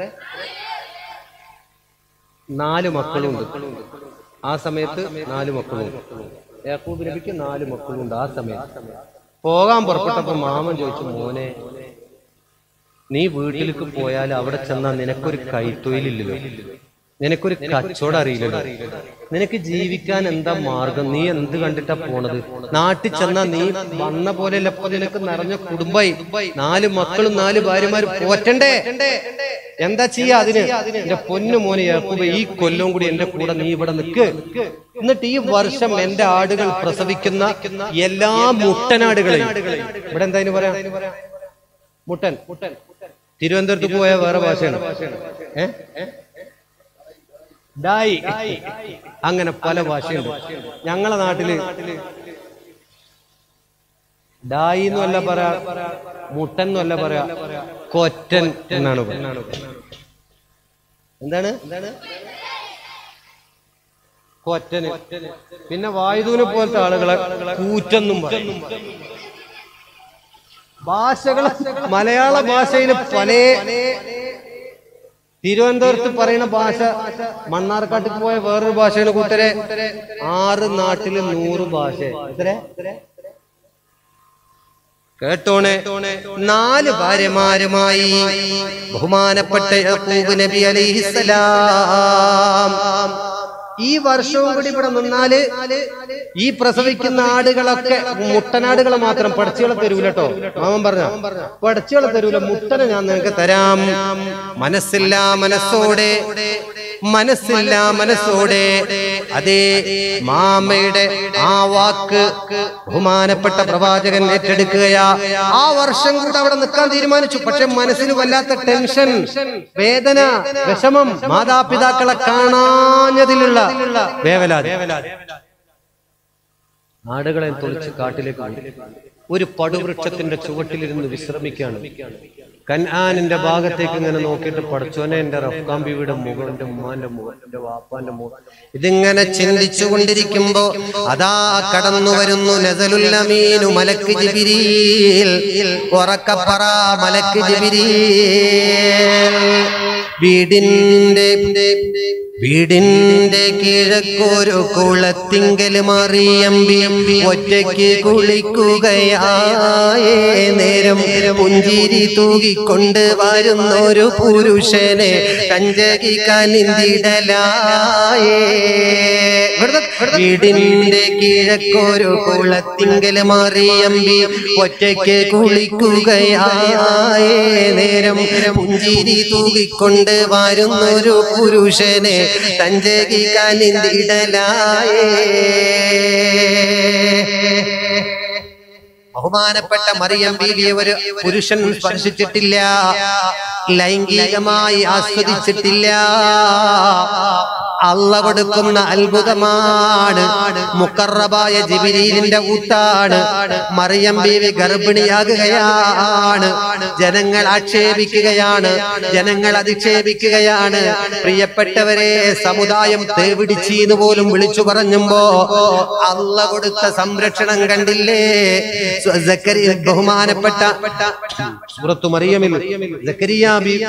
4 മക്കളുണ്ട്. ആ സമയത്ത് 4 മക്കളുണ്ട്. യാക്കൂബ് നബിക്ക് 4 മക്കളുണ്ട്. ആ സമയത്ത് പോകാൻ പുറപ്പെട്ടപ്പോ മാമൻ ചോദിച്ചു, മോനെ നീ വീട്ടിലേക്ക് പോയാൽ അവിടെ ചെന്നാൽ നിനക്കൊരു കൈത്തൊഴിലില്ലല്ലോ, നിനക്കൊരു കച്ചവടം അറിയില്ലല്ലോ, നിനക്ക് ജീവിക്കാൻ എന്താ മാർഗം, നീ എന്ത് കണ്ടിട്ടാ പോണത്? നാട്ടിൽ ചെന്നാ നീ വന്ന പോലെയല്ല, നിനക്ക് നിറഞ്ഞ കുടുംബമായി, 4 മക്കളും 4 ഭാര്യമാരും പോറ്റണ്ടേ, എന്താ ചെയ്യാ അതിന്? എന്റെ പൊന്നു മോനെ യാക്കൂബ്, ഈ കൊല്ലവും കൂടി എന്റെ കൂടെ നീ ഇവിടെ നിൽക്ക്. എന്നിട്ട് ഈ വർഷം എന്റെ ആടുകൾ പ്രസവിക്കുന്ന എല്ലാ മുട്ടനാടുകളെയും, ഇവിടെ എന്താ പറയാ, മുട്ടൻ. തിരുവനന്തപുരത്ത് പോയ വേറെ ഭാഷയാണ്, ഡായി, അങ്ങനെ പല ഭാഷയുണ്ട്. ഞങ്ങളെ നാട്ടില് ഡായി എന്നല്ല പറയാ, മുട്ടൻ എന്നല്ല പറയാ, കൊറ്റൻ എന്നാണ്. എന്താണ് കൊറ്റന്? പിന്നെ വായുദൂനെ പോലത്തെ ആളുകളെ കൂറ്റെന്നും പറയും. ഭാഷകൾ മലയാള ഭാഷയിൽ പല, തിരുവനന്തപുരത്ത് പറയുന്ന ഭാഷ മണ്ണാർക്കാട്ടിൽ പോയ വേറൊരു ഭാഷയാണ് കൂട്ടരെ. 6 നാട്ടില് 100 ഭാഷ. എത്ര? കേട്ടോണേ, 4 ഭാര്യമാരുമായി ബഹുമാനപ്പെട്ട യാക്കൂബ് നബി അലൈഹിസ്സലാം ഈ വർഷവും കൂടി ഇവിടെ നിന്നാല് ഈ പ്രസവിക്കുന്ന ആടുകളൊക്കെ, മുട്ടനാടുകളെ മാത്രം പടച്ചുകളെ തരൂല കേട്ടോ. മാമൻ പറഞ്ഞ പടച്ചുകളെ തരൂല, മുട്ടനെ ഞാൻ നിനക്ക് തരാം. മനസ്സില്ല മനസ്സോടെ, മനസ്സില്ല മനസ്സോടെ. അതേ മാമയുടെ ആ വാക്ക് ബഹുമാനപ്പെട്ട പ്രവാചകൻ ഏറ്റെടുക്കുകയാ. ആ വർഷം കൂടെ അവിടെ നിൽക്കാൻ തീരുമാനിച്ചു. പക്ഷെ മനസ്സിന് വല്ലാത്ത ടെൻഷൻ, വേദന, വിഷമം, മാതാപിതാക്കളെ കാണാഞ്ഞതിലുള്ള വേവലാതി. ആടുകളെ തൊളിച്ച് കാട്ടിലേക്ക് ഒരു പടുവൃക്ഷത്തിന്റെ ചുവട്ടിലിരുന്ന് വിശ്രമിക്കുകയാണ്. കൻആനിന്റെ ഭാഗത്തേക്ക് ഇങ്ങനെ നോക്കിയിട്ട്, പടച്ചോനെ എന്റെ റഫ്കാൻ ബീവിയുടെ മുഖം, എന്റെ ഉമ്മാന്റെ മുഖം, എന്റെ വാപ്പാന്റെ മുഖം, ഇതിങ്ങനെ ചിന്തിച്ചു കൊണ്ടിരിക്കുമ്പോ അതാ കടന്നു വരുന്നു നസലുൽ അമീനു മലക്ക് ജിബ്രീൽ. ഉറക്കപ്പറ മലക്ക് ജിബ്രീൽ. വീടിന്റെ കിഴക്കൊരു കുളത്തിങ്കൽ മറിയമ്പി ഒറ്റയ്ക്ക് കുളിക്കുകയായേ നേരം പുഞ്ചിരി തൂകിക്കൊണ്ട് വരുന്നൊരു പുരുഷനെ കഞ്ചകി കനിന്തിടലായേ. വീടിന്റെ കിഴക്കൊരു കുളത്തിങ്കൽ മറിയമ്പി ഒറ്റയ്ക്ക് കുളിക്കുകയായേ നേരം പുഞ്ചിരി തൂകിക്കൊണ്ട് വരുന്നൊരു പുരുഷനെ കഞ്ചകി കനിന്തിടലായേ. ബഹുമാനപ്പെട്ട മറിയം ബീവിയെ ഒരു പുരുഷൻ സ്പർശിച്ചിട്ടില്ല, ലൈംഗികമായി ആസ്വദിച്ചിട്ടില്ല. അള്ള കൊടുക്കുന്ന അത്ഭുതമാണ്. മുഖറബായ ജിബ്രീലിന്റെ ഊത്താണ്. മറിയം ബീവി ഗർഭിണിയാകുകയാണ്. ജനങ്ങൾ ആക്ഷേപിക്കുകയാണ്, ജനങ്ങൾ അധിക്ഷേപിക്കുകയാണ്. പ്രിയപ്പെട്ടവരെ, സമുദായം തേവിടിച്ചീന്ന് പോലും വിളിച്ചു പറഞ്ഞുമ്പോ അള്ള കൊടുത്ത സംരക്ഷണം കണ്ടില്ലേ? ബഹുമാനപ്പെട്ട സൂറത്തു മറിയമിൽ സക്കരിയ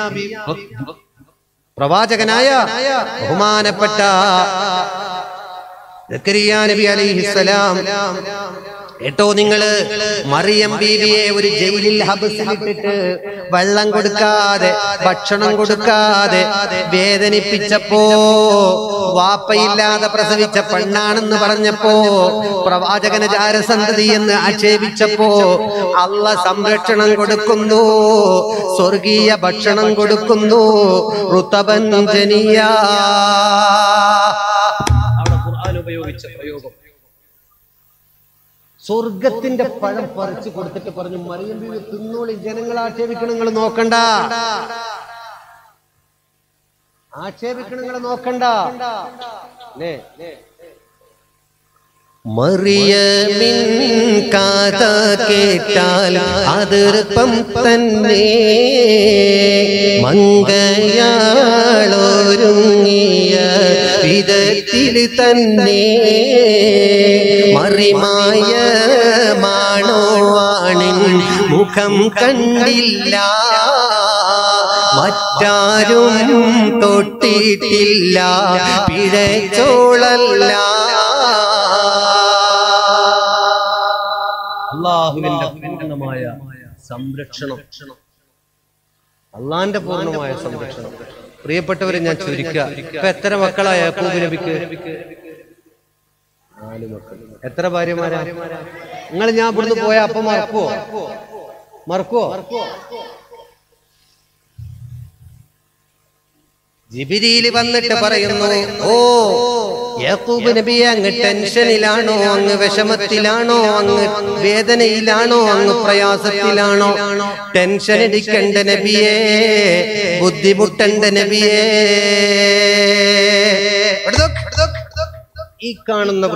പ്രവാചകനായ ബഹുമാനപ്പെട്ട സക്കരിയ നബി അലൈഹിസ്സലാം, കേട്ടോ നിങ്ങള്, മറിയം ബീവിയെ ഒരു ജയിലിൽ ഹബസിലിട്ടിട്ട് വെള്ളം കൊടുക്കാതെ, ഭക്ഷണം കൊടുക്കാതെ വേദനിപ്പിച്ചപ്പോ, വാപ്പയില്ലാതെ പ്രസവിച്ച പെണ്ണാണെന്ന് പറഞ്ഞപ്പോ, പ്രവാചകന് ജാരസന്തതി എന്ന് ആക്ഷേപിച്ചപ്പോ അള്ള സംരക്ഷണം കൊടുക്കുന്നു, സ്വർഗീയ ഭക്ഷണം കൊടുക്കുന്നു. റുതബൻ ജനിയ, അവിടെ ഖുർആൻ ഉപയോഗിച്ച പ്രയോഗം. സ്വർഗത്തിന്റെ പഴം പറിച്ചു കൊടുത്തിട്ട് പറഞ്ഞു, മറിയം ബീവി തിന്നോളി, ജനങ്ങൾ ആക്ഷേപിക്കണം, നിങ്ങൾ നോക്കണ്ട, ആക്ഷേപിക്കണം, നിങ്ങൾ നോക്കണ്ട. മറിയമിൻ കഥ കേട്ടാൽ അതിർപ്പം തന്നെ മങ്കയാളൊരുങ്ങിയ വിധത്തിൽ തന്നെ മറിമായ മാണോവാണിൻ മുഖം കണ്ടില്ല മറ്റാരും തൊട്ടിട്ടില്ല പിഴച്ചോളല്ല അല്ലാഹുവിന്റെ പൂർണ്ണമായ സംരക്ഷണം അള്ളാന്റെ പൂർണ്ണമായ സംരക്ഷണം പ്രിയപ്പെട്ടവരെ ഞാൻ ചുരുക്കുക ഇപ്പൊ എത്ര മക്കളായ യാക്കൂബ് നബിക്ക് 4 മക്കൾ എത്ര ഭാര്യമാരാ നിങ്ങൾ ഞാൻ ഇവിടുന്ന് പോയ അപ്പൊ മറക്കുവോ ജിബ്രീൽ വന്നിട്ട് പറയുന്നു ഓ യാക്കൂബ് നബിയെ അങ്ങ് ടെൻഷനിലാണോ അങ്ങ് വിഷമത്തിലാണോ അങ്ങ് വേദനയിലാണോ അങ്ങ് പ്രയാസത്തിലാണോ ടെൻഷൻ അടിക്കണ്ട നബിയേ ബുദ്ധിമുട്ടണ്ട നബിയേ ഈ കാണുന്ന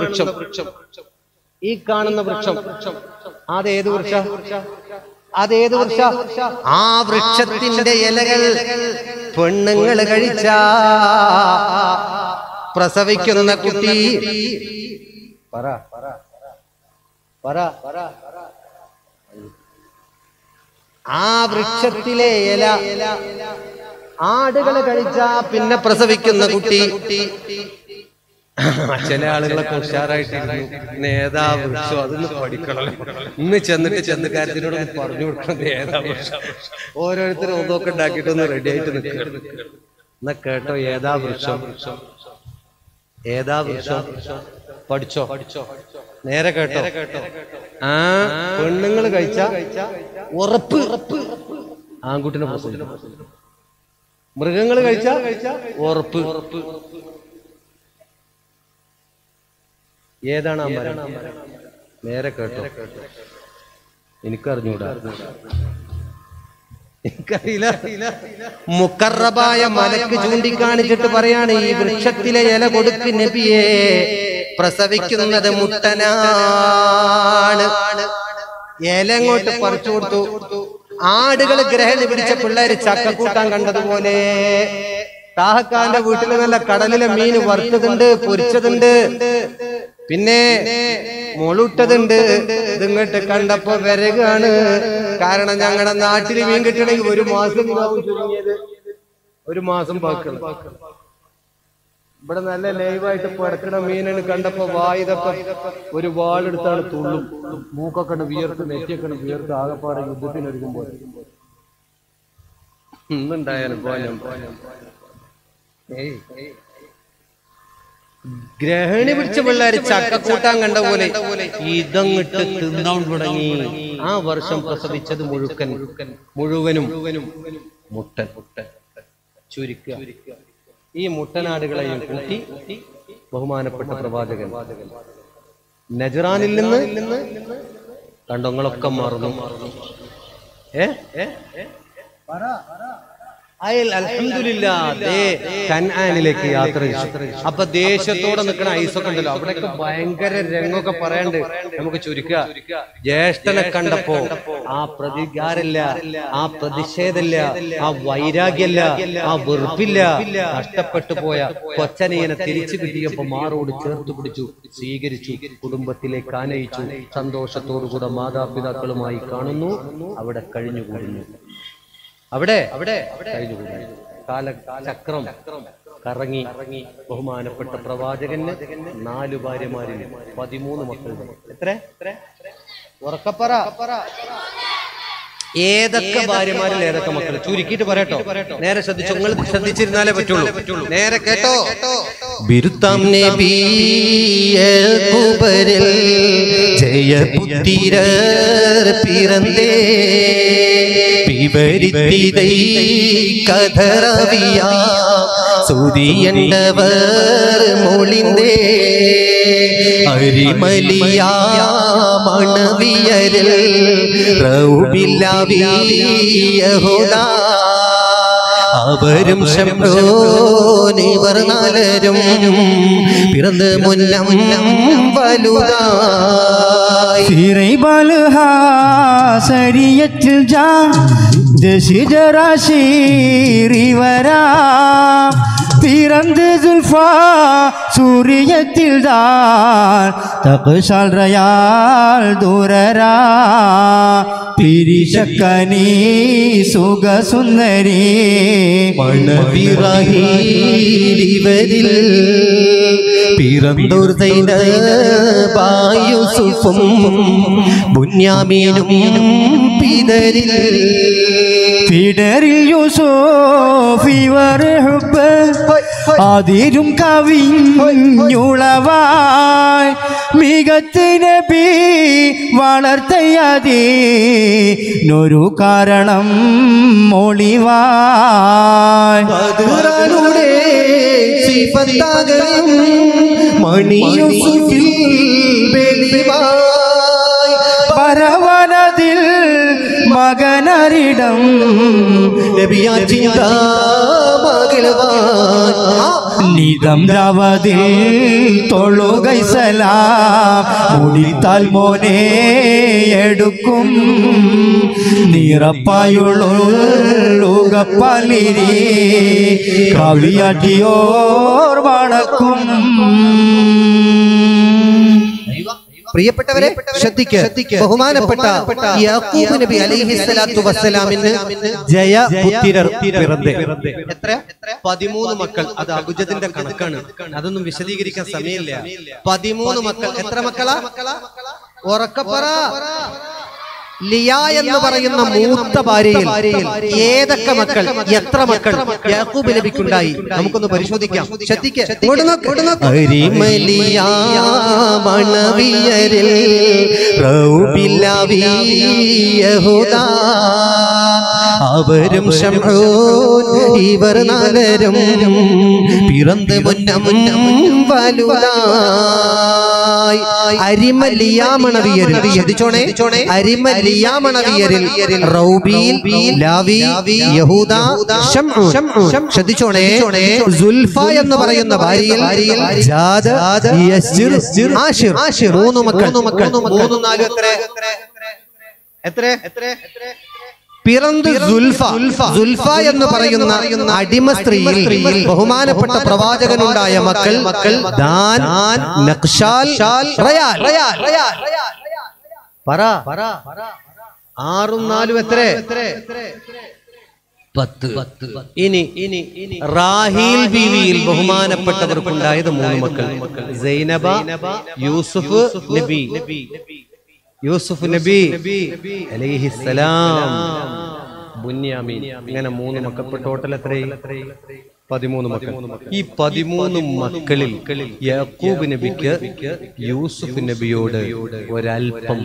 വൃക്ഷം അതേത് വൃക്ഷ ആ വൃക്ഷത്തിന്റെ ഇലകൾ പെണ്ണുങ്ങൾ കഴിച്ച പ്രസവിക്കുന്ന കുട്ടി ആ വൃക്ഷത്തിലെ ഇല ആടുകൾ കഴിച്ച പിന്നെ പ്രസവിക്കുന്ന കുട്ടി ചില ആളുകളൊക്കെ ഉഷാറായിട്ടിരുന്നു ഏതാ വൃക്ഷം അതൊന്ന് പഠിക്കണല്ലോ ഇന്ന് ചെന്നുകാര്യത്തിനോട് പറഞ്ഞു കൊടുക്കണം ഏതാ വൃക്ഷം ഓരോരുത്തരും ഒന്നൊക്കെ ഉണ്ടാക്കിയിട്ടൊന്ന് റെഡി ആയിട്ട് നിൽക്കണം എന്നാ കേട്ടോ ഏതാ വൃക്ഷം പഠിച്ചോ നേരെ കേട്ടോ ആ പെണ്ണുങ്ങൾ കഴിച്ച ഉറപ്പ് ആൺകുട്ടിനെ പ്രസവിക്കും മൃഗങ്ങൾ കഴിച്ച ഉറപ്പ് ഏതാണ് ആ മരം നേരെ കേട്ടോ എനിക്കറിഞ്ഞൂടാ എനിക്കറിയില്ല മുഖറബായ മലക്ക് ചൂണ്ടിക്കാണിച്ചിട്ട് പറയാണ് ഈ വൃക്ഷത്തിലെ ഇല കൊടുക്ക് നബിയെ പ്രസവിക്കുന്നത് മുട്ടനാണ് ഇല അങ്ങോട്ട് പറിച്ചു കൊടുത്തു ആടുകൾ ഗ്രഹണി പിടിച്ച പിള്ളേര് ചക്കക്കൂട്ടാൻ കണ്ടതുപോലെ താഹക്കാന്റെ വീട്ടിൽ നല്ല കടലിലെ മീൻ വറുത്തതുണ്ട് പൊരിച്ചതുണ്ട് പിന്നെ മുളുട്ടതുണ്ട് ഇതിങ്ങോട്ട് കണ്ടപ്പോ വിരകാണ് കാരണം ഞങ്ങളുടെ നാട്ടിൽ മീൻ കിട്ടണമെങ്കിൽ 1 മാസം ചുരുങ്ങിയത് 1 മാസം പാക്കണം ഇവിടെ നല്ല ലൈവായിട്ട് പടക്കണ മീനാണ് കണ്ടപ്പോ വായുതൊക്കെ ഒരു വാളെടുത്താണ് തുള്ളും മൂക്കൊക്കെ വിയർത്ത് നെറ്റിയൊക്കെ വിയർത്ത് ആകപ്പാടെ യുദ്ധത്തിനൊരുക്കുമ്പോൾ ഇന്നുണ്ടായാലും ഗ്രഹണി പിടിച്ച പിള്ളേര് ചക്കക്കൂട്ടാൻ കണ്ട പോലെ ഇതങ്ങിട്ട് തിന്നാൻ തുടങ്ങി ആ വർഷം പ്രസവിച്ചത് മുഴുവനും മുട്ടൻ ചുരുക്കുക ഈ മുട്ടനാടുകളെയും കൂട്ടി ബഹുമാനപ്പെട്ട പ്രവാചകൻ നജ്റാനിൽ നിന്ന് കണ്ടങ്ങളൊക്കെ മാറുന്നു കൻആനിലേക്ക് യാത്ര ചെയ്തു അപ്പൊ ദേശത്തോടെ നിൽക്കണ ഐസൊക്കെ ഉണ്ടല്ലോ അവിടെയൊക്കെ ഭയങ്കര രംഗമൊക്കെ പറയാണ്ട് നമുക്ക് ചുരുക്കുക ജ്യേഷ്ഠനെ കണ്ടപ്പോ ആ പ്രതികാരമില്ല ആ പ്രതിഷേധമില്ല ആ വൈരാഗ്യമില്ല ആ വെറുപ്പില്ല നഷ്ടപ്പെട്ടു പോയ കൊച്ചനിയനെ തിരിച്ചു കിട്ടിയപ്പോ മാറോട് ചേർത്ത് പിടിച്ചു സ്വീകരിച്ചു കുടുംബത്തിലേക്ക് ആനയിച്ചു സന്തോഷത്തോടുകൂടെ മാതാപിതാക്കളുമായി കാണുന്നു അവിടെ കഴിഞ്ഞുകൂടുന്നു അവിടെ കാലചക്രം കറങ്ങി ബഹുമാനപ്പെട്ട പ്രവാചകന് 4 ഭാര്യമാരിൽ 13 മക്കൾ എത്ര ഉറക്കപ്പറ ഏതൊക്കെ ഭാര്യമാരിൽ ഏതൊക്കെ മക്കൾ ചുരുക്കിയിട്ട് പറയട്ടോ നേരെ ശ്രദ്ധിച്ചു നിങ്ങൾ ശ്രദ്ധിച്ചിരുന്നാലേ പറ്റുള്ളൂ നേരെ കേട്ടോ ബിരുത്താം നബിയകുബരിൽ ജയപുത്തിരർ പിറന്തേ വിവരിത്തിതൈ കഥറവിയാ സുതിയണ്ടവർ മൊളിന്തേ അരിമലിയാ മണവിയരിൽ റൗബില്ലാവിയഹുദാ അവരും ശംഭോനിവർ നാലരും പിറന്ന് മുന്നം വലുതായി
സരിയത്തിൽ ദശിജരാശീറിവരാ பிறந்து சுல்ஃபா சூரியத்தில் தான் தகுஷால் ரயால் தூரரா பிரிஷக்கனி சுக சுந்தரி
മണവിറഹിലിവരിൽ പിറന്നോർ യൂസുഫും ബുന്യാമീനും പിതരിൽ
പിടരിൽ യൂസുഫ് ഇവർ ഹുബ്ബ് അതിരും കവിഞ്ഞുളവായി മികത്ത് നബി വളർത്തയതി നൊരു കാരണം മൊളിവായി
ബദറുടെ സിഫത്താകയും മണി യൂസുഫിൽ വെളിവായി
പരവനതിൽ മകനരിടം
നബിയാ ചിന്ത മകളവാൻ
നിതം രവതിൽ തൊഴുകൈ സലാം മുടിത്താൽ മോനെ എടുക്കും നിറപ്പായുള്ളുകപ്പലിരി കവിയാട്ടിയോർ വണക്കും
പ്രിയപ്പെട്ടവരെ ശ്രദ്ധിക്ക് ബഹുമാനപ്പെട്ട യാക്കൂബ് നബി അലൈഹിസ്സലാത്തു വസ്സലാമിന് ജയപുത്രർ പിറന്ന് എത്ര 13 മക്കൾ. അത് അബുജദിന്റെ കണക്കാണ്, അതൊന്നും വിശദീകരിക്കാൻ സമയമില്ല. 13 മക്കൾ. എത്ര മക്കളാ? ഉറക്കപ്പറ. ലിയ എന്ന് പറയുന്ന മൂത്ത ഭാര്യയിൽ ഏതൊക്കെ മക്കൾ, എത്ര മക്കൾ യാക്കൂബ് നബിക്കുണ്ടായി? നമുക്കൊന്ന് പരിശോധിക്കാം. ശ്രദ്ധിക്ക്. അവരും ഇവർ നാലരും പിറന്ന് മുന്നം വലുതായി. അരിമലിയാമണവിയരിൽ ശ്രദ്ധിച്ചോണേ, അരിമലിയാമണവിയരിൽ റൗബീൽ, ലാവി, യഹൂദ, ശ്രദ്ധിച്ചോണേ. സുൽഫ എന്ന് പറയുന്ന ഭാര്യയിൽ ജാദ്, യസ്ജിർ, ആശിർ. 3 മക്കൾ. 3 4 എത്ര? പിറന്ന് സുൽഫ എന്ന് പറയുന്ന അടിമ സ്ത്രീയിൽ ബഹുമാനപ്പെട്ട പ്രവാചകനുണ്ടായ മക്കൾ ദാൻ, നഖ്ശാൽ, റയാൽ. പറ. 6 4 എത്ര? 10. ഇനി റാഹീൽ ബീവിയിൽ ബഹുമാനപ്പെട്ടവർക്കുണ്ടായത് 3 മക്കൾ. സൈനബ, യൂസുഫ് നബി അലൈഹിസ്സലാം, ബുന്യാമീൻ. ഇങ്ങനെ 3 മക്കൾ. ടോട്ടൽ എത്രയും? 13 മക്കൾ. ഈ 13 മക്കളിൽ യാക്കൂബ് നബിക്ക് യൂസുഫ് നബിയോട് ഒരൽപ്പം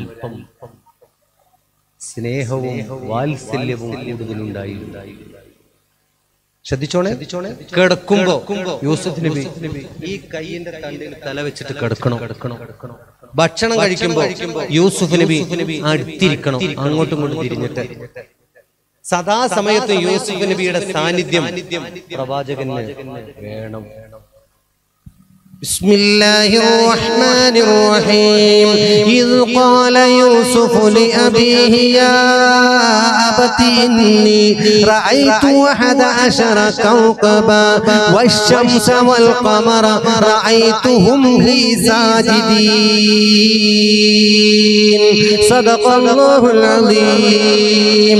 സ്നേഹവും വാത്സല്യവും കൂടുതലുണ്ടായി. ശ്രദ്ധിച്ചോണേ. കിടക്കുമ്പോ യൂസുഫ് നബി ഈ കൈയിന്റെ തണ്ടിൽ തല വെച്ചിട്ട് കിടക്കണം. ഭക്ഷണം കഴിക്കുമ്പോ യൂസുഫ് നബി അടുത്തിരിക്കണം, അങ്ങോട്ടും ഇങ്ങോട്ടും തിരിഞ്ഞിട്ട്. സദാസമയത്ത് യൂസുഫ് നബിയുടെ സാന്നിധ്യം പ്രവാചകന് വേണം. ബിസ്മില്ലാഹിർ റഹ്മാനിർ റഹീം. ഇദ് ഖാല യൂസുഫ് ലിഅബീഹി യാ അബതി ഇന്നി റഅയ്തു 11 കൗകബാ വശംസ വൽ ഖമറ റഅയ്തുഹും ലീ സാജിദീൻ. സദഖല്ലാഹുൽ അലീം.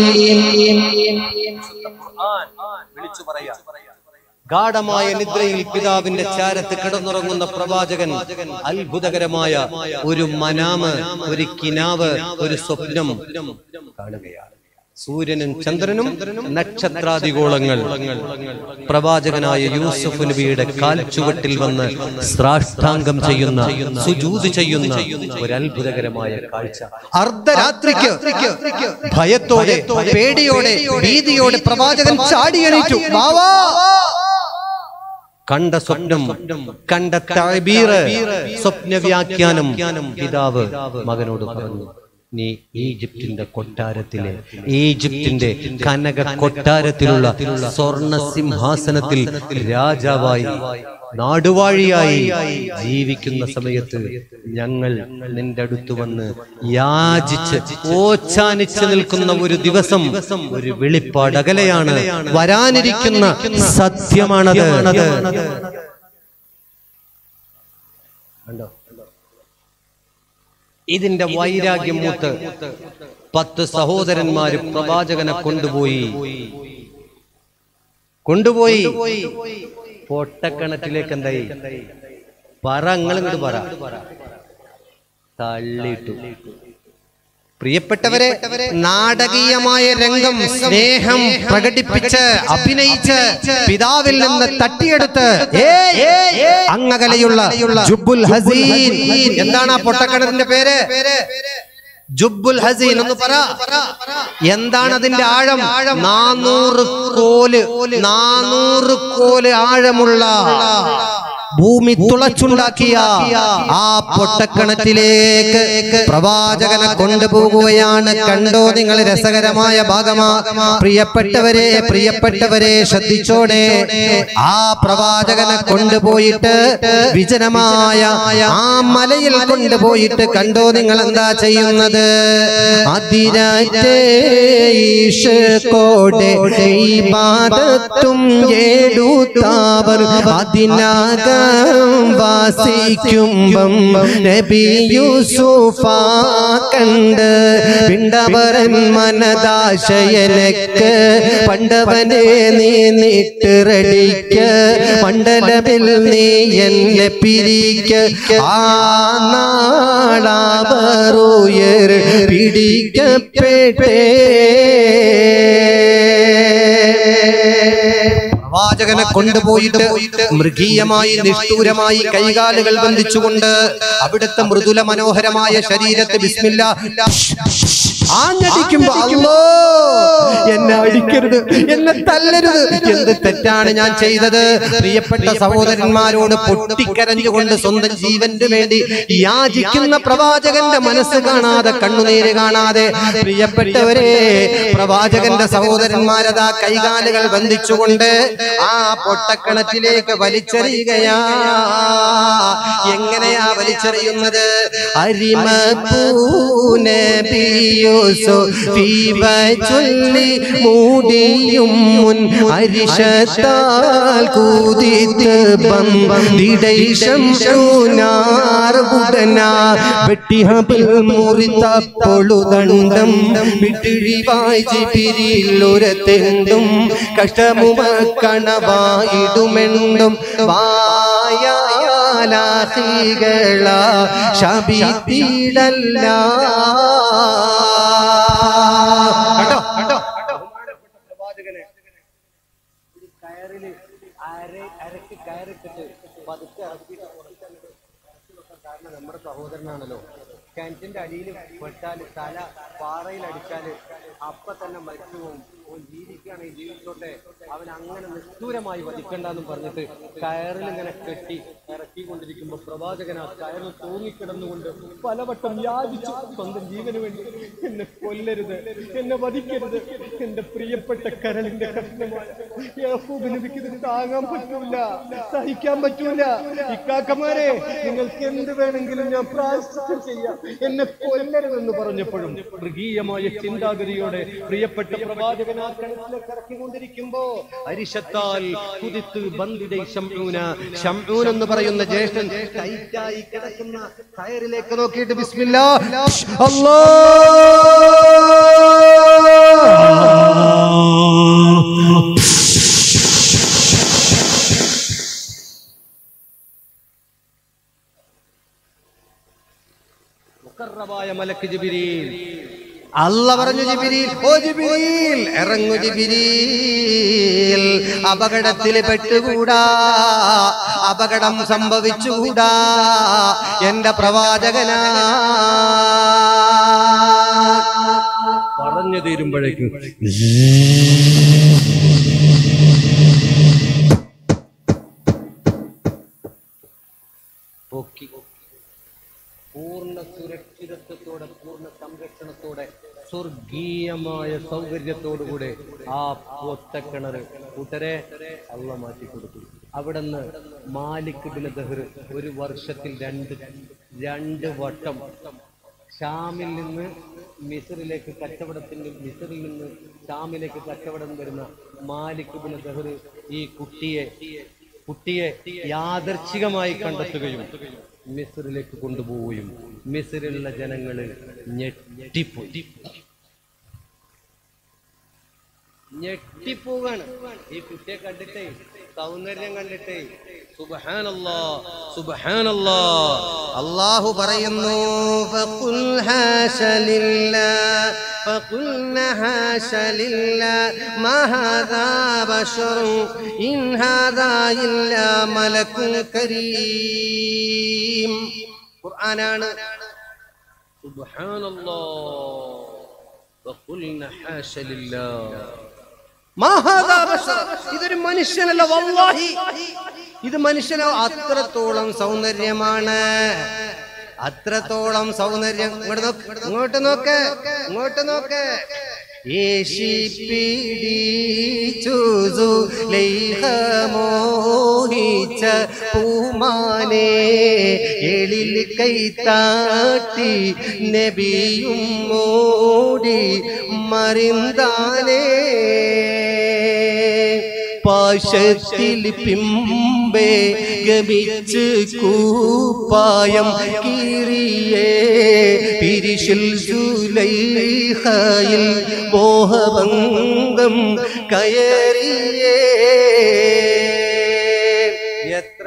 വിളിച്ചു പറയാ. ഗാഢമായ നിദ്രയിൽ പിതാവിന്റെ ചാരത്ത് കിടന്നുറങ്ങുന്ന പ്രവാചകൻ അത്ഭുതകരമായ ഒരു മനാമ്, ഒരു കിനാവ്, ഒരു സ്വപ്നം കാണുകയാണ്. സൂര്യനും ചന്ദ്രനും നക്ഷത്രാദിഗോളങ്ങൾ പ്രവാചകനായ യൂസുഫ് നബിയുടെ കാൽച്ചുവട്ടിൽ വന്ന് സാഷ്ടാംഗം ചെയ്യുന്ന, സുജൂദ് ചെയ്യുന്ന ഒരു അത്ഭുതകരമായ കാഴ്ച. അർദ്ധരാത്രിക്ക് ഭയത്തോടെ, പേടിയോടെ, ഭീതിയോടെ പ്രവാചകൻ ചാടിയെണീറ്റു. കണ്ട സ്വപ്നം, കണ്ട തഅബീർ, സ്വപ്ന വ്യാഖ്യാനം പിതാവ് മകനോട് പറഞ്ഞു. നീ ഈജിപ്തിന്റെ കൊട്ടാരത്തിലെ ഈജിപ്തിന്റെ കനക കൊട്ടാരത്തിലുള്ള സ്വർണ്ണ സിംഹാസനത്തിൽ രാജാവായി നാടുവാഴിയായി ജീവിക്കുന്ന സമയത്ത് ഞങ്ങൾ നിന്റെ അടുത്ത് വന്ന് യാചിച്ച് ഓച്ചാനിച്ച് നിൽക്കുന്ന ഒരു ദിവസം, ഒരു വെളിപ്പാട് അകലെയാണ്, വരാനിരിക്കുന്ന സത്യമാണത്. ഇതിന്റെ വൈരാഗ്യം മൂത്ത് 10 സഹോദരന്മാര് പ്രവാചകനെ കൊണ്ടുപോയി പൊട്ടക്കിണറ്റിലേക്ക് എന്തായി ഇങ്ങോട്ട് പറ തള്ളിയിട്ടു. പ്രിയപ്പെട്ടവരെ, നാടകീയമായ രംഗം സ്നേഹം പ്രകടിപ്പിച്ച് അഭിനയിച്ച് പിതാവിൽ നിന്ന് തട്ടിയെടുത്ത് അങ്ങകലെയുള്ള ജുബ്ബുൽ ഹസീൻ, എന്താണ് ആ പൊട്ടക്കിണറിന്റെ പേര്? ജുബ്ബുൽ ഹസീൻ എന്ന് പറ. എന്താണ് അതിന്റെ ആഴം? 400 കോല് ആഴമുള്ള ഭൂമി തുളച്ചുണ്ടാക്കിയ ആ പൊട്ടക്കിണറ്റിലേക്ക് പ്രവാചകനെ കൊണ്ടുപോകുകയാണ്. കണ്ടോ നിങ്ങൾ രസകരമായ ഭാഗമാ? പ്രിയപ്പെട്ടവരെ ശ്രദ്ധിച്ചോടെ. ആ പ്രവാചകനെ കൊണ്ടുപോയിട്ട് വിജനമായ ആ മലയിൽ കൊണ്ടുപോയിട്ട് കണ്ടോ നിങ്ങൾ എന്താ ചെയ്യുന്നത്? അതിരാറ്റേ ഈശോടെ ഇബാദത്തും ഏടുത്താവർ അതിനാക വാസിക്കുമ്പം നബി യൂസുഫ കണ്ട് പിണ്ടവരൻ മനദാശയനക്ക് പണ്ടവനെ നീ നിട്ടിറടിക്ക് മണ്ഡലമിൽ നീ എന്നെ പിരിക്ക് ആ നാളാവറുയർ പിടിക്കപ്പെട്ടേ. പ്രവാചകനെ കൊണ്ടുപോയിട്ട് മൃഗീയമായി നിഷ്ഠൂരമായി കൈകാലുകൾ ബന്ധിച്ചുകൊണ്ട് അവിടുത്തെ മൃദുല മനോഹരമായ ശരീരത്തെ ബിസ്മില്ലാ ആഞ്ഞടിക്കുമ്പോ, അല്ലോ എന്നെ അടിക്കരുത്, എന്നെ തല്ലരുത്, എന്ത് തെറ്റാണ് ഞാൻ ചെയ്തത്? പ്രിയപ്പെട്ട സഹോദരന്മാരോട് പൊട്ടിക്കരഞ്ഞുകൊണ്ട് സ്വന്തം ജീവന് വേണ്ടി യാചിക്കുന്ന പ്രവാചകന്റെ മനസ്സ് കാണാതെ, കണ്ണുനീര് കാണാതെ, പ്രിയപ്പെട്ടവരെ, പ്രവാചകന്റെ സഹോദരന്മാരതാ കൈകാലുകൾ ബന്ധിച്ചുകൊണ്ട് ആ പൊട്ടക്കിണറ്റിലേക്ക് വലിച്ചെറിയുകയാ. എങ്ങനെയാ വലിച്ചെറിയുന്നത്? ചൊല്ലി മൂടിയും മുൻ അരിശത്താൽ കൂതിത്ത് വെട്ടിഹബിൽ മുറിത്തപ്പൊളുതണ്ടും വിട്ടിഴിവായി ജിബിരിയിലൊരത്തെണ്ടും കഷ്ടമുമ കണവായിടുമെണ്ടും വായാലാഹികള ശബിത്തിടല്ല. കാരണം നമ്മുടെ സഹോദരനാണല്ലോ. കിണറ്റിന്റെ അടിയിൽ പെട്ടാല് തല പാറയിൽ അടിച്ചാല് അപ്പൊ തന്നെ മരിച്ചു പോകും. ജീവിക്കുകയാണെങ്കിൽ ജീവിച്ചോട്ടെ, അവൻ അങ്ങനെ നിഷ്ഠൂരമായി വധിക്കണ്ടെന്നും പറഞ്ഞിട്ട് കയറിൽ ഇങ്ങനെ കെട്ടി ഇറക്കിക്കൊണ്ടിരിക്കുമ്പോ പ്രവാചകൻ ആ കയറിൽ തൂങ്ങിക്കിടന്നുകൊണ്ട് പലവട്ടം യാചിച്ചു സ്വന്തം ജീവന് വേണ്ടി, എന്നെ കൊല്ലരുത്, എന്നെ വധിക്കരുത്, എന്റെ പ്രിയപ്പെട്ട കരളിന്റെ കഷ്ണമായ യാക്കൂബ് നബിക്ക് ഇത് താങ്ങാൻ പറ്റൂല, സഹിക്കാൻ പറ്റൂല. ഇക്കാക്കമാരെ, നിങ്ങൾക്ക് എന്ത് വേണമെങ്കിലും ഞാൻ പ്രായശ്ചിത്തം ചെയ്യാം, എന്നെ കൊല്ലരുതെന്ന് പറഞ്ഞപ്പോഴും മൃഗീയമായ ചിന്താഗതിയോടെ പ്രിയപ്പെട്ട പ്രവാചകൻ ആ കിണറ്റിലേക്ക് ഇറക്കിക്കൊണ്ടിരിക്കുമ്പോ അരിശത്താൽ കുതിത്ത് ബന്ധിത ശംഊൻ എന്ന് പറയുന്ന ജ്യേഷ്ഠൻ ടൈറ്റായി കിടക്കുന്ന കയറിലേക്ക് നോക്കിയിട്ട് ബിസ്മില്ലാ മുഖറബായ മലക്ക് ജിബ്രീൽ അല്ല പറഞ്ഞു, ജിബ്രീൽ, ഓ ജിബ്രീൽ ഇറങ്ങു ജിബ്രീൽ, അപകടത്തിൽ പെട്ടുകൂടാ, അപകടം സംഭവിച്ചുകൂടാ, എന്റെ പ്രവാചകനാ. പറഞ്ഞു തീരുമ്പോഴേക്കും പൂർണ്ണ സുരക്ഷിതത്വത്തോടെ പൂർണ്ണ സംരക്ഷണ
സ്വർഗീയമായ സൗകര്യത്തോടുകൂടെ ആ പൊട്ടക്കിണർ കൂട്ടരെ അള്ളാഹ് മാറ്റി കൊടുത്തു. അവിടുന്ന് മാലിക് ബിൻ ദഹ്ർ ഒരു വർഷത്തിൽ രണ്ട് വട്ടം ഷാമിൽ നിന്ന് മിസ്റിലേക്ക് മിസ്റിൽ നിന്ന് ഷാമിലേക്ക് കച്ചവടം വരുന്ന മാലിക് ബിൻ ദഹ്ർ ഈ കുട്ടിയെ യാദർച്ഛികമായി കണ്ടെത്തുകയും മിസ്റിലേക്ക് കൊണ്ടുപോവുകയും മിസ്റിലുള്ള ജനങ്ങള് ഞെട്ടിപ്പോവാണ് ഈ കുട്ടിയെ കണ്ടിട്ടേ, സൗന്ദര്യം കണ്ടിട്ടേ. സുബ്ഹാനല്ലാഹ് സുബ്ഹാനല്ലാഹ്.
അല്ലാഹു പറയുന്നു ഫഖുൽ ഹാശ ലില്ലാഹ് فقلنا حاش لله ما هذا بشر إن هذا إلا ملك كريم. ഖുർആനാണ്.
സുബ്ഹാനല്ലാഹ്. وقلنا حاش لله
ما هذا بشر. ഇതൊരു മനുഷ്യനല്ല, വല്ലാഹി ഇത് മനുഷ്യനോ. അത്രത്തോളം സൗന്ദര്യമാണ്, അത്രത്തോളം സൗന്ദര്യം. ഇങ്ങോട്ട് നോക്ക്. മോഹിച്ച പൂമാനെ എളിൽ കൈത്താട്ടി നബിയും മോടി മറിന്താനേ പാശത്തിൽ പിമ്പേ ഗമിച്ച് കൂപ്പായം കീറിയേ പിരിശിൽ സുലൈഖയിൽ മോഹഭംഗം കയറിയേ.
എത്ര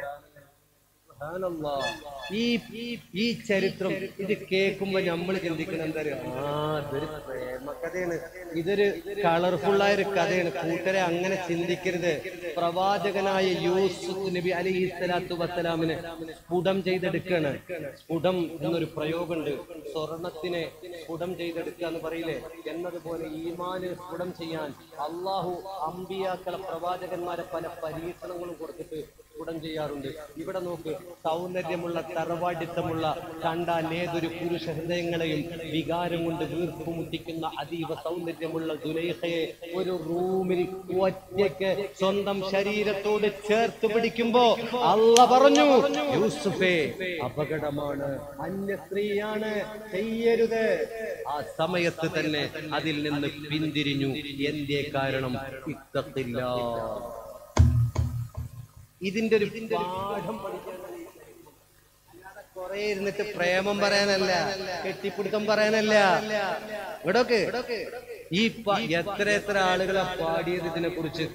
ഈ ചരിത്രം ഇത് കേൾക്കുമ്പോ നമ്മൾ ചിന്തിക്കണം എന്താ പറയുക, ഇതൊരു പ്രേമകഥയാണ്, ഇതൊരു കളർഫുള്ളായ ഒരു കഥയാണ്. കൂട്ടരെ അങ്ങനെ ചിന്തിക്കരുത്. പ്രവാചകനായ യൂസുഫ് നബി അലൈഹിസ്സലാത്തു വസ്സലാമിനെ സ്ഫുടം ചെയ്തെടുക്കാണ്. സ്ഫുടം എന്നൊരു പ്രയോഗമുണ്ട്. സ്വർണത്തിനെ സ്ഫുടം ചെയ്തെടുക്കുക എന്ന് പറയില്ലേ, എന്നതുപോലെ ഈമാന് സ്ഫുടം ചെയ്യാൻ അള്ളാഹു അമ്പിയാക്കളെ പ്രവാചകന്മാരെ പല പരീക്ഷണങ്ങളും കൊടുത്തിട്ട് സ്ഫുടം ചെയ്യാറുണ്ട്. ഇവിടെ നോക്ക്, സൗന്ദര്യമുള്ള തറവാടിത്തമുള്ള കണ്ടാൽ ഏതൊരു പുരുഷ ഹൃദയങ്ങളെയും വികാരം കൊണ്ട് വീർപ്പ് മുട്ടിക്കുന്ന അതീവ സൗന്ദര്യമുള്ള ദുലൈഖയെ ഒരു റൂമിൽ ഒറ്റയ്ക്ക് സ്വന്തം ശരീരത്തോട് ചേർത്ത് പിടിക്കുമ്പോ അല്ലാഹ് പറഞ്ഞു, യൂസുഫേ അപകടമാണ്, അന്യ സ്ത്രീയാണ്, ചെയ്യരുത്. ആ സമയത്ത് തന്നെ അതിൽ നിന്ന് പിന്തിരിഞ്ഞു. എന്തേ കാരണം? ഇത്തഖില്ലാഹ്. ഇതിന്റെ ഒരു പാഠം പഠിക്കാൻ കുറെ ഇരുന്നിട്ട് പ്രേമം പറയാനല്ല, കെട്ടിപ്പിടുത്തം പറയാനല്ല. ഇവിടൊക്കെ ഈ എത്ര ആളുകളാ പാടിയത് ഇതിനെ കുറിച്ച്.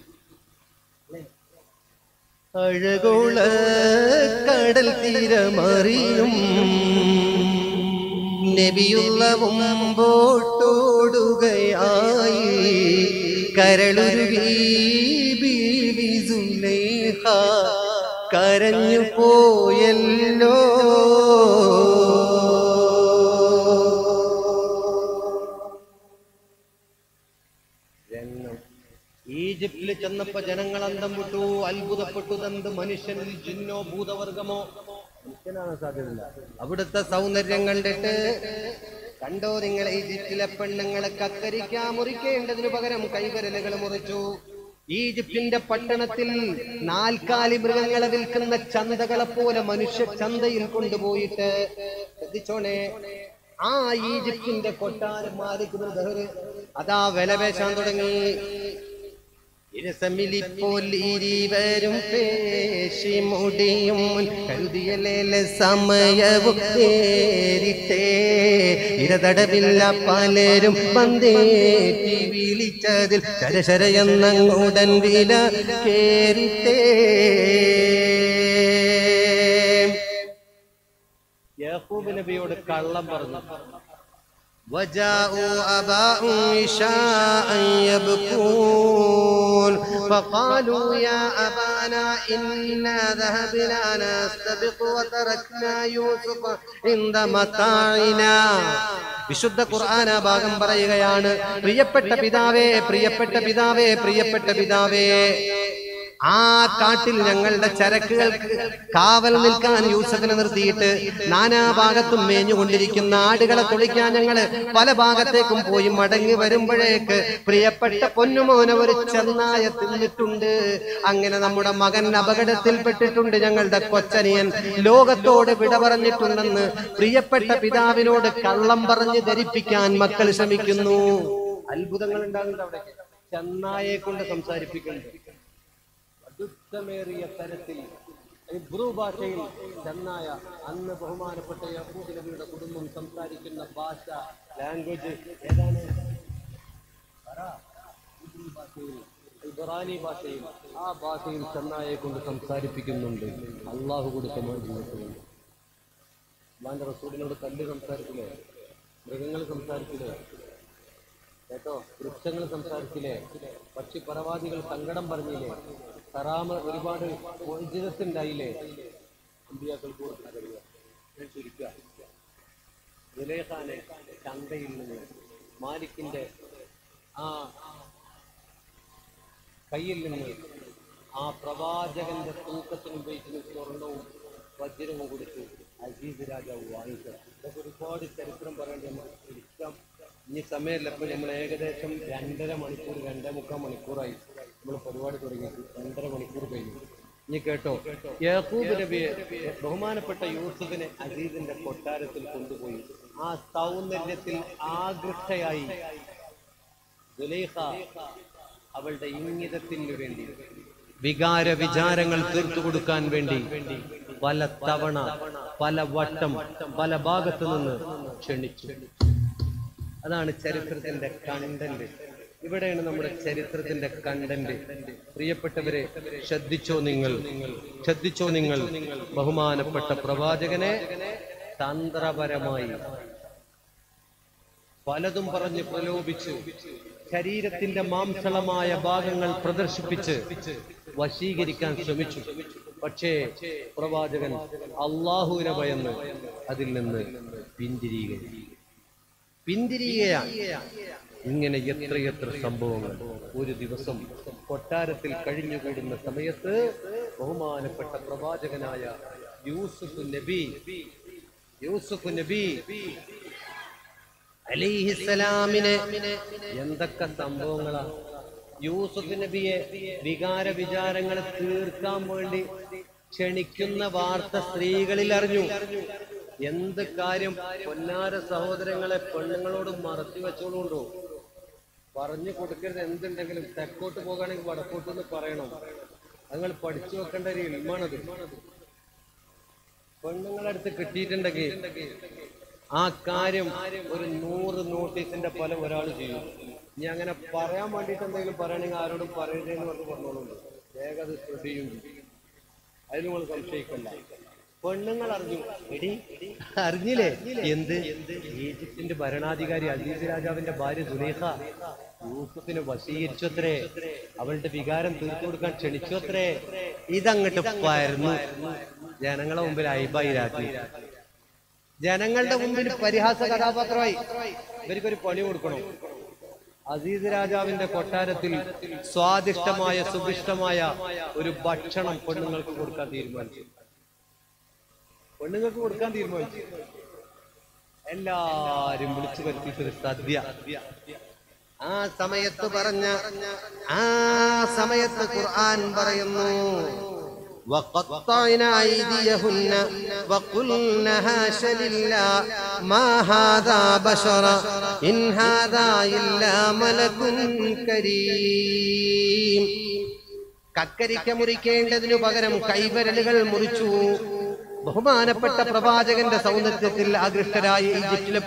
അഴകുള്ള കടൽ തീരമറിയും നബിയുള്ള മുമ്പോട്ടോടുകയായി കരളുരുകി ബീവി സുലൈഖ കരഞ്ഞു പോയല്ലോ.
ഈജിപ്തിൽ ചെന്നപ്പോ ജനങ്ങൾ അന്തം വിട്ടു, അത്ഭുതപ്പെട്ടു. തന്ത് മനുഷ്യനിൽ ജിന്നോ ഭൂതവർഗമോ? മനുഷ്യനാണ് സാധ്യതയില്ല.
അവിടുത്തെ സൗന്ദര്യം കണ്ടിട്ട് കണ്ടോ നിങ്ങൾ, ഈജിപ്തിലെ പെണ്ണുങ്ങളെ കക്കരിക്കാൻ മുറിക്കേണ്ടതിനു പകരം കൈവിരലുകൾ മുറിച്ചു. ഈജിപ്തിന്റെ പട്ടണത്തിൽ 4 കാലി മൃഗങ്ങളെ വിൽക്കുന്ന ചന്തകളെ പോലെ മനുഷ്യ ചന്തയിൽ കൊണ്ടുപോയിട്ട്, ശ്രദ്ധിച്ചോണേ, ആ ഈജിപ്തിന്റെ കൊട്ടാരം മാലിക് ബിൻ ദഹ്ർ അതാ വിലപേശാൻ തുടങ്ങി. ഇരസമിലിപ്പോൾ ഇരുവരും പേശി മുടിയും കരുതിയലേല സമയവും നേരിട്ടേ ഇരതടവില്ല പലരും വന്നേറ്റി വിളിച്ചതിൽ ശരശര എന്നങ്ങുടൻ വില കേറിട്ടേ.
യാക്കൂബ് നബിയോട് കള്ളം പറഞ്ഞു.
وجاءوا أباهم عشاء يبكون فقالوا يا أبانا إنا ذهبنا نستبق وتركنا يوسف عند متاعنا. വിശുദ്ധ ഖുർആൻ ആ ഭാഗം പറയുകയാണ്, പ്രിയപ്പെട്ട പിതാവേ, പ്രിയപ്പെട്ട പിതാവേ, പ്രിയപ്പെട്ട പിതാവേ, ആ കാട്ടിൽ ഞങ്ങളുടെ ചരക്കുകൾക്ക് കാവൽ നിൽക്കാൻ യൂസഫിനെ നിർത്തിയിട്ട് നാനാഭാഗത്തും മേഞ്ഞുകൊണ്ടിരിക്കുന്ന ആടുകളെ തുളിക്കാൻ ഞങ്ങള് പല ഭാഗത്തേക്കും പോയി മടങ്ങി വരുമ്പോഴേക്ക് പ്രിയപ്പെട്ട പൊന്നുമോനെ ഒരു ചെന്നായ തിന്നിട്ടുണ്ട്. അങ്ങനെ നമ്മുടെ മകൻ അപകടത്തിൽപ്പെട്ടിട്ടുണ്ട്. ഞങ്ങളുടെ കൊച്ചനിയൻ ലോകത്തോട് വിട പറഞ്ഞിട്ടുണ്ടെന്ന് പ്രിയപ്പെട്ട പിതാവിനോട് കള്ളം പറഞ്ഞ് ധരിപ്പിക്കാൻ മക്കൾ ശ്രമിക്കുന്നു. അത്ഭുതങ്ങൾ ഉണ്ടാകുന്നുണ്ട് അവിടെ. ചെന്നായെ കൊണ്ട് സംസാരിപ്പിക്കുന്നുണ്ട്. അടുത്തമേറിയ തരത്തിൽ ഇബ്രു ഭാഷയിൽ ചെന്നായ അന്ന് ബഹുമാനപ്പെട്ട യാക്കൂബ് നബിയുടെ കുടുംബം സംസാരിക്കുന്ന ഭാഷ, ലാംഗ്വേജ് ഏതാണ്? ഇബ്രാനി ഭാഷയിൽ, ആ ഭാഷയിൽ ചെന്നായെ കൊണ്ട് സംസാരിപ്പിക്കുന്നുണ്ട്. അള്ളാഹു കൊടുത്ത ജീവിതത്തിലുണ്ട്. അള്ളാന്റെ റസൂലിനോട് കല്ല് സംസാരിക്കില്ലേ? മൃഗങ്ങൾ സംസാരിക്കില്ലേ? കേട്ടോ, വൃക്ഷങ്ങൾ സംസാരിച്ചില്ലേ? പക്ഷി പരവാദികൾ സങ്കടം പറഞ്ഞില്ലേ? കറാമ ഒരുപാട് മോചിതത്തുണ്ടായില്ലേ? അമ്പിയാക്കൾക്ക് കൊടുക്കാൻ കഴിയുക ചുരുക്കുക. ദുലൈഖാനെ ചന്തയിൽ നിന്ന് മാലിക്കിന്റെ ആ കയ്യിൽ നിന്ന് ആ പ്രവാചകന്റെ തൂക്കത്തിന് ഉപയോഗിക്കുന്ന സ്വർണവും വജ്രവും കൊടുത്ത് അസീസ് രാജാവ് വാങ്ങിക്കുക. ഇതൊക്കെ ഒരുപാട് ചരിത്രം പറയേണ്ടി നമുക്ക് ഇരിക്കാം. ഇനി സമയമല്ല. ഇപ്പം നമ്മൾ ഏകദേശം 2.5 മണിക്കൂർ 2.25 മണിക്കൂറായി നമ്മൾ പരിപാടി തുടങ്ങിയിട്ട്. 2.5 മണിക്കൂർ കഴിഞ്ഞു. ഇനി കേട്ടോ, യാക്കൂബ് നബിയെ ബഹുമാനപ്പെട്ട യൂസുഫിനെ അസീസിന്റെ കൊട്ടാരത്തിൽ കൊണ്ടുപോയി ആ സൗന്ദര്യത്തിൽ ആകൃഷ്ടയായി സുലൈഖ അവളുടെ ഇംഗിതത്തിന് വേണ്ടി, വികാര വിചാരങ്ങൾ തീർത്തു കൊടുക്കാൻ വേണ്ടി പല തവണ, പല വട്ടം, പല ഭാഗത്തു നിന്ന് ക്ഷണിച്ചു. അതാണ് ചരിത്രത്തിന്റെ കണ്ടന്റ്. ഇവിടെയാണ് നമ്മുടെ ചരിത്രത്തിന്റെ കണ്ടന്റ്. പ്രിയപ്പെട്ടവരെ, ശ്രദ്ധിച്ചോ നിങ്ങൾ ബഹുമാനപ്പെട്ട പ്രവാചകനെ തന്ത്രപരമായി പലതും പറഞ്ഞ് പ്രലോഭിച്ച് ശരീരത്തിന്റെ മാംസളമായ ഭാഗങ്ങൾ പ്രദർശിപ്പിച്ച് വശീകരിക്കാൻ ശ്രമിച്ചു. പക്ഷേ പ്രവാചകൻ അള്ളാഹുവിനെ ഭയന്ന് അതിൽ നിന്ന് പിന്തിരിയുകയാണ്. ഇങ്ങനെ എത്രയെത്ര സംഭവങ്ങൾ ഒരു ദിവസം കൊട്ടാരത്തിൽ കഴിഞ്ഞുകൂടുന്ന സമയത്ത് ബഹുമാനപ്പെട്ട പ്രവാചകനായ യൂസുഫ് നബി അലൈഹിസ്സലാമിനെ എന്തൊക്കെ സംഭവങ്ങളാ. യൂസുഫ് നബിയെ വികാര വിചാരങ്ങളെ തീർക്കാൻ വേണ്ടി ക്ഷണിക്കുന്ന വാർത്ത സ്ത്രീകളിൽ അറിഞ്ഞു. എന്ത് കാര്യം പൊന്നാര സഹോദരങ്ങളെ പെണ്ണുങ്ങളോട് മറച്ചു വെച്ചോളുണ്ടോ? പറഞ്ഞു കൊടുക്കരുത്. എന്തുണ്ടെങ്കിലും തെക്കോട്ട് പോകുകയാണെങ്കിൽ വടക്കോട്ട് എന്ന് പറയണം. നിങ്ങൾ പഠിച്ചു വെക്കേണ്ട ഒരു ഇൽമാണത്. പെണ്ണുങ്ങളടുത്ത് കിട്ടിയിട്ടുണ്ടെങ്കിൽ ആ കാര്യം ഒരു 100 നോട്ടീസിന്റെ ഫലം ഒരാൾ ചെയ്യും. ഇനി അങ്ങനെ പറയാൻ വേണ്ടിയിട്ട് എന്തെങ്കിലും പറയണമെങ്കിൽ ആരോടും പറയരുതെന്ന് പറഞ്ഞോളൂ. വേഗം അത് ശ്രദ്ധിക്കും. അതിന് നമ്മൾ സംശയിക്കല്ല. പെണ്ണുങ്ങൾ അറിഞ്ഞു. അറിഞ്ഞില്ലേ? എന്ത്? ഈജിപ്തിന്റെ ഭരണാധികാരി അസീസ് രാജാവിന്റെ ഭാര്യ സുലൈഖ യൂസുഫിനെ വശീകരിച്ചു അത്രേ. അവളുടെ വികാരം തീർത്തു കൊടുക്കാൻ ക്ഷണിച്ചു അത്രേ. ഇതങ്ങട്ട് പരന്നു ജനങ്ങളെ മുമ്പിൽ അയ്ബായിരാക്കി. ജനങ്ങളുടെ മുമ്പിൽ പരിഹാസ കഥാപാത്രമായി. ഇവർക്കൊരു പണി കൊടുക്കണം. അസീസ് രാജാവിന്റെ കൊട്ടാരത്തിൽ സ്വാദിഷ്ടമായ സുഭിഷ്ടമായ ഒരു ഭക്ഷണം പെണ്ണുങ്ങൾക്ക് കൊടുക്കാൻ തീരുമാനിച്ചു. എല്ലാരും വിളിച്ചു വരുത്തിയിട്ടൊരു സദ്യ. ആ സമയത്ത് ഖുർആൻ പറയുന്നു, وقطعنا أيديهن وقلن هاش لله ما هذا بشرا إن هذا إلا ملك كريم. കക്കരിക്ക മുറിക്കേണ്ടതിനു പകരം കൈവിരലുകൾ മുറിച്ചു. ബഹുമാനപ്പെട്ട പ്രവാചകന്റെ സൗന്ദര്യത്തിൽ ആകൃഷ്ടരായ ഈജിപ്തിലെ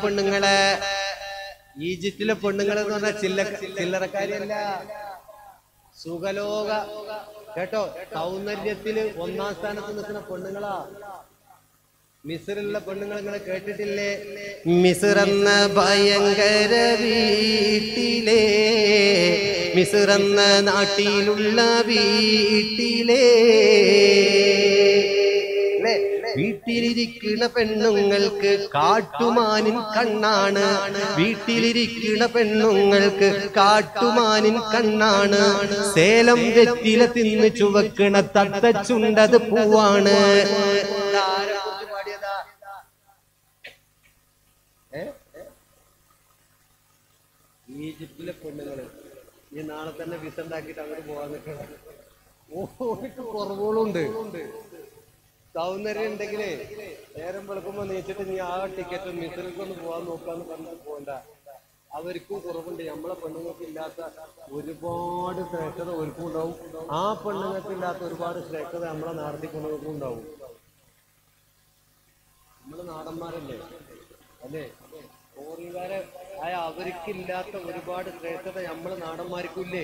പെണ്ണുങ്ങൾ എന്ന് പറഞ്ഞാൽ ചില്ലറക്കാരിയല്ല, സുഖലോക. കേട്ടോ, സൗന്ദര്യത്തില് 1-ാം സ്ഥാനത്ത് നിൽക്കുന്ന പെണ്ണുങ്ങളാ. മിസ്റിലുള്ള പെണ്ണുങ്ങൾ നിങ്ങളെ കേട്ടിട്ടില്ലേ? മിസ്റെന്ന ഭയങ്കര വീട്ടിലെ, മിസ്റെന്ന നാട്ടിലുള്ള വീട്ടിലെ
വീട്ടിലിരിക്കുന്ന പെണ്ണുങ്ങൾക്ക് കാട്ടുമാനിൻ കണ്ണാണ്. വീട്ടിലിരിക്കുന്ന പെണ്ണുങ്ങൾക്ക് കാട്ടുമാനിൻ കണ്ണാണ്. സേലം വെറ്റില തിന്ന് ചുവക്കണ തത്തച്ചുണ്ടത് പൂവാണ്. ഈജിപ്തിലെ പെണ്ണുങ്ങള് ഈ നാളെ തന്നെ വിസ ഉണ്ടാക്കിയിട്ട് അങ്ങോട്ട് പോകാൻ നിൽക്കണം. ഓർക്ക് കുറവുകളുണ്ട്. സൗന്ദര്യം ഉണ്ടെങ്കിലേ നേരം വെളുക്കുമ്പോ നീച്ചിട്ട് നീ ആ ടിക്കറ്റ് മിസറിക്കൊന്ന് പോകാൻ നോക്കാന്ന് പറഞ്ഞിട്ട് പോകണ്ട. അവർക്കും കുറവുണ്ട്. നമ്മളെ പെണ്ണുങ്ങൾക്ക് ഇല്ലാത്ത ഒരുപാട് ശ്രേഷ്ഠത അവർക്കും ഉണ്ടാവും. ആ പെണ്ണുങ്ങൾക്ക് ഇല്ലാത്ത ഒരുപാട് ശ്രേഷ്ഠത നമ്മളെ നാടത്തി പെണ്ണുങ്ങൾക്കും ഉണ്ടാവും. നമ്മള് നാടന്മാരല്ലേ അല്ലേ? ഫോറിൻകാരെ ആയ അവർക്കില്ലാത്ത ഒരുപാട് ശ്രേഷ്ഠത നമ്മളെ നാടന്മാർക്കും ഇല്ലേ?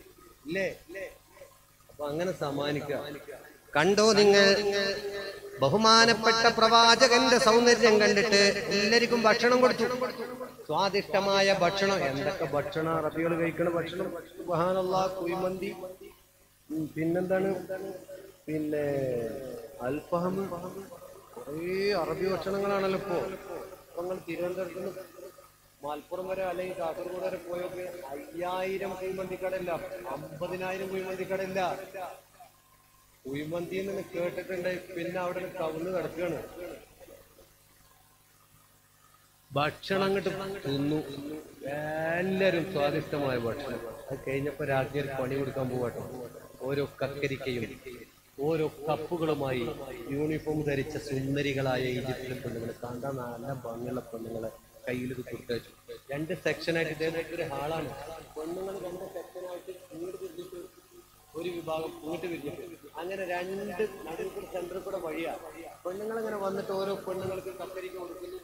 അപ്പൊ അങ്ങനെ സമ്മാനിക്കുക.
കണ്ടോ നിങ്ങൾ ബഹുമാനപ്പെട്ട പ്രവാചകന്റെ സൗന്ദര്യം കണ്ടിട്ട് എല്ലാവർക്കും ഭക്ഷണം കൊടുത്തു. സ്വാദിഷ്ടമായ ഭക്ഷണം.
എന്തൊക്കെ ഭക്ഷണം അറബികൾ കഴിക്കണ ഭക്ഷണം! സുബ്ഹാനല്ലാഹ്. കുഴിമന്തി, പിന്നെന്താണ്, പിന്നെ അൽഫഹം, കുറേ അറബി ഭക്ഷണങ്ങളാണല്ലോ ഇപ്പോ. നിങ്ങൾ തിരുവനന്തപുരത്ത് നിന്ന് മലപ്പുറം വരെ അല്ലെങ്കിൽ കാസർഗോഡ് വരെ പോയൊക്കെ 5000 കുഴിമന്തിക്കടയില്ല, 50,000 കുഴിമന്തിക്കടയില്ല. കുഴിമന്തി എന്ന് കേട്ടിട്ടുണ്ട്, പിന്നെ അവിടെ കവുന്ന് കിടക്കുകയാണ്. ഭക്ഷണം അങ്ങോട്ട് തിന്നു എല്ലാവരും, സ്വാദിഷ്ടമായ ഭക്ഷണം. അത് കഴിഞ്ഞപ്പോ രാജ്ഞി പണി കൊടുക്കാൻ പോവാട്ടോ. ഓരോ കക്കരിക്കയും ഓരോ കപ്പുകളുമായി യൂണിഫോം ധരിച്ച സുന്ദരികളായ ഈജിപ്തിലെ പെണ്ണുങ്ങളെ, കണ്ടാൽ നല്ല ഭംഗിയുള്ള പെണ്ണുങ്ങളെ കയ്യിൽ ഇത് കൊടുത്തയച്ചു. 2 സെക്ഷനായിട്ട് ഇതേമായിട്ട് ഒരു ഹാളാണ്. പെണ്ണുങ്ങൾ 2 സെക്ഷനായിട്ട് ഇങ്ങോട്ട് തിരിഞ്ഞിട്ട് ഒരു വിഭാഗം ഇങ്ങോട്ട് തിരിഞ്ഞിട്ട്, അങ്ങനെ 2 നടുവിൽ സെന്ററിൽ കൂടെ വഴിയാണ്. പെണ്ണുങ്ങൾ അങ്ങനെ വന്നിട്ട് ഓരോ പെണ്ണുങ്ങൾക്ക് കക്കരിക്ക കൊടുക്കുന്നു,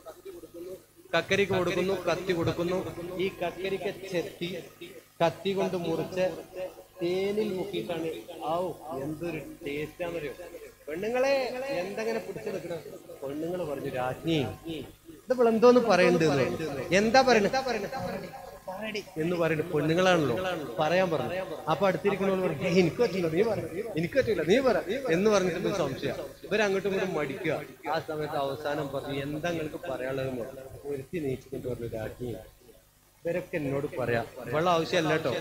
കത്തി കൊടുക്കുന്നു. ഈ കക്കരിക്ക ചെത്തി കത്തി കൊണ്ട് മുറിച്ച് തേനിൽ മുക്കിയിട്ടാണ്. എന്തൊരു ടേസ്റ്റാന്നറിയോ പെണ്ണുങ്ങളെ! എന്തെങ്ങനെ പിടിച്ചു നിൽക്കണം. പെണ്ണുങ്ങൾ പറഞ്ഞു, രാജ്ഞി ഇതിപ്പോൾ എന്തോന്ന് പറയണ്ട്. എന്താ പറയണത് എന്ന് പറയുന്നത് പെണ്ണുങ്ങളാണല്ലോ പറയാൻ പറഞ്ഞു. അപ്പൊ അടുത്തിരിക്കുന്നവർ പറഞ്ഞു, എനിക്ക് പറ്റില്ല, നീ പറ എന്ന് പറഞ്ഞിട്ട് സംശയം. ഇവരങ്ങോട്ടും ഇങ്ങോട്ടും മടിക്കുക. ആ സമയത്ത് അവസാനം പറഞ്ഞു, എന്താ നിങ്ങൾക്ക് പറയാനുള്ളതെന്ന് ഒരുത്തി നീച്ചിട്ട് പറഞ്ഞു, രാജ്ഞി ഇവരൊക്കെ എന്നോട് പറയാം, വെള്ളം ആവശ്യമല്ല കേട്ടോ.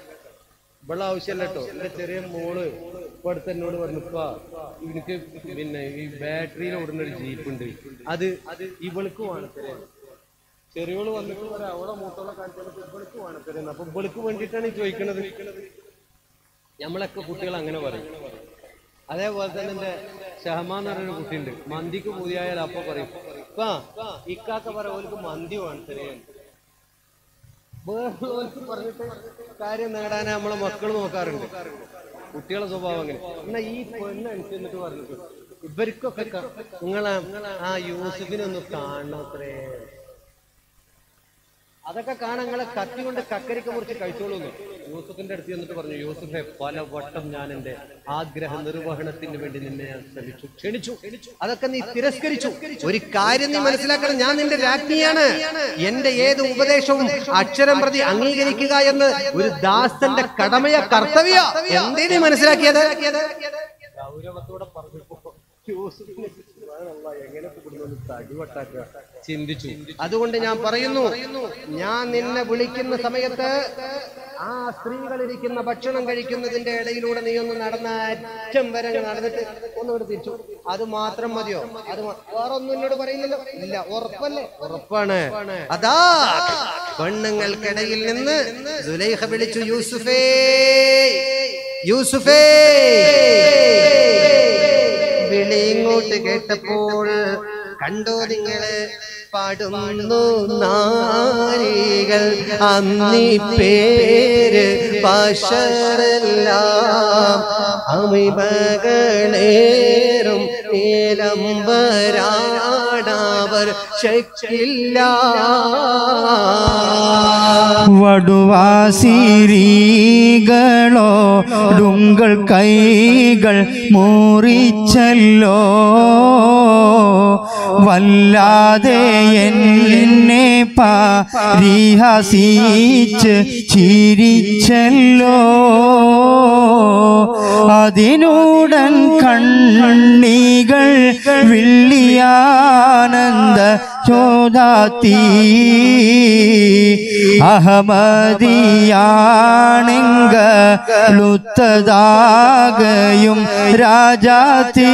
എന്റെ ചെറിയ മോള് ഇപ്പൊ അടുത്ത് എന്നോട് പറഞ്ഞു, എനിക്ക് പിന്നെ ഈ ബാറ്ററിയിൽ ഓടുന്ന ഒരു ജീപ്പുണ്ട്, അത് ഇവൾക്ക് വേണത്തരാണ്. ചെറിയോള് വന്നിട്ട് പറയാം, അവളെ മൂത്തോളെ കാണിച്ചാൽ ഇവൾക്ക് വേണത്തരുന്നത്. അപ്പൊ ഇവൾക്ക് വേണ്ടിയിട്ടാണ് ഈ ചോദിക്കണത്. നമ്മളൊക്കെ കുട്ടികൾ അങ്ങനെ പറയും. അതേപോലെ തന്നെ എന്റെ ഷഹമാൻ എന്ന് പറഞ്ഞൊരു കുട്ടിയുണ്ട്, മന്തിക്ക് പൂതിയായാൽ അപ്പൊ പറയും, ഇക്കാക്ക പറയാം ഓൾക്ക് മന്തി വേണത്തരാണ്. വേറൊരു പറഞ്ഞിട്ട് കാര്യം നേടാൻ നമ്മളെ മക്കൾ നോക്കാറുണ്ട്. കുട്ടികളെ സ്വഭാവം അങ്ങനെ. എന്നാ ഈ പെണ്ണനുസരിച്ചിട്ട് പറഞ്ഞിട്ട് ഇവർക്കൊക്കെ നിങ്ങളെ ആ യൂസുഫിനൊന്ന് കാണണത്രേ. അതൊക്കെ കാണാൻ നിങ്ങളെ കത്തി കൊണ്ട് കക്കരിക്ക മുറിച്ച് കഴിച്ചോളൂ. യൂസുഫിന്റെ അടുത്ത് എന്നിട്ട് പറഞ്ഞു, യൂസുഫെ പല വട്ടം ഞാൻ എന്റെ ആഗ്രഹ നിർവഹണത്തിന് വേണ്ടി നിന്നെ ഞാൻ ക്ഷണിച്ചു, അതൊക്കെ നീ തിരസ്കരിച്ചു.
ഒരു കാര്യം നീ മനസ്സിലാക്കണം, ഞാൻ നിന്റെ രാജ്ഞിയാണ്. എന്റെ ഏത് ഉപദേശവും അക്ഷരം പ്രതി അംഗീകരിക്കുക എന്ന് ഒരു ദാസന്റെ കടമയ കർത്തവ്യ. എന്തേ നീ മനസ്സിലാക്കിയത്?
ഗൗരവത്തോടെ പറഞ്ഞപ്പോ എങ്ങനെ തടിവട്ടാക്കുക ചിന്തിച്ചു.
അതുകൊണ്ട് ഞാൻ പറയുന്നു, ഞാൻ നിന്നെ വിളിക്കുന്ന സമയത്ത് ആ സ്ത്രീകളിരിക്കുന്ന ഭക്ഷണം കഴിക്കുന്നതിന്റെ ഇടയിലൂടെ നീ ഒന്ന് നടന്ന അറ്റം വരെ നടന്നിട്ട് ഒന്നുകൂടെ തിരിച്ചു. അത് മാത്രം മതിയോ? അത് വേറൊന്നും എന്നോട് പറയുന്നില്ല. ഇല്ല, ഉറപ്പല്ലേ? ഉറപ്പാണ്. അതാ പെണ്ണുങ്ങൾക്കിടയിൽ നിന്ന് സുലൈഖ വിളിച്ചു, യൂസുഫേ, യൂസുഫേ. വിളി ഇങ്ങോട്ട് കേട്ടപ്പോൾ കണ്ടോ നിങ്ങള് പാടുന്നു നാരികൾ അന്നീ പേര് ബശറെല്ലാം അമിമകളേറും നീലംബരാണവർ ശക്കില്ല.
വടുവാസിരികളോടുങ്കൾ കൈകൾ മുറിച്ചല്ലോ വല്ലാതെ എന്നെ പരിഹസിച്ച് ചിരിച്ചല്ലോ അതിനുടൻ കണ്ണികൾ വിള്ളിയാനന്ദ ചോദാത്തി അഹമ്മദിയാണെങ്കളുത്തതാകയും രാജാത്തി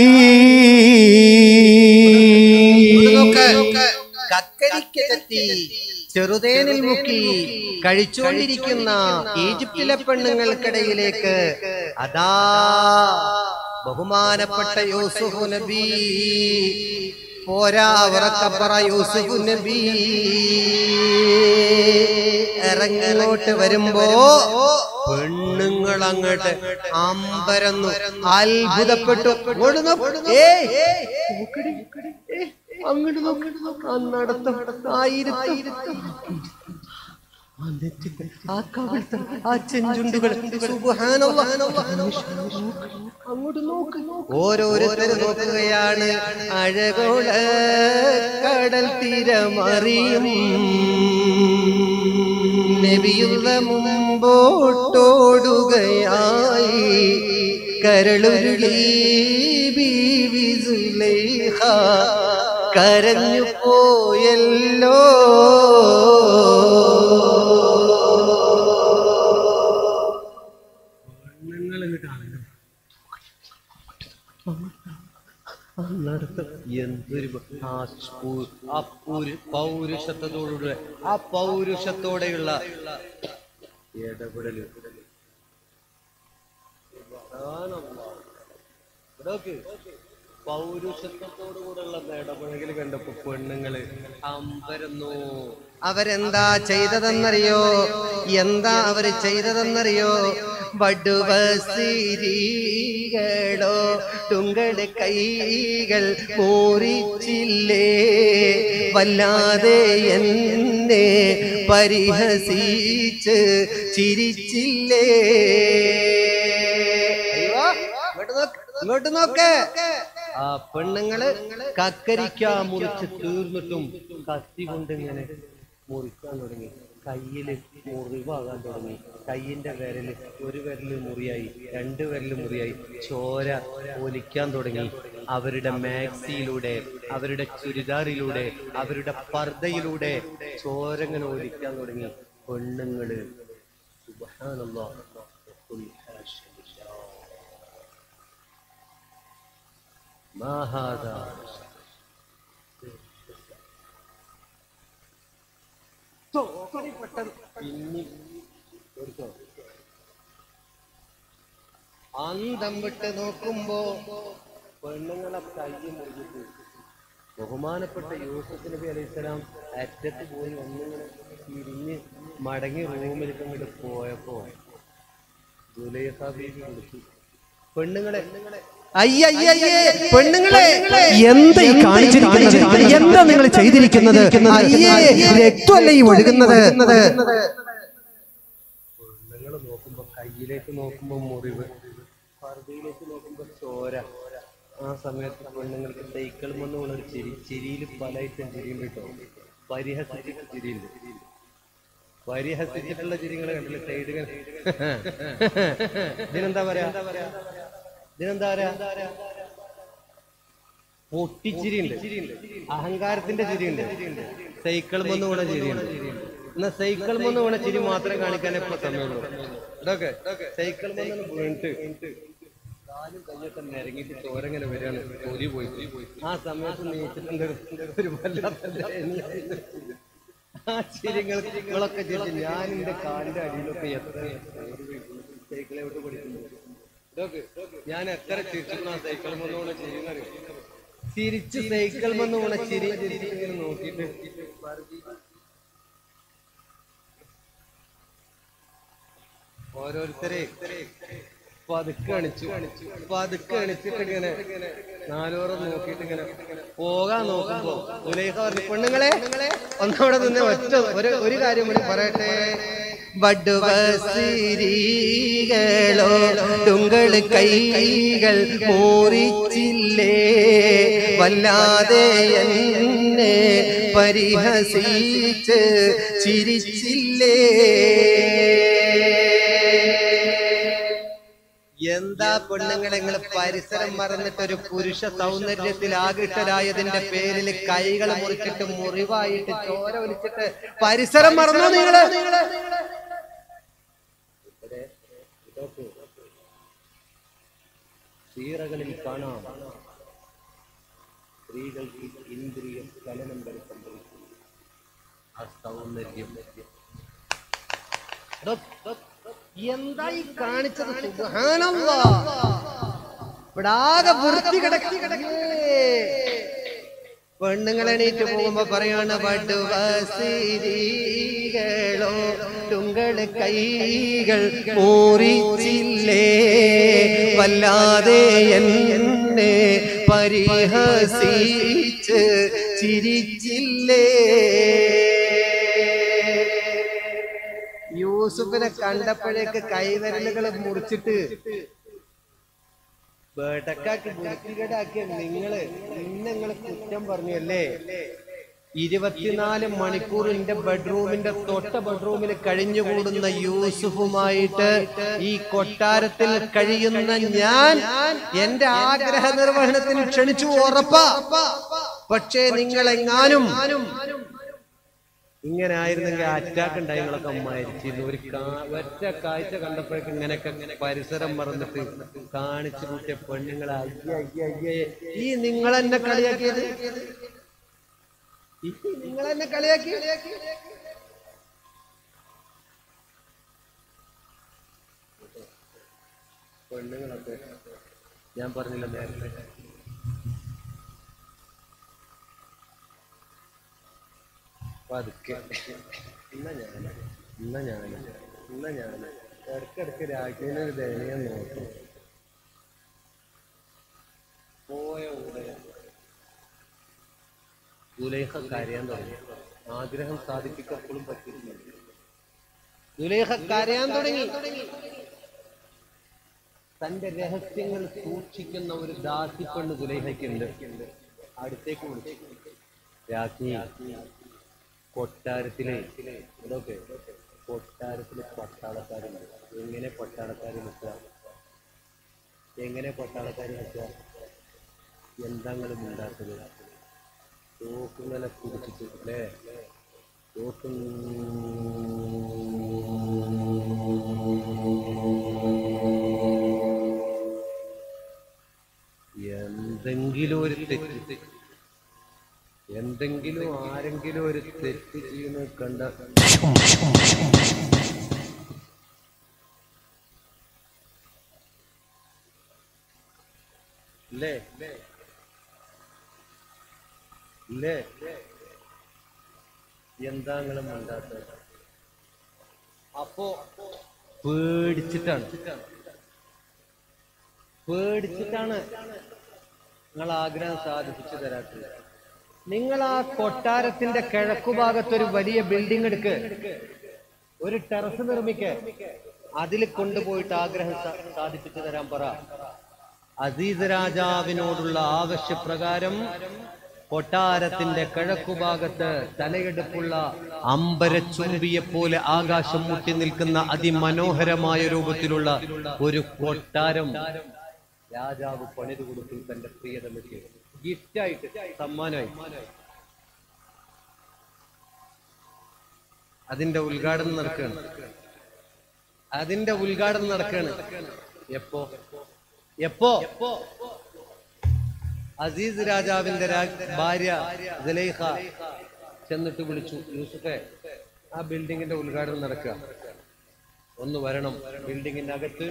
കക്കരിക്കെത്തി ചെറുതേനിൽ മുക്കി കഴിച്ചുകൊണ്ടിരിക്കുന്ന ഈജിപ്തിലെ പെണ്ണുങ്ങൾക്കിടയിലേക്ക് അതാ ബഹുമാനപ്പെട്ട യൂസുഫ് നബി പോരാ ഉറക്കപ്പറ യൂസുഫ് നബി ഇറങ്ങോട്ട് വരുമ്പോ പെണ്ണുങ്ങൾ അങ്ങോട്ട് അമ്പരന്നു അത്ഭുതപ്പെട്ടു. അങ്ങോട്ട് നോക്ക് അന്നടത്തം ആയിരത്തം ആ കവിൾത്ത ആ ചെഞ്ചുണ്ടുകൾ അങ്ങോട്ട് നോക്ക്. ഓരോരുത്തർ നോക്കുകയാണ്. അഴകോള കടൽ തീരമറിയും നബിയുള്ള മുമ്പോട്ടോടുകയായി കരളുരുളി ബീവി സുലൈഖ കരഞ്ഞു പോയല്ലോ. എന്തൊരു പൗരുഷത്തോടുകൂടെ ആ പൗരുഷത്തോടെയുള്ള ഇടപെടല് പൗരുഷത്തോടുകൂടെയുള്ള ഇടപെടൽ കണ്ടപ്പോ പെണ്ണുങ്ങള് അമ്പരന്നു. അവരെന്താ ചെയ്തതെന്നറിയോ? എന്താ അവര് ചെയ്തതെന്നറിയോ? വടുവസിരികളോ തുങ്കളുടെ കൈകൾ മുറിച്ചില്ലേ വല്ലാതെ എന്നെ പരിഹസിച്ച് ചിരിച്ചില്ലേ. ഇങ്ങോട്ട് നോക്ക്. ആ പെണ്ണുങ്ങള് കക്കരിക്ക മുറിച്ച് തീർന്നിട്ടും കത്തി കൊണ്ടിങ്ങനെ മുറിക്കാൻ തുടങ്ങി. കയ്യില് മുറിവാകാൻ തുടങ്ങി. കയ്യിന്റെ വിരല് ഒരു വിരല് മുറിയായി, രണ്ട് വിരല് മുറിയായി, ചോര ഒലിക്കാൻ തുടങ്ങി. അവരുടെ മാക്സിയിലൂടെ, അവരുടെ ചുരിദാറിലൂടെ, അവരുടെ പർദ്ദയിലൂടെ ചോരങ്ങനെ ഒലിക്കാൻ തുടങ്ങി. പെണ്ണുങ്ങള് സുബ്ഹാനല്ലാഹ് മാഹാദാ അന്തം വിട്ട് നോക്കുമ്പോ പെണ്ണുങ്ങളെ കൈ മുറിഞ്ഞിട്ട് ബഹുമാനപ്പെട്ട യൂസുഫ് നബി അലൈഹിസ്സലാം അറ്റത്ത് പോയി ഒന്നിങ്ങനെ തിരിഞ്ഞ് മടങ്ങി റൂമിലേക്ക് അങ്ങോട്ട് പോയപ്പോ സുലൈഖ ബീവി കൊടുത്തു. പെണ്ണുങ്ങളെ
പെണ്ണുങ്ങളെ എന്താ ഈ കാണിച്ചിരിക്കുന്നത്? എന്താ നിങ്ങൾ ചെയ്തിരിക്കുന്നത്? അയ്യേ, രക്തമല്ലേ ഈ ഒഴുകുന്നത്?
പെണ്ണുങ്ങൾ നോക്കുമ്പോ കയ്യിലേക്ക് നോക്കുമ്പോ മുറിവ്, പർദ്ദയിലേക്ക് നോക്കുമ്പോ ചോര. ആ സമയത്ത് പെണ്ണുങ്ങൾക്ക് സൈക്കിൾ വന്നുള്ളൊരു ചിരി. ചിരിയിൽ പല ഐറ്റം ചിരിയുണ്ട് കേട്ടോ. പരിഹസിച്ചിട്ട് ചിരിയുണ്ട്. പരിഹസിച്ചിട്ടുള്ള ചിരികളെ കണ്ടില്ല. സൈഡുകൾ ഇതിനെന്താ പറയാ? പൊട്ടിച്ചിരിയുണ്ട്, അഹങ്കാരത്തിന്റെ ചിരിയുണ്ട്, സൈക്കിൾ വന്ന് വീണ ചിരിയുണ്ട്. എന്നാ സൈക്കിൾ വന്ന് വീണ ചിരി മാത്രമേ കാണിക്കാൻ എപ്പോ സമയമുള്ളൂ. ഇതൊക്കെ സൈക്കിൾ വന്ന് വീണിട്ട് കാലും കയ്യൊക്കെ നിരങ്ങിട്ട് ചോരങ്ങനെ വരികയാണ്. പൊരി പോയി. ആ സമയത്ത് നീച്ചിട്ടുണ്ട് ഒരു വല്ലാത്ത ആ ചിരികളൊക്കെ ചിരിച്ച് ഞാൻ എന്റെ കാലിന്റെ അടിയിലൊക്കെ എത്ര സൈക്കിളെ വിട്ട് പഠിക്കുന്നു. ഞാൻ എത്ര ചിരിച്ചിരുന്ന സൈക്കിൾ വന്ന് വീണ ചിരിന്നറിയോ? ചിരിച്ച് സൈക്കിൾ വന്ന് വീണ ചിരി ഇങ്ങനെ നോക്കിയിട്ട് ഓരോരുത്തരെ പതുക്കെ എണിച്ചിട്ട് ഇങ്ങനെ നാലോറം നോക്കിയിട്ട് ഇങ്ങനെ പോകാൻ നോക്കുമ്പോ സുലൈഖ പറഞ്ഞു, പെണ്ണുങ്ങളെ ഒന്നവിടെ നിന്ന് ഒറ്റ ഒരു കാര്യം കൂടി പറയട്ടെ.
ബഡ്വസിരികളോ തുങ്കൾ കൈകൾ മോറിച്ചില്ലേ, വല്ലാതെ എന്നെ പരിഹസിച്ച് ചിരിച്ചില്ലേ.
എന്താ പെണ്ണുങ്ങളെ നിങ്ങൾ പരിസരം മറന്നിട്ട് ഒരു പുരുഷ സൗന്ദര്യത്തിൽ ആകൃഷ്ടരായതിന്റെ പേരിൽ കൈകൾ മുറിച്ചിട്ട് മുറിവായിട്ട് ചോര ഒലിച്ചിട്ട് പരിസരം മറന്നു നിങ്ങള്? സീറകളിൽ കാണാം സ്ത്രീകൾക്ക് ഇന്ദ്രിയ ചലനം വരെ സംഭവിക്കുന്നു. ആ സൗന്ദര്യം എന്തായി കാണിച്ചത്? സുബ്ഹാനല്ലാഹ്, ഇവിടെ ആകെ വൃത്തി പെണ്ണുങ്ങൾ എണീറ്റ് പോകുമ്പോ പറയാണ്, ബഡ്വസിരികളോ തുങ്കൾ കൈകൾ മോറിച്ചില്ലേ, വല്ലാതെ എന്നെ പരിഹസിച്ച് ചിരിച്ചില്ലേ. യൂസുഫിനെ കണ്ടപ്പോഴേക്ക് കൈവിരലുകൾ മുറിച്ചിട്ട് ബേട്ടക്കാക്കി വൃത്തികേടാക്കിയ നിങ്ങള് കുറ്റം പറഞ്ഞു അല്ലേ? 24 മണിക്കൂർ എന്റെ ബെഡ്റൂമിന്റെ തൊട്ട ബെഡ്റൂമിൽ കഴിഞ്ഞുകൂടുന്ന യൂസുഫുമായിട്ട് ഈ കൊട്ടാരത്തിൽ കഴിയുന്ന ഞാൻ എന്റെ ആഗ്രഹ നിർവഹണത്തിന് ക്ഷണിച്ചു, ഉറപ്പാ. പക്ഷേ നിങ്ങളെങ്ങാനും ഇങ്ങനെ ആയിരുന്നെങ്കിൽ അറ്റാക്ക് ഉണ്ടായി നിങ്ങളൊക്കെ മരിച്ചിരുന്നു. ഒറ്റ കാഴ്ച കണ്ടപ്പോഴേക്കും ഇങ്ങനെയൊക്കെ പരിസരം മറന്നിട്ട് കാണിച്ചു കൂട്ടിയ പെണ്ണുങ്ങളെ അയ്യേ ഈ നിങ്ങളെന്നെ കളിയാക്കിയത്, നിങ്ങളെന്നെ കളിയാക്കി. പെണ്ണുങ്ങളൊക്കെ ഞാൻ പറഞ്ഞില്ല നേരത്തെ, പതുക്കെ ഇന്ന ഞാൻ ഇടക്കിടക്ക് രാജ്ഞിനൊരു ദയനീയം നോക്കും. പോയ ഉടനെ സുലൈഖ കരയാൻ തുടങ്ങി. ആഗ്രഹം സാധിപ്പിക്കപ്പോഴും പറ്റില്ല. സുലൈഖ കരയാൻ തുടങ്ങി. തന്റെ രഹസ്യങ്ങൾ സൂക്ഷിക്കുന്ന ഒരു ദാസിപ്പെണ്ണ് സുലൈഖയ്ക്കുണ്ട്. അടുത്തേക്ക് വിളിച്ചു, രാജ്ഞി, കൊട്ടാരത്തിലെ പട്ടാളക്കാരുണ്ട്. എങ്ങനെ പട്ടാളക്കാർ നിൽക്കുക? എന്താ നിങ്ങൾ ഉണ്ടാക്കുന്നത്? തോക്കുങ്ങനെ കുടിച്ചിട്ട് അല്ലേ? തോക്കും എന്തെങ്കിലും ആരെങ്കിലും ഒരു തെറ്റ് ചെയ്യുന്നത് കണ്ട എന്താ നിങ്ങളും ഉണ്ടാക്കുന്നത്? അപ്പോ പേടിച്ചിട്ടാണ് നിങ്ങൾ ആഗ്രഹം സാധിപ്പിച്ചു തരാത്തത്. നിങ്ങൾ ആ കൊട്ടാരത്തിന്റെ കിഴക്കുഭാഗത്തൊരു വലിയ ബിൽഡിംഗ് എടുക്ക്, ഒരു ടെറസ് നിർമ്മിക്ക്, അതിൽ കൊണ്ടുപോയിട്ട് ആഗ്രഹം സാധിപ്പിച്ചു തരാൻ പറ. അസീസ് രാജാവിനോടുള്ള ആവശ്യപ്രകാരം കൊട്ടാരത്തിന്റെ കിഴക്കുഭാഗത്ത് തലയെടുപ്പുള്ള അമ്പരച്ചുംബിയെ പോലെ ആകാശം മുട്ടി നിൽക്കുന്ന അതിമനോഹരമായ രൂപത്തിലുള്ള ഒരു കൊട്ടാരം രാജാവ് പണിത് കൊടുത്തു തന്റെ പ്രിയതമയ്ക്ക് ഗിഫ്റ്റായിട്ട്, സമ്മാനമായി. അതിന്റെ ഉദ്ഘാടനം നടക്കുകയാണ്. എപ്പോ അസീസ് രാജാവിന്റെ ഭാര്യ സുലൈഖ ചെന്നിട്ട് വിളിച്ചു, യൂസുഫേ, ആ ബിൽഡിങ്ങിന്റെ ഉദ്ഘാടനം നടക്കുക, ഒന്ന് വരണം. ബിൽഡിങ്ങിന്റെ അകത്ത്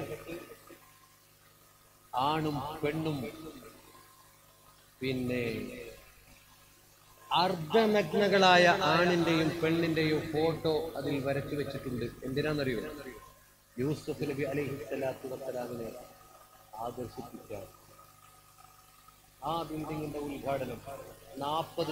ആണും പെണ്ണും പിന്നെ അർദ്ധനഗ്നകളായ ആണിന്റെയും പെണ്ണിന്റെയും ഫോട്ടോ അതിൽ വരച്ചു വെച്ചിട്ടുണ്ട്. എന്തിനാണെന്നറിയോ? യൂസുഫ് നബി അലൈഹിസ്സലാത്തു വസ്സലാമിനെ ആദർശിപ്പിക്കാൻ ആ ബിൽഡിങ്ങിന്റെ ഉദ്ഘാടനം 40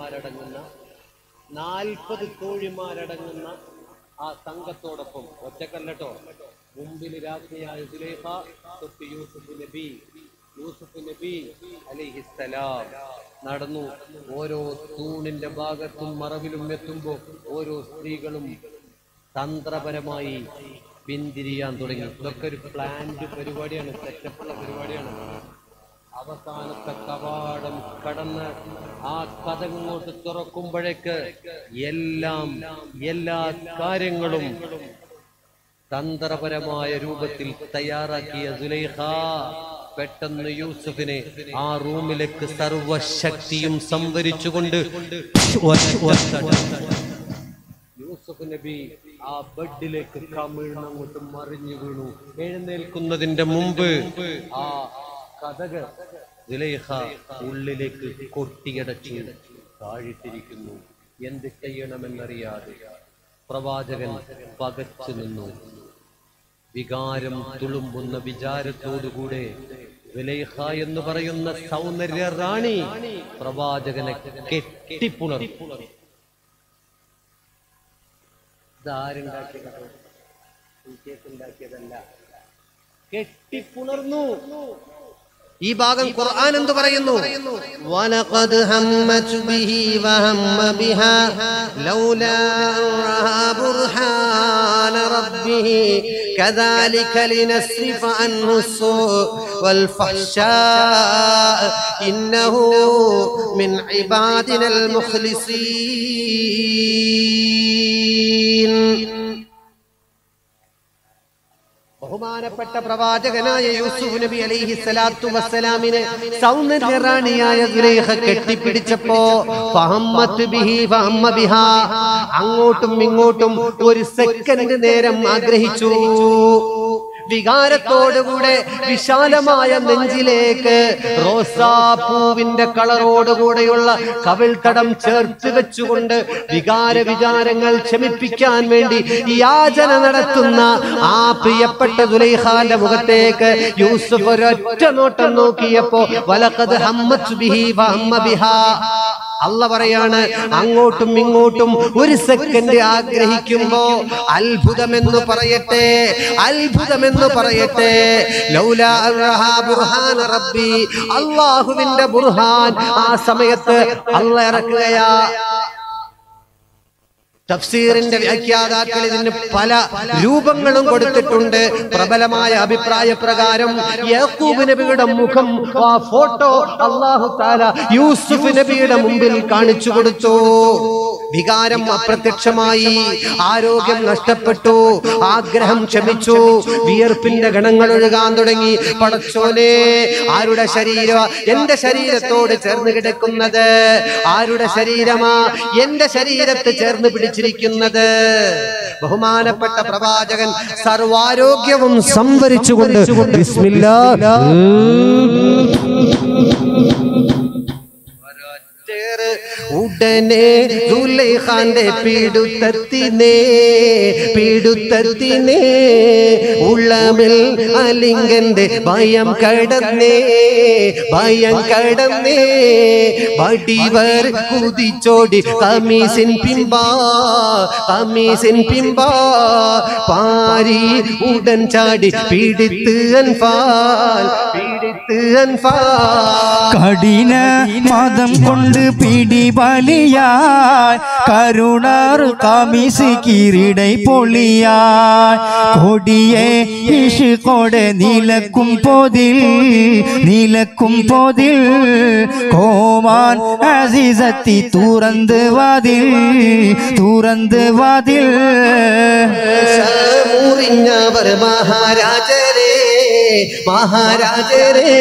തോഴിമാരടങ്ങുന്ന ആ സംഘത്തോടൊപ്പം ഒറ്റക്കല്ലട്ടോ, മുമ്പിൽ രാജ്ഞിയായ സുലൈഖ, തൊട്ട് യൂസുഫ് നബി അലൈഹിസ്സലാം നടന്നു. ഓരോ തൂണിന്റെ ഭാഗത്തും മറവിലും എത്തുമ്പോൾ ഓരോ സ്ത്രീകളും തന്ത്രപരമായി പിന്തിരിയാൻ തുടങ്ങി. ഇതൊക്കെ ഒരു പ്ലാൻഡ് പരിപാടിയാണ്, സെറ്റപ്പുള്ള പരിപാടിയാണ്. അവസാനത്തെ കവാടം കടന്ന് ആ കഥങ്ങോട്ട് തുറക്കുമ്പോഴേക്ക് എല്ലാ കാര്യങ്ങളും തന്ത്രപരമായ രൂപത്തിൽ തയ്യാറാക്കിയ സുലൈഖ പെട്ടെന്ന് യൂസുഫിനെ ആ റൂമിലേക്ക് സർവശക്തിയും സംഭരിച്ചുകൊണ്ട് യൂസുഫ് നബി ആ ബെഡിലേക്ക് കമിഴ്ന്നങ്ങോട്ട് മറിഞ്ഞു വീണു. എഴുന്നേൽക്കുന്നതിന്റെ മുമ്പ് ആ കഥക് സുലൈഖ ഉള്ളിലേക്ക് കൊട്ടിയടച്ചു താഴിട്ടിരിക്കുന്നു. എന്ത് ചെയ്യണമെന്നറിയാതെ പ്രവാചകൻ പകച്ചു നിന്നു. വികാരം തുളുമ്പുന്ന വിചാരത്തോടുകൂടെ സുലൈഖ എന്ന് പറയുന്ന സൗന്ദര്യ റാണി പ്രവാചകനെ കെട്ടിപ്പുണർന്നു. ഇതാരുണ്ടാക്കിയതോ? ഉണ്ടാക്കിയതല്ല, കെട്ടിപ്പുണർന്നു.
ഈ ഭാഗം ഖുർആൻ എന്തു പറയുന്നു? വലഖദ് ഹമ്മത് ബിഹി വഹമ്മ ബിഹാ ലൗലാ റഅ ബുർഹാന റബ്ബിഹി കദാലിക ലിനസ്രിഫ അൻഹു السوء والفحشاء إنه من عبادنا المخلصين. ബഹുമാനപ്പെട്ട പ്രവാചകനായ യൂസുഫ് നബി അലൈഹിസ്സലാത്തു വസ്സലാമിനെ സൗന്ദര്യ റാണിയായ സുലൈഖ കെട്ടിപ്പിടിച്ചപ്പോ ഫഹമ്മത് ബിഹി വഹമ്മ ബിഹാ, അങ്ങോട്ടും ഇങ്ങോട്ടും ഒരു സെക്കൻഡ് നേരം ആഗ്രഹിച്ചു. വികാരത്തോടുകൂടെ വിശാലമായ നെഞ്ചിലേക്ക് റോസാപ്പൂവിന്റെ കളറോടുകൂടെയുള്ള കവിൾത്തടം ചേർത്ത് വെച്ചുകൊണ്ട് വികാരങ്ങൾ ശമിപ്പിക്കാൻ വേണ്ടി യാചന നടത്തുന്ന ആ പ്രിയപ്പെട്ട സുലൈഖാന്റെ മുഖത്തേക്ക് യൂസുഫ് ഒരൊറ്റ നോട്ടം നോക്കിയപ്പോ വലഖദ് ഹമ്മത് ബിഹി വഹമ്മ ബിഹാ, അല്ലാഹ് പറയാണ്, അങ്ങോട്ടും ഇങ്ങോട്ടും ഒരു സെക്കൻഡ് ആഗ്രഹിക്കുമ്പോ അത്ഭുതമെന്ന് പറയട്ടെ ലൗലാ റഅ ബുർഹാന റബ്ബി, അല്ലാഹുവിന്റെ ബുർഹാൻ ആ സമയത്ത് അല്ലാഹ് ഇറക്കുകയാ. തഫ്സീറിന്റെ വ്യാഖ്യാതാക്കൾ ഇതിന് പല രൂപങ്ങളും കൊടുത്തിട്ടുണ്ട്. പ്രബലമായ അഭിപ്രായ പ്രകാരം യാക്കൂബ് നബിയുടെ മുഖം ആ ഫോട്ടോ അല്ലാഹു തആല യൂസുഫ് നബിയുടെ മുമ്പിൽ കാണിച്ചു കൊടുത്തു. വികാരം അപ്രത്യക്ഷമായി, ആരോഗ്യം നഷ്ടപ്പെട്ടു, ആഗ്രഹം ക്ഷമിച്ചു, വിയർപ്പിന്റെ ഗണങ്ങൾ ഒഴുകാൻ തുടങ്ങി. പടച്ചോനെ, ആരുടെ ശരീരം എന്റെ ശരീരത്തോട് ചേർന്ന് കിടക്കുന്നത്? ആരുടെ ശരീരമാ എന്റെ ശരീരത്തെ ചേർന്ന് പിടിച്ചിരിക്കുന്നത്? ബഹുമാനപ്പെട്ട പ്രവാചകൻ സർവാരോഗ്യവും സംഭരിച്ചുകൊണ്ട് ബിസ്മില്ലാഹ് ഉടനെ സുലൈഖാന്റെ പീടുത്തത്തിനെ ഉള്ളമിൽ അലിംഗന്റെ ഭയം കടന്നേ വടിവർ കുതിച്ചോടി കമീസിൻ പിമ്പ പാരി ഉടൻ ചാടി പീഡിത്ത് അൻഫാൽ
കഠിന മതം കൊണ്ട് പിടിബലിയായി കരുണർ കമിസ് കിരീടை പൊളിയായി കൊടിയെ ഇഷ്കോടെ നിലക്കും പോതിൽ കോമാൻ അസീസത്തി തുറந்து വാതിൽ
മുറിഞ്ഞവർ മഹാരാജരേ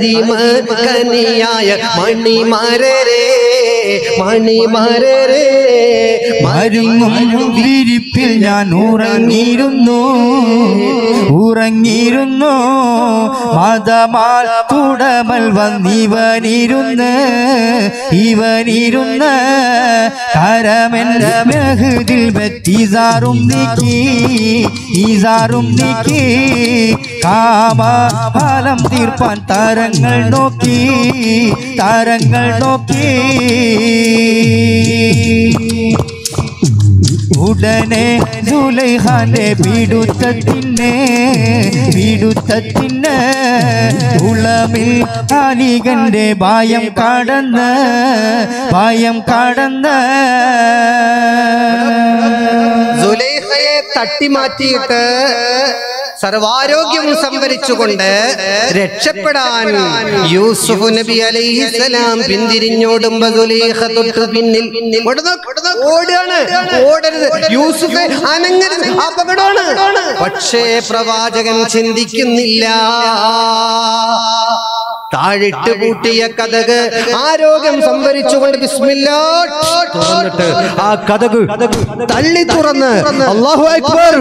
അരിമകനിയായ മണിമരരേ
മരുങ്ങും വിരിപ്പിൽ ഞാൻ ഉറങ്ങിയിരുന്നു മതമാൽ തുടമൽ വന്നിവനിരുന്ന് കരമെന്റെ മെഹദിൽ വെച്ചിസാറും നീക്കി കാമഫലം തീർപ്പാൻ താരങ്ങൾ നോക്കി ഉടനെ സുലൈഖാന്റെ പീഡുത്തത്തിന് ഉളമിൽ അലിഗന്റെ ഭയം കടന്ന്
സുലൈഖയെ തട്ടിമാറ്റിയിട്ട് സർവാരോഗ്യം സംഭരിച്ചുകൊണ്ട് രക്ഷപ്പെടാൻ യൂസുഫ് നബി അലൈഹിസ്സലാം പിന്തിരിഞ്ഞോടുമ്പോ സുലൈഖ തൊട്ട് പിന്നിൽ ഓടുകയാണ്. ഓടരുത് യൂസുഫെ, അനങ്ങരുത്, അപകടമാണ്. പക്ഷേ പ്രവാചകൻ ചിന്തിക്കുന്നില്ല. താഴിട്ട് പൂട്ടിയ കതക് ആരോഗ്യം സംഭരിച്ചുകൊണ്ട് ബിസ്മില്ലാ തുറന്നിട്ട് ആ കതക് തള്ളി തുറന്ന് അല്ലാഹു അക്ബർ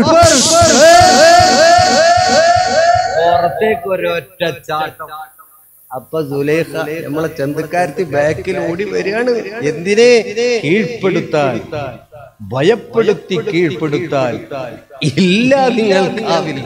പുറത്തേക്ക് ഒരൊറ്റ ചാട്ടം. അപ്പൊ സുലൈഖ നമ്മളെ ചന്തക്കാരത്തി ബാക്കിൽ ഓടി വരികയാണ്. എന്തിനെ? കീഴ്പ്പെടുത്താൻ, ഭയപ്പെടുത്തി കീഴ്പ്പെടുത്താൻ. ഇല്ല, നിങ്ങൾക്കാവില്ല.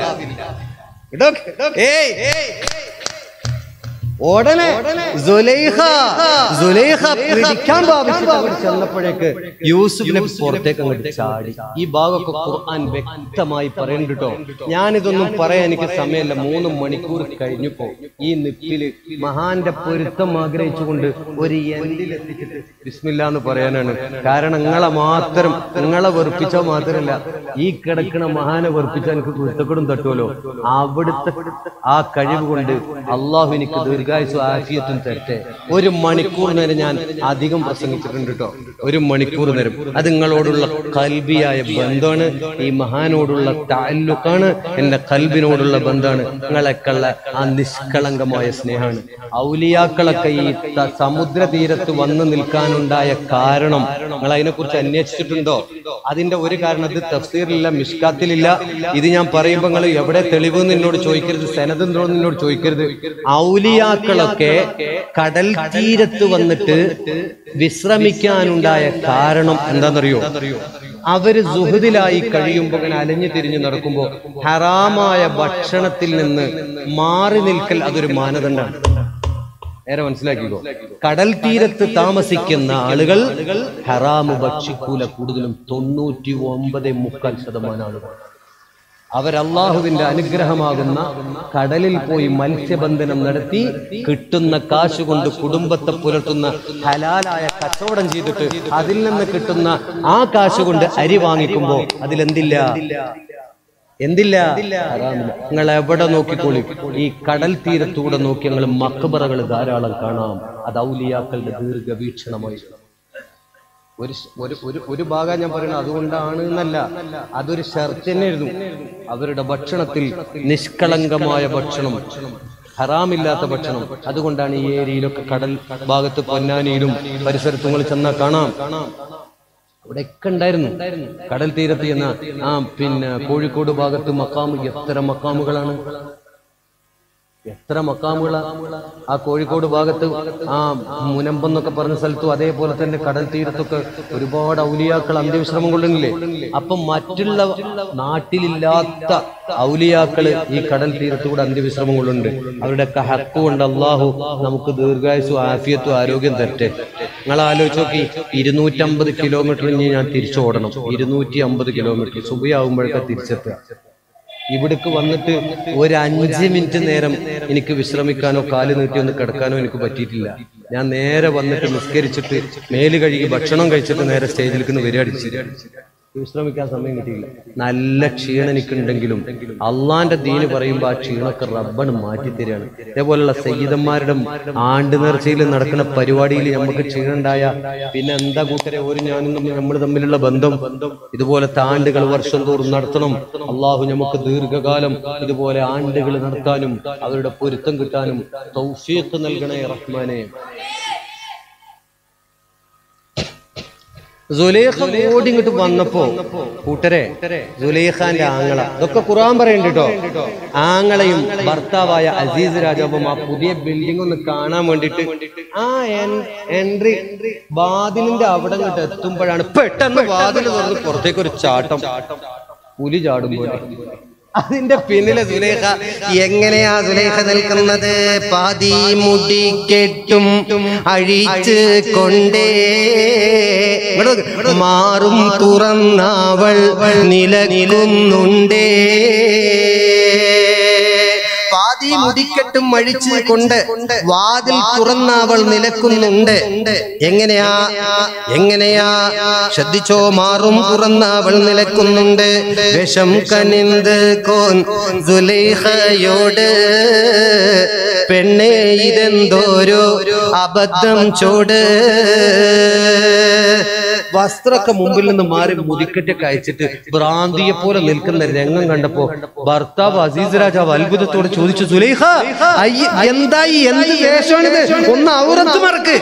ഉടനെ സുലൈഖ പിടിക്കാൻ ഭാവിച്ചിട്ട് ചെന്നപ്പോഴേക്ക് യൂസുഫ് നബി പുറത്തേക്ക് അങ്ങോട്ട് ചാടി. ഈ ഭാഗമൊക്കെ ഖുർആൻ വ്യക്തമായി പറയുന്നുണ്ട് കേട്ടോ. ഞാനിതൊന്നും പറയാൻ എനിക്ക് സമയമല്ല. 3 മണിക്കൂർ കഴിഞ്ഞപ്പോ ഈ നിപ്പില് മഹാന്റെ പൊരുത്തം ആഗ്രഹിച്ചുകൊണ്ട് ഒരു എൻഡിലെത്തിച്ചിട്ട് ബിസ്മില്ലാ എന്ന് പറയാനാണ്. കാരണം നിങ്ങളെ വെറുപ്പിച്ചാൽ മാത്രമല്ല, ഈ കിടക്കണ മഹാനെ വെറുപ്പിച്ചാൽ എനിക്ക് കുരുത്തക്കടും തട്ടുമല്ലോ. അവിടുത്തെ ആ കഴിവ് കൊണ്ട് അള്ളാഹു എനിക്ക് ദീർഘായുസ്സും ആഫിയത്തും തരട്ടെ. 1 മണിക്കൂർ നേരം ഞാൻ അധികം പ്രസംഗിച്ചിട്ടുണ്ട് കേട്ടോ. 1 മണിക്കൂർ നേരം. അത് നിങ്ങളോടുള്ള കൽബിയായ ബന്ധമാണ്. ഈ മഹാനോടുള്ള തഅല്ലുഖാണ്. എന്റെ കൽബിനോടുള്ള ബന്ധമാണ്. നിങ്ങളൊക്കെയുള്ള ആ നിഷ്കളങ്കമായ സ്നേഹമാണ്. ഔലിയാക്കളൊക്കെ ഈ സമുദ്ര തീരത്ത് വന്ന് നിൽക്കാനുണ്ടായ കാരണം നിങ്ങൾ അതിനെക്കുറിച്ച് അന്വേഷിച്ചിട്ടുണ്ടോ? അതിന്റെ ഒരു കാരണം അത് തഫ്സീറിലില്ല, മിഷ്കാത്തിലില്ല. ഇത് ഞാൻ പറയുമ്പോൾ നിങ്ങൾ എവിടെ തെളിവ് എന്നോട് ചോദിക്കരുത്, സനദെന്തോ എന്നോട് ചോദിക്കരുത്. ഔലിയാക്കളൊക്കെ കടൽ തീരത്ത് വന്നിട്ട് വിശ്രമിക്കാനുണ്ടായ കാരണം എന്താണെന്നറിയോ? അവര് സുഹൃദിലായി കഴിയുമ്പോൾ ഇങ്ങനെ അലഞ്ഞു തിരിഞ്ഞു നടക്കുമ്പോൾ ഹറാമായ ഭക്ഷണത്തിൽ നിന്ന് മാറി നിൽക്കൽ അതൊരു മാനദണ്ഡമാണ്. നേരെ മനസ്സിലാക്കിക്കോ. കടൽ തീരത്ത് താമസിക്കുന്ന ആളുകൾ ഹറാമ് ഭക്ഷിക്കൂല. കൂടുതലും 99.3% ആളുകൾ അവരല്ലാഹുവിന്റെ അനുഗ്രഹമാകുന്ന കടലിൽ പോയി മത്സ്യബന്ധനം നടത്തി കിട്ടുന്ന കാശ് കൊണ്ട് കുടുംബത്തെ പുലർത്തുന്ന ഹലാലായ കച്ചവടം ചെയ്തിട്ട് അതിൽ നിന്ന് കിട്ടുന്ന ആ കാശ് കൊണ്ട് അരി വാങ്ങിക്കുമ്പോ അതിലെന്തില്ല? ഹറാമില്ല. നിങ്ങൾ എവിടെ നോക്കിക്കോളി, ഈ കടൽ തീരത്തൂടെ നോക്കി ഞങ്ങൾ മക്ബറകൾ ധാരാളം കാണാം. അത് ഔലിയാക്കളുടെ ദീർഘവീക്ഷണമായി. ഒരു ഭാഗം ഞാൻ പറയുന്നത് അതുകൊണ്ടാണ് എന്നല്ല, അതൊരു ഷർത്ത് തന്നെയായിരുന്നു. അവരുടെ ഭക്ഷണത്തിൽ നിഷ്കളങ്കമായ ഭക്ഷണം, ഹറാമില്ലാത്ത ഭക്ഷണം. അതുകൊണ്ടാണ് ഈ ഏരിയയിലൊക്കെ കടൽ ഭാഗത്ത് പൊന്നാനിയിലും പരിസരത്തും ചെന്നാൽ കാണാം. അവിടെയൊക്കെ ഉണ്ടായിരുന്നു കടൽ തീരത്ത് എന്ന പിന്നെ കോഴിക്കോട് ഭാഗത്ത് മക്കാമ്. എത്ര മക്കാമുകളാണ്! ആ കോഴിക്കോട് ഭാഗത്ത് ആ മുനമ്പെന്നൊക്കെ പറഞ്ഞ സ്ഥലത്തും അതേപോലെ തന്നെ കടൽ തീരത്തൊക്കെ ഒരുപാട് ഔലിയാക്കൾ അന്ത്യവിശ്രമം കൊള്ളുന്നില്ലേ? അപ്പം മറ്റുള്ള നാട്ടിലില്ലാത്ത ഔലിയാക്കള് ഈ കടൽ തീരത്തുകൂടെ അന്ത്യവിശ്രമം കൊള്ളുന്നുണ്ട്. അവരുടെയൊക്കെ ഹക്ക് കൊണ്ട് അള്ളാഹു നമുക്ക് ദീർഘായുസ്സും ആഫിയത്തും ആരോഗ്യം തരട്ടെ. നിങ്ങൾ ആലോചിച്ച് നോക്കി, 250 കിലോമീറ്റർ ഇനി ഞാൻ തിരിച്ചോടണം. 250 കിലോമീറ്റർ സുബഹിയാവുമ്പോഴൊക്കെ തിരിച്ചെത്തുക. ഇവിടേക്ക് വന്നിട്ട് ഒരു 5 മിനിറ്റ് നേരം എനിക്ക് വിശ്രമിക്കാനോ കാല് നീട്ടി ഒന്ന് കിടക്കാനോ എനിക്ക് പറ്റിയിട്ടില്ല. ഞാൻ നേരെ വന്നിട്ട് നിസ്കരിച്ചിട്ട് മേല് കഴുകി ഭക്ഷണം കഴിച്ചിട്ട് നേരെ സ്റ്റേജിലേക്ക് വരികടിച്ച് വിശ്രമിക്കാൻ സമയം കിട്ടിയില്ല. നല്ല ക്ഷീണം എനിക്കുണ്ടെങ്കിലും അള്ളാന്റെ ദീന് പറയുമ്പോൾ ആ ക്ഷീണമൊക്കെ റബ്ബണ് മാറ്റിത്തരികയാണ്. അതേപോലുള്ള സയ്യിദന്മാരുടെ ആണ്ട് നേർച്ചയിൽ നടക്കുന്ന പരിപാടിയിൽ നമുക്ക് ക്ഷീണം ഉണ്ടായ പിന്നെ എന്താ കൂട്ടരെ ഞാനും നമ്മൾ തമ്മിലുള്ള ബന്ധം ഇതുപോലത്തെ ആണ്ടുകൾ വർഷം തോറും നടത്തണം. അള്ളാഹു നമുക്ക് ദീർഘകാലം ഇതുപോലെ ആണ്ടുകൾ നടത്താനും അവരുടെ പൊരുത്തം കിട്ടാനും തൗഫീഖ് നൽകണേ റഹ്മാനെ. സുലൈഖ ഓടി ഇങ്ങോട്ട് വന്നപ്പോ കൂട്ടരെ സുലൈഖാന്റെ ആങ്ങള, ഇതൊക്കെ ഖുർആൻ പറയുന്നുണ്ട് കേട്ടോ, ആങ്ങളയും ഭർത്താവായ അസീസ് രാജാവും ആ പുതിയ ബിൽഡിംഗ് ഒന്ന് കാണാൻ വേണ്ടിട്ട് ആ എൻട്രി വാതിലിന്റെ അവിടെ ഇങ്ങോട്ട് എത്തുമ്പോഴാണ് പെട്ടെന്ന് വാതിൽ തുറന്ന് പുറത്തേക്ക് ഒരു ചാട്ടം, പുലി ചാടുമ്പോൾ. അതിന്റെ പിന്നിലെ സുലൈഖ. എങ്ങനെയാ സുലൈഖ നിൽക്കുന്നത്? പാതി മുടി കെട്ടും അഴിച്ച് കൊണ്ടേ മാറും തുറന്നവൾ നിലനിൽക്കുന്നുണ്ടേ. പാതി മുടിക്കെട്ടും അഴിച്ച് കൊണ്ട് വാതിൽ തുറന്ന അവൾ നിലക്കുന്നുണ്ട്. എങ്ങനെയാ ശ്രദ്ധിച്ചോ? മാറും തുറന്ന അവൾ നിലക്കുന്നുണ്ട്. വിഷം കനിന്ത് കോൻ സുലൈഖയോട്, പെണ്ണേ ഇതെന്തോരോ അബദ്ധം ചോട്. വസ്ത്രമൊക്കെ മുമ്പിൽ നിന്ന് മാറി മുടിക്കെട്ടൊക്കെ അയച്ചിട്ട് ഭ്രാന്തിയെ പോലെ നിൽക്കുന്ന രംഗം കണ്ടപ്പോ ഭർത്താവ് അസീസ് രാജാവ് അത്ഭുതത്തോടെ ചോദിച്ചു, സുലൈഖ എന്തായി, എന്ത് വേഷമാണിത്? ഒന്ന് ഔറത്ത് മറക്ക്.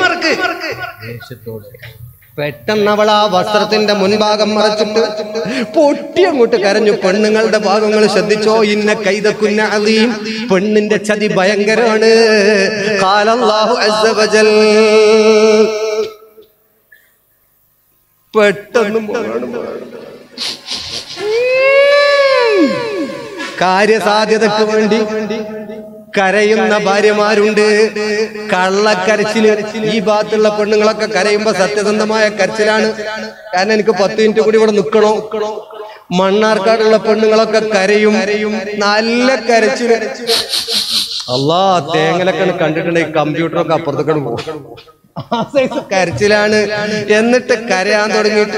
പെട്ടെന്ന് അവൾ ആ വസ്ത്രത്തിന്റെ മുൻഭാഗം മറച്ചിട്ട് പൊട്ടി അങ്ങോട്ട് കരഞ്ഞു. പെണ്ണുങ്ങളുടെ ഭാഗങ്ങൾ ശ്രദ്ധിച്ചോ? ഇന്ന കൈദക്കുന്ന അലീം, പെണ്ണിന്റെ ചതി ഭയങ്കരമാണ്. ഖാലല്ലാഹു അസ്സ വജൽ. പെട്ടെന്ന് കാര്യസാധ്യതക്ക് വേണ്ടി കരയുന്ന ഭാര്യമാരുണ്ട്. കള്ളക്കരച്ചില്. ഈ ഭാഗത്തുള്ള പെണ്ണുങ്ങളൊക്കെ കരയുമ്പോ സത്യസന്ധമായ കരച്ചിലാണ്. കാരണം എനിക്ക് 10 മിനിറ്റ് കൂടി ഇവിടെ നിൽക്കണോ. മണ്ണാർക്കാടുള്ള പെണ്ണുങ്ങളൊക്കെ കരയും, നല്ല കരച്ചില്. അല്ലാ, തേങ്ങലൊക്കെ കണ്ടിട്ടുണ്ടെങ്കിൽ കമ്പ്യൂട്ടറൊക്കെ അപ്പുറത്തേക്കാണ് പോകും. ആ സൈസ് കരച്ചിലാണ്. എന്നിട്ട് കരയാൻ തുടങ്ങിയിട്ട്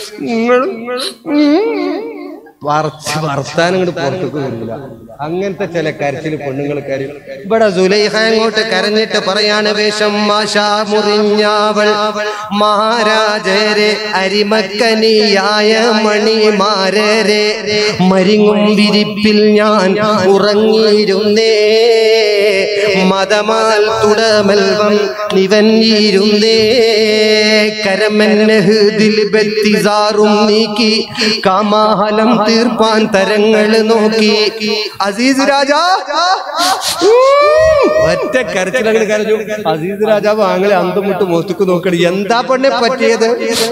വർത്താനം ഇങ്ങോട്ട് പുറത്തേക്ക് വരില്ല. അങ്ങനത്തെ ചില കരച്ചില് പെണ്ണുങ്ങൾ കരയും. ഇവിടെ സുലൈഖ അങ്ങോട്ട് കരഞ്ഞിട്ട് പറയാണ്, വേഷം മാഷാ മുറിഞ്ഞവൾ മഹാരാജരെ, അരിമക്കനിയായ മണിമാരരെ, മരിങ്ങും വിരിപ്പിൽ ഞാൻ ഉറങ്ങിയിരുന്നേ, മതമാൽ തുടമൽവം നിവന്നിരുന്നേ, കരമന്നഹ്ദിൽ ബത്തിസാറും നീക്കി, കാമാഹലം തീർപ്പാൻ തരങ്ങൾ നോക്കി. അസീസ് രാജാ ഒറ്റ കരച്ചിലങ്ങനെ കരഞ്ഞു. അസീസ് രാജാവ് ആങ്ങളെ അന്തം വിട്ട് മുഖത്തേക്ക് നോക്കണി. എന്താ പെണ്ണെ പറ്റിയത്?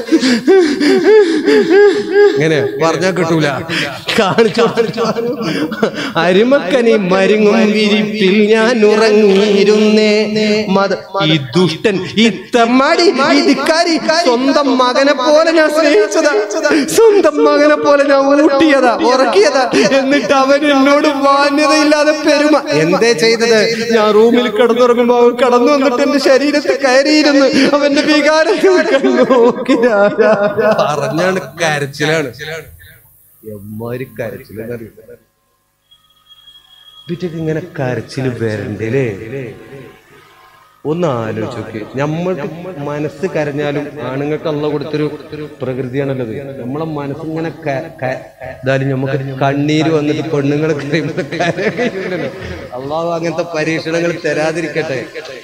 ഇങ്ങനെ പറഞ്ഞാ കിട്ടൂല. കാണിച്ചു. അരിമക്കനി മരിങ്ങും വിരിപ്പിൽ ഞാൻ ഉറങ്ങിയിരുന്നേ, ഈ ദുഷ്ടൻ, ഈ തെമ്മാടി, ഈ ധിക്കാരി സ്വന്തം മകനെ പോലെ ഞാൻ സ്നേഹിച്ചതാ, സ്വന്തം മകനെ പോലെ ഞാൻ ഊട്ടിയതാ, ഉറക്കിയതാ. എന്നിട്ട് അവൻ എന്നോട് മാന്യതയില്ലാതെ പെരുമ. എന്തേ ചെയ്തത്? ഞാൻ റൂമിൽ കിടന്നുറങ്ങുമ്പോ അവൻ കടന്നു വന്നിട്ട് എന്റെ ശരീരത്തിൽ കയറിയിരുന്നു. അവന്റെ വികാരത്തിൽ നോക്കി പറഞ്ഞാണ് കരച്ചിലാണ്. എമ്മാതിരി കരച്ചിലെന്നറിയില്ല. ഇങ്ങനെ കരച്ചില് വരണ്ടേ? ഒന്ന് ആലോചിച്ചോക്കെ. നമ്മൾക്ക് മനസ്സ് കരഞ്ഞാലും ആണുങ്ങൾക്ക് അള്ളാഹ് കൊടുത്തൊരു പ്രകൃതിയാണല്ലത്. നമ്മളെ മനസ്സിങ്ങനെ ഇതായാലും നമുക്ക് കണ്ണീര് വന്നിട്ട് പെണ്ണുങ്ങൾ കരയുമ്പോൾ കരയില്ലല്ലോ. അള്ളാഹു അങ്ങനത്തെ പരീക്ഷണങ്ങൾ തരാതിരിക്കട്ടെ.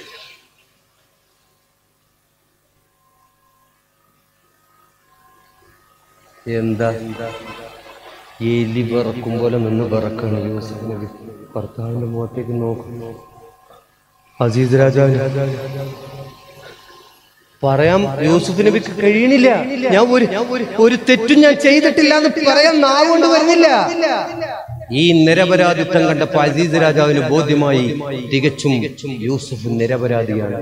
എന്താ എലി വിറക്കും പോലെ നിന്ന് വിറക്കണം യൂസുഫ് നബി. ഭർത്താവിന്റെ മുഖത്തേക്ക് നോക്കുന്നു. അസീസ് രാജാവ് പറയാം, യൂസുഫ് നബിക്ക് കഴിയണില്ല. ഞാൻ ഒരു തെറ്റും ഞാൻ ചെയ്തിട്ടില്ല എന്ന് പറയാൻ നാവുകൊണ്ട് വരുന്നില്ല. ഈ നിരപരാധിത്വം കണ്ടപ്പോ അസീസ് രാജാവിന് ബോധ്യമായി, തികച്ചും യൂസുഫ് നിരപരാധിയാണ്.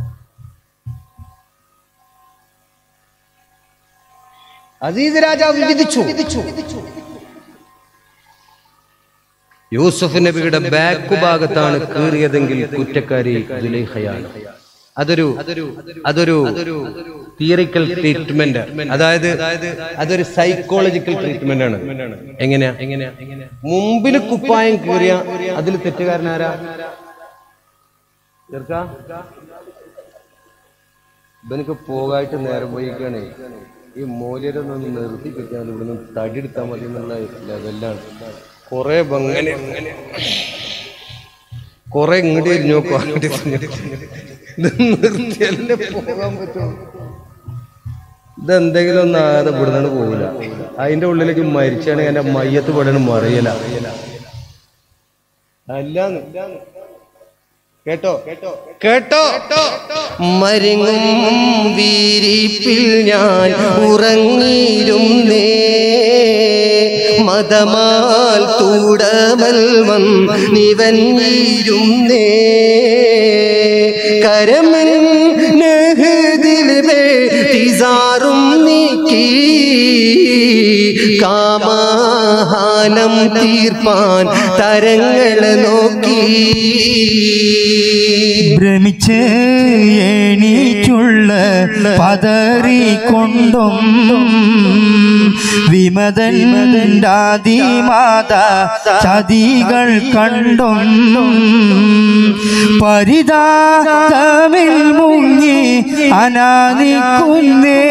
അസീസ് രാജാവ് വിധിച്ചു, യൂസുഫ് നബിയുടെ ബാക്ക് ഭാഗത്താണ് കീറിയതെങ്കിൽ കുറ്റക്കാരി സുലൈഖയാണ്. അതൊരു തിയറിക്കൽ ട്രീറ്റ്മെന്റ്, അതായത് അതൊരു സൈക്കോളജിക്കൽ ട്രീറ്റ്മെന്റ് ആണ്. എങ്ങനെയാ? മുമ്പിൽ കുപ്പായം കീറിയ അതിൽ തെറ്റുകാരനാരാ? ഇവനക്ക് പോകായിട്ട് നേരം പോയിക്കാണേ. ഈ മൂല്യരൊന്നും നിർത്തി കിട്ടാൻ ഇവിടുന്ന് തടിയെടുത്താൽ മതി എന്നുള്ള ലെവലാണ്. കൊറേ കൊറേ ഇങ്ങോട്ട് തിരിഞ്ഞു നോക്കുക, നിർത്തിയല്ലേ പോകാൻ പറ്റും. ഇതെന്തെങ്കിലും ഒന്നും ആകാതെ ഇവിടുന്ന് പോകില്ല. അതിന്റെ ഉള്ളിലേക്ക് മരിച്ചാണെങ്കിൽ എന്റെ മയ്യത്ത് ഇവിടെ മറിയല. അല്ലാന്ന് കേട്ടോ കേട്ടോ
മരിങ്ങും വീരിപ്പിൽ ഞാൻ ഉറങ്ങിയിരുന്നേ, മതമാൽ തൂടമൽ വന്നിവന്നിരുന്നേ, കരമൻ നഹദിൽ ബേതിസാറും നീക്കി, കാമഹാനം തീർപ്പാൻ തരങ്ങളെ നോക്കി.
ഭ്രമിച്ച് എണീറ്റുള്ള പതറിക്കൊണ്ടും വിമതന്മാത ചതികൾ കണ്ടും പരിതാപമിൽ മുങ്ങി അനാദിക്കുന്നേ,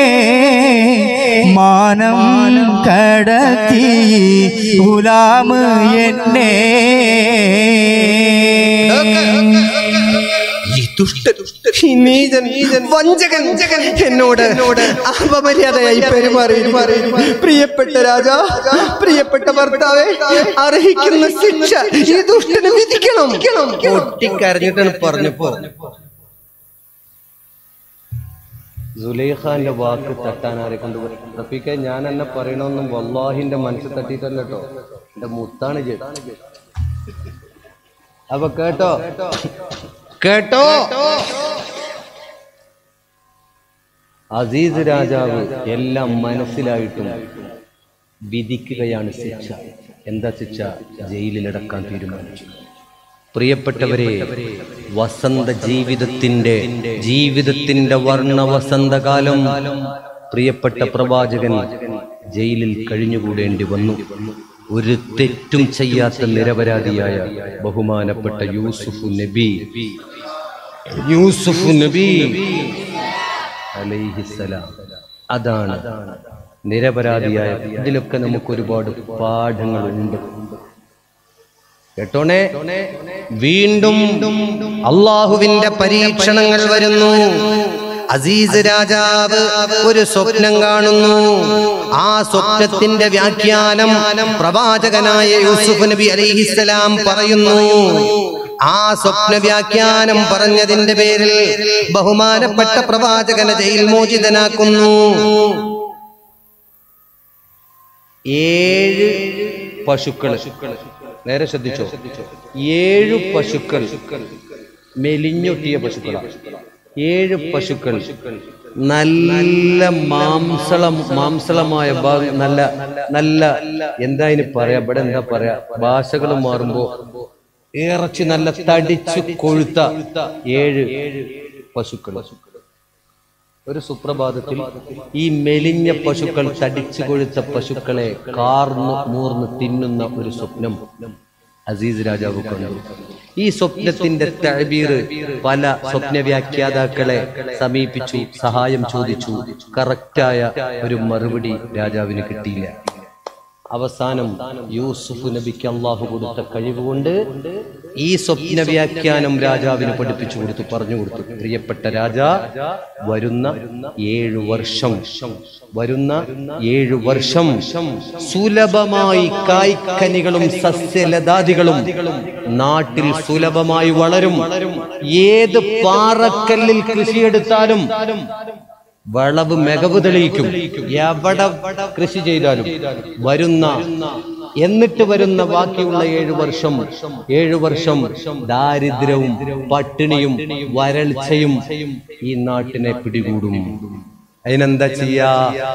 മാനം കടത്തി ഗുലാം എന്നെ.
വഞ്ചകൻ എന്നോട് അപമര്യാദയായി പെരുമാറി. പ്രിയപ്പെട്ട രാജാ, പ്രിയപ്പെട്ട ഭർത്താവേ, അർഹിക്കുന്ന ശിക്ഷ ഈ ദുഷ്ടന് വിധിക്കണം.
പൊട്ടിക്കരഞ്ഞിട്ടാണ് പറഞ്ഞപ്പോ സുലൈഖാന്റെ വാക്ക് തട്ടാൻ ആരെ കൊണ്ടുപോയി? റഫീഖെ, ഞാൻ എന്നെ പറയണമെന്നും വല്ലാഹിന്റെ മനസ്സിൽ തട്ടിയിട്ടല്ല കേട്ടോ, എന്റെ മുത്താണ് ചെയ്ത്. അപ്പൊ കേട്ടോ കേട്ടോ അസീസ് രാജാവ് എല്ലാം മനസ്സിലായിട്ടും വിധിക്കുകയാണ് ശിക്ഷ. എന്താ ശിക്ഷ? ജയിലിലടക്കാൻ തീരുമാനിച്ചു. പ്രിയപ്പെട്ടവരെ, വസന്ത ജീവിതത്തിന്റെ വർണ്ണ വസന്തകാലം പ്രിയപ്പെട്ട പ്രവാചകൻ ജയിലിൽ കഴിഞ്ഞുകൂടേണ്ടി വന്നു. ഒരു തെറ്റും ചെയ്യാത്ത നിരപരാധിയായ ബഹുമാനപ്പെട്ട യൂസുഫ് നബി അലൈഹിസ്സലാം. അതാണ് നിരപരാധിയായ. ഇതിലൊക്കെ നമുക്ക് ഒരുപാട് പാഠങ്ങളുണ്ട് കേട്ടോണേ.
വീണ്ടും അള്ളാഹുവിന്റെ പരീക്ഷണങ്ങൾ വരുന്നു. അസീസ് രാജാവ് ഒരു സ്വപ്നം കാണുന്നു. ആ സ്വപ്നത്തിന്റെ വ്യാഖ്യാനം പ്രവാചകനായ യൂസുഫ് നബി അലൈഹിസ്സലാം പറയുന്നു. ആ സ്വപ്ന വ്യാഖ്യാനം പറഞ്ഞതിന്റെ പേരിൽ ബഹുമാനപ്പെട്ട പ്രവാചകനെ ജയിൽ മോചിതനാക്കുന്നു.
7 പശുക്കൾ, നേരെ ശ്രദ്ധിച്ചോ, 7 പശുക്കൾ, മെലിഞ്ഞൊട്ടിയ പശുക്കളാണ്. 7 പശുക്കൾ നല്ല മാംസളമായ നല്ല നല്ല എന്താ ഇനി പറയാ, ഇവിടെ എന്താ പറയാ, ഭാഷകൾ മാറുമ്പോ ഇറച്ചി നല്ല തടിച്ചു കൊഴുത്ത 7 പശുക്കൾ. ഒരു സുപ്രഭാതത്തിൽ ഈ മെലിഞ്ഞ പശുക്കൾ, തടിച്ചു കൊഴുത്ത പശുക്കളെ കാർന്ന് മൂർന്ന് തിന്നുന്ന ഒരു സ്വപ്നം അസീസ് രാജാവ് കണ്ടു. ഈ സ്വപ്നത്തിന്റെ തഅബീർ പല സ്വപ്ന വ്യാഖ്യാതാക്കളെ സമീപിച്ചു, സഹായം ചോദിച്ചു. കറക്റ്റായ ഒരു മറുപടി രാജാവിന് കിട്ടിയില്ല. അവസാനം യൂസുഫ് നബിക്ക് അള്ളാഹു കൊടുത്ത കഴിവുകൊണ്ട് ഈ സ്വപ്ന വ്യാഖ്യാനം രാജാവിന് പഠിപ്പിച്ചു കൊടുത്തു, പറഞ്ഞു കൊടുത്തു. പ്രിയപ്പെട്ട രാജാ, വരുന്ന 7 വർഷം സുലഭമായി കായ്ക്കനികളും സസ്യലതാദികളും നാട്ടിൽ സുലഭമായി വളരും. ഏത് പാറക്കല്ലിൽ കൃഷിയെടുത്താലും വളവ് മികവ് തെളിയിക്കും. എവിടെ കൃഷി ചെയ്താലും എന്നിട്ട് വരുന്ന ബാക്കിയുള്ള 7 വർഷം ദാരിദ്ര്യവും പട്ടിണിയും വരൾച്ചയും ഈ നാട്ടിനെ പിടികൂടും. അതിനെന്താ ചെയ്യാ?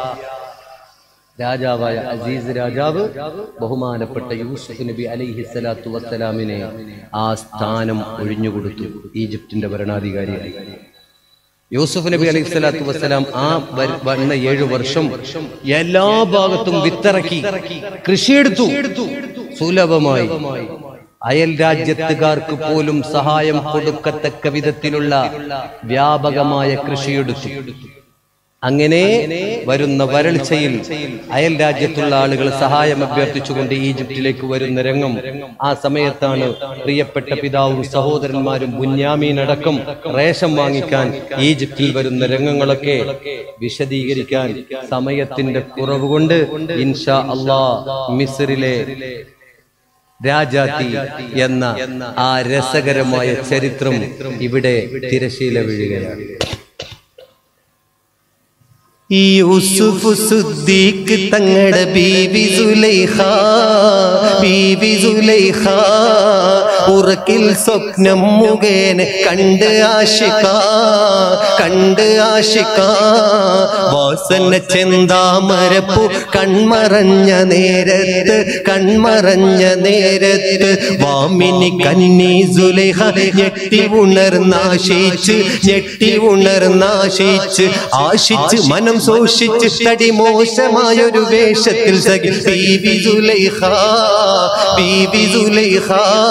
രാജാവായ അസീസ് രാജാവ് ബഹുമാനപ്പെട്ട യൂസുഫ് നബി അലൈഹിസ്സലാത്തു വസ്സലാമിനെ ആ സ്ഥാനം ഒഴിഞ്ഞുകൊടുത്തു. ഈജിപ്തിന്റെ ഭരണാധികാരിയായി യൂസുഫ് നബി അലൈഹിസ്സലാത്തു വസ്സലാം ആ വന്ന 7 വർഷം എല്ലാ ഭാഗത്തും വിത്തിറക്കി കൃഷിയെടുത്തു. സുലഭമായി അയൽ രാജ്യത്തുകാർക്ക് പോലും സഹായം കൊടുക്കത്തക്ക വിധത്തിലുള്ള വ്യാപകമായ കൃഷിയെടുത്തു. അങ്ങനെ വരുന്ന വരൾച്ചയിൽ അയൽ രാജ്യത്തുള്ള ആളുകൾ സഹായം അഭ്യർത്ഥിച്ചുകൊണ്ട് ഈജിപ്തിലേക്ക് വരുന്ന രംഗം, ആ സമയത്താണ് പ്രിയപ്പെട്ട പിതാവും സഹോദരന്മാരും ബുന്യാമീൻ അടക്കം റേഷൻ വാങ്ങിക്കാൻ ഈജിപ്തിൽ വരുന്ന രംഗങ്ങളൊക്കെ വിശദീകരിക്കാൻ സമയത്തിന്റെ കുറവ് കൊണ്ട് ഇൻഷാ അല്ലാഹ് മിസ്രിലെ രാജാത്തി എന്ന ആ രസകരമായ ചരിത്രം ഇവിടെ തിരശീല വീഴുകയാണ്.
യൂസുഫ് സിദ്ദീഖ് തങ്ങളുടെ ബീവി സുലൈഖ ഉറക്കിൽ സ്വപ്നം മുഖേന കണ്ട് ആശിക വാസന ചെന്താമരപ്പൂ കൺമറഞ്ഞ നേരത്ത് വാമിനി കന്നി സുലൈഖ ഞെട്ടി ഉണർന്നാശിച്ച് ആശിച്ച് മനം സൂക്ഷിച്ച് തടി മോശമായൊരു വേഷത്തിൽ ബീവി സുലൈഖ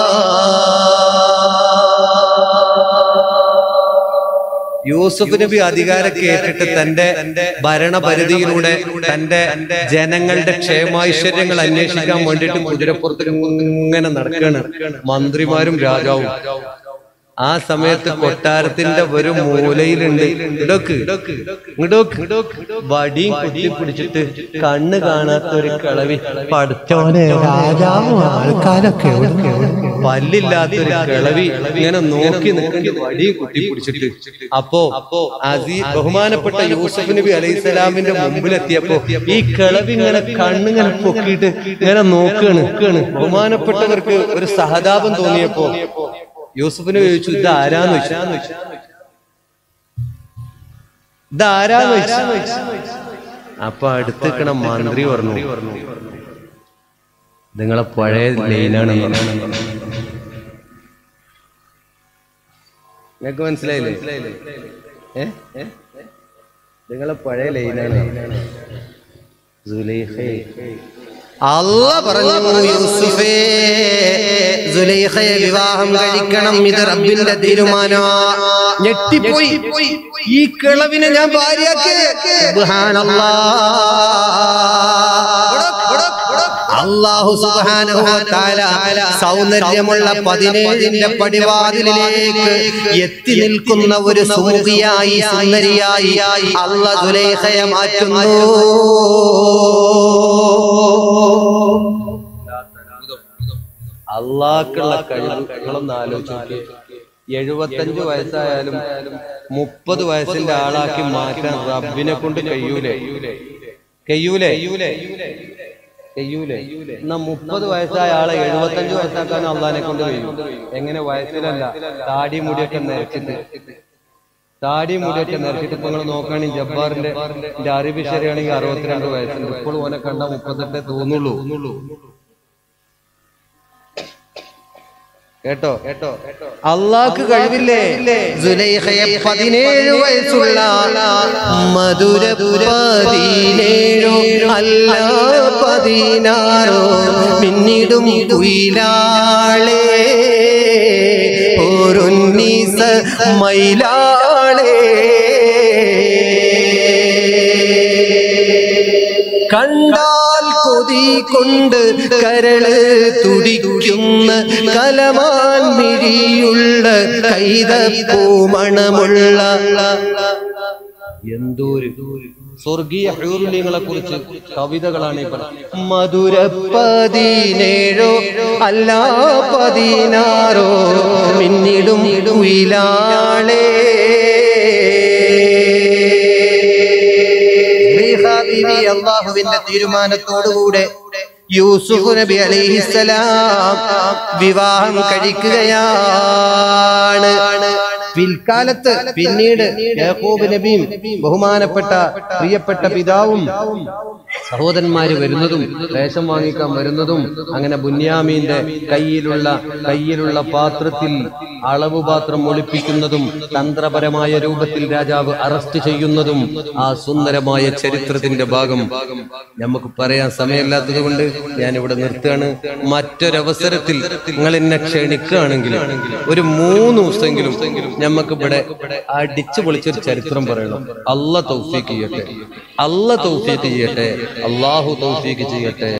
യൂസുഫ് നബി അധികാരം കേട്ടിട്ട് തന്റെ ഭരണപരിധിയിലൂടെ തന്റെ ജനങ്ങളുടെ ക്ഷേമൈശ്വര്യങ്ങൾ അന്വേഷിക്കാൻ വേണ്ടിയിട്ട് കുതിരപ്പുറത്ത് ഇങ്ങനെ നടക്കുകയാണ് മന്ത്രിമാരും രാജാവും. ആ സമയത്ത് കൊട്ടാരത്തിന്റെ ഒരു മൂലയിലുണ്ട് വടിയും കുത്തിപ്പിടിച്ചിട്ട് കണ്ണ് കാണാത്ത ഒരു കളവി,
പഠിച്ചോനെ രാജാവും ആൾക്കാരൊക്കെ
പല്ലില്ലാത്തൊരു കിളവി ഇങ്ങനെ നോക്കി നിൽക്കുന്ന വടിയും കുത്തിപ്പിടിച്ചിട്ട്. അപ്പോ ബഹുമാനപ്പെട്ട യൂസുഫ് നബി അലൈഹിസ്സലാമിന്റെ മുമ്പിലെത്തിയപ്പോ ഈ കിളവി ഇങ്ങനെ കണ്ണിങ്ങനെ പൊക്കിയിട്ട് ഇങ്ങനെ നോക്കാണ്. ബഹുമാനപ്പെട്ടവർക്ക് ഒരു സഹതാപം തോന്നിയപ്പോ യൂസുഫിനെ ചോദിച്ചു, ഇതാരാന്ന് ചോദിച്ചു. അപ്പൊ അടുത്തിക്കണ മന്ത്രി പറഞ്ഞു, നിങ്ങളെ പഴയ ലൈനാണ്. നിങ്ങൾക്ക് മനസ്സിലായില്ലേ? നിങ്ങളെ പഴയ ലൈനാണ്.
അല്ലാഹ് പറഞ്ഞു, യൂസുഫേ സുലൈഖയെ വിവാഹം കഴിക്കണം, ഇത് റബ്ബിന്റെ തീരുമാനം. ഞെട്ടിപ്പോയി, ഈ കിളവിനെ ഞാൻ ഭാര്യയാക്കി. അല്ലാഹു സുബ്ഹാനഹു വ തആല സൗന്ദര്യമുള്ള 17ന്റെ പടിവാതിലിലേക്ക് എത്തി നിൽക്കുന്ന ഒരു സുമുഖിയായി സുന്ദരിയായി അല്ലാഹ് സുലൈഖയെ മാറ്റുന്നു.
അള്ളാഹ്ക്കുള്ള കഴിവ് നിങ്ങളൊന്ന് ആലോചിച്ച് 75 വയസ്സായാലും 30 വയസ്സിന്റെ ആളാക്കി മാറ്റാൻ റബ്ബിനെ കൊണ്ട് കഴിയൂലേ? എന്നാ 30 വയസ്സായ ആളെ 75 വയസ്സാക്കാൻ അള്ളാഹിനെ കൊണ്ട് കഴിയും. എങ്ങനെ? വയസ്സിലല്ല, താടി മുടിയൊക്കെ നിറച്ചിട്ട് ഇപ്പൊ നിങ്ങൾ നോക്കുകയാണെങ്കിൽ ജബ്ബാറിന്റെ അറിവ് ശരിയാണെങ്കിൽ 62 വയസ്സുണ്ട്. ഇപ്പോൾ ഓനെ കണ്ട 38 തോന്നുള്ളൂ. കേട്ടോ അള്ളാഹ്ക്ക് കഴിവില്ലേ?
സുലൈഖയെ 17 വയസ്സുള്ള മധുര 17 അല്ല 16 പിന്നിടും കുയിലാളെ പൊരുന്നീസ മയിലാളെ കണ്ടാൽ കൊതി കൊണ്ട് കരള് തുടിക്കുന്ന കലമാൻ മിഴിയുള്ള കൈതപ്പൂമണമുള്ള
എന്തോരു സ്വർഗീയ ഹൂറുലിങ്ങളെ കുറിച്ച് കവിതകളാണ് ഈ പറഞ്ഞത്.
മധുര 17 അല്ല 16 പിന്നിടും കുയിലാളെ. അള്ളാഹുവിന്റെ തീരുമാനത്തോടുകൂടെ യൂസുഫ് നബി അലൈഹിസ്സലാം വിവാഹം കഴിക്കുകയാണ്. പിൽക്കാലത്ത് പിന്നീട് യാക്കൂബ് നബിയും ബഹുമാനപ്പെട്ട പ്രിയപ്പെട്ട പിതാവും
സഹോദരന്മാര് വരുന്നതും വേഷം വാങ്ങിക്കാൻ വരുന്നതും അങ്ങനെ ബുന്യാമീന്റെ കയ്യിലുള്ള പാത്രത്തിൽ അളവ് പാത്രം ഒളിപ്പിക്കുന്നതും തന്ത്രപരമായ രൂപത്തിൽ രാജാവ് അറസ്റ്റ് ചെയ്യുന്നതും ആ സുന്ദരമായ ചരിത്രത്തിന്റെ ഭാഗം നമുക്ക് പറയാൻ സമയമില്ലാത്തത് കൊണ്ട് ഞാൻ ഇവിടെ നിർത്തുകയാണ്. മറ്റൊരവസരത്തിൽ നിങ്ങൾ എന്നെ ക്ഷണിക്കുകയാണെങ്കിൽ ഒരു 3 ദിവസമെങ്കിലും നമുക്ക് ഇവിടെ അടിച്ചു പൊളിച്ചൊരു ചരിത്രം പറയണം. അല്ലാഹ് തൗഫീഖ് ചെയ്യട്ടെ, അല്ലാഹ് തൗഫീഖ് ചെയ്യട്ടെ, അല്ലാഹു തൗഫീഖ് ചെയ്യട്ടെ.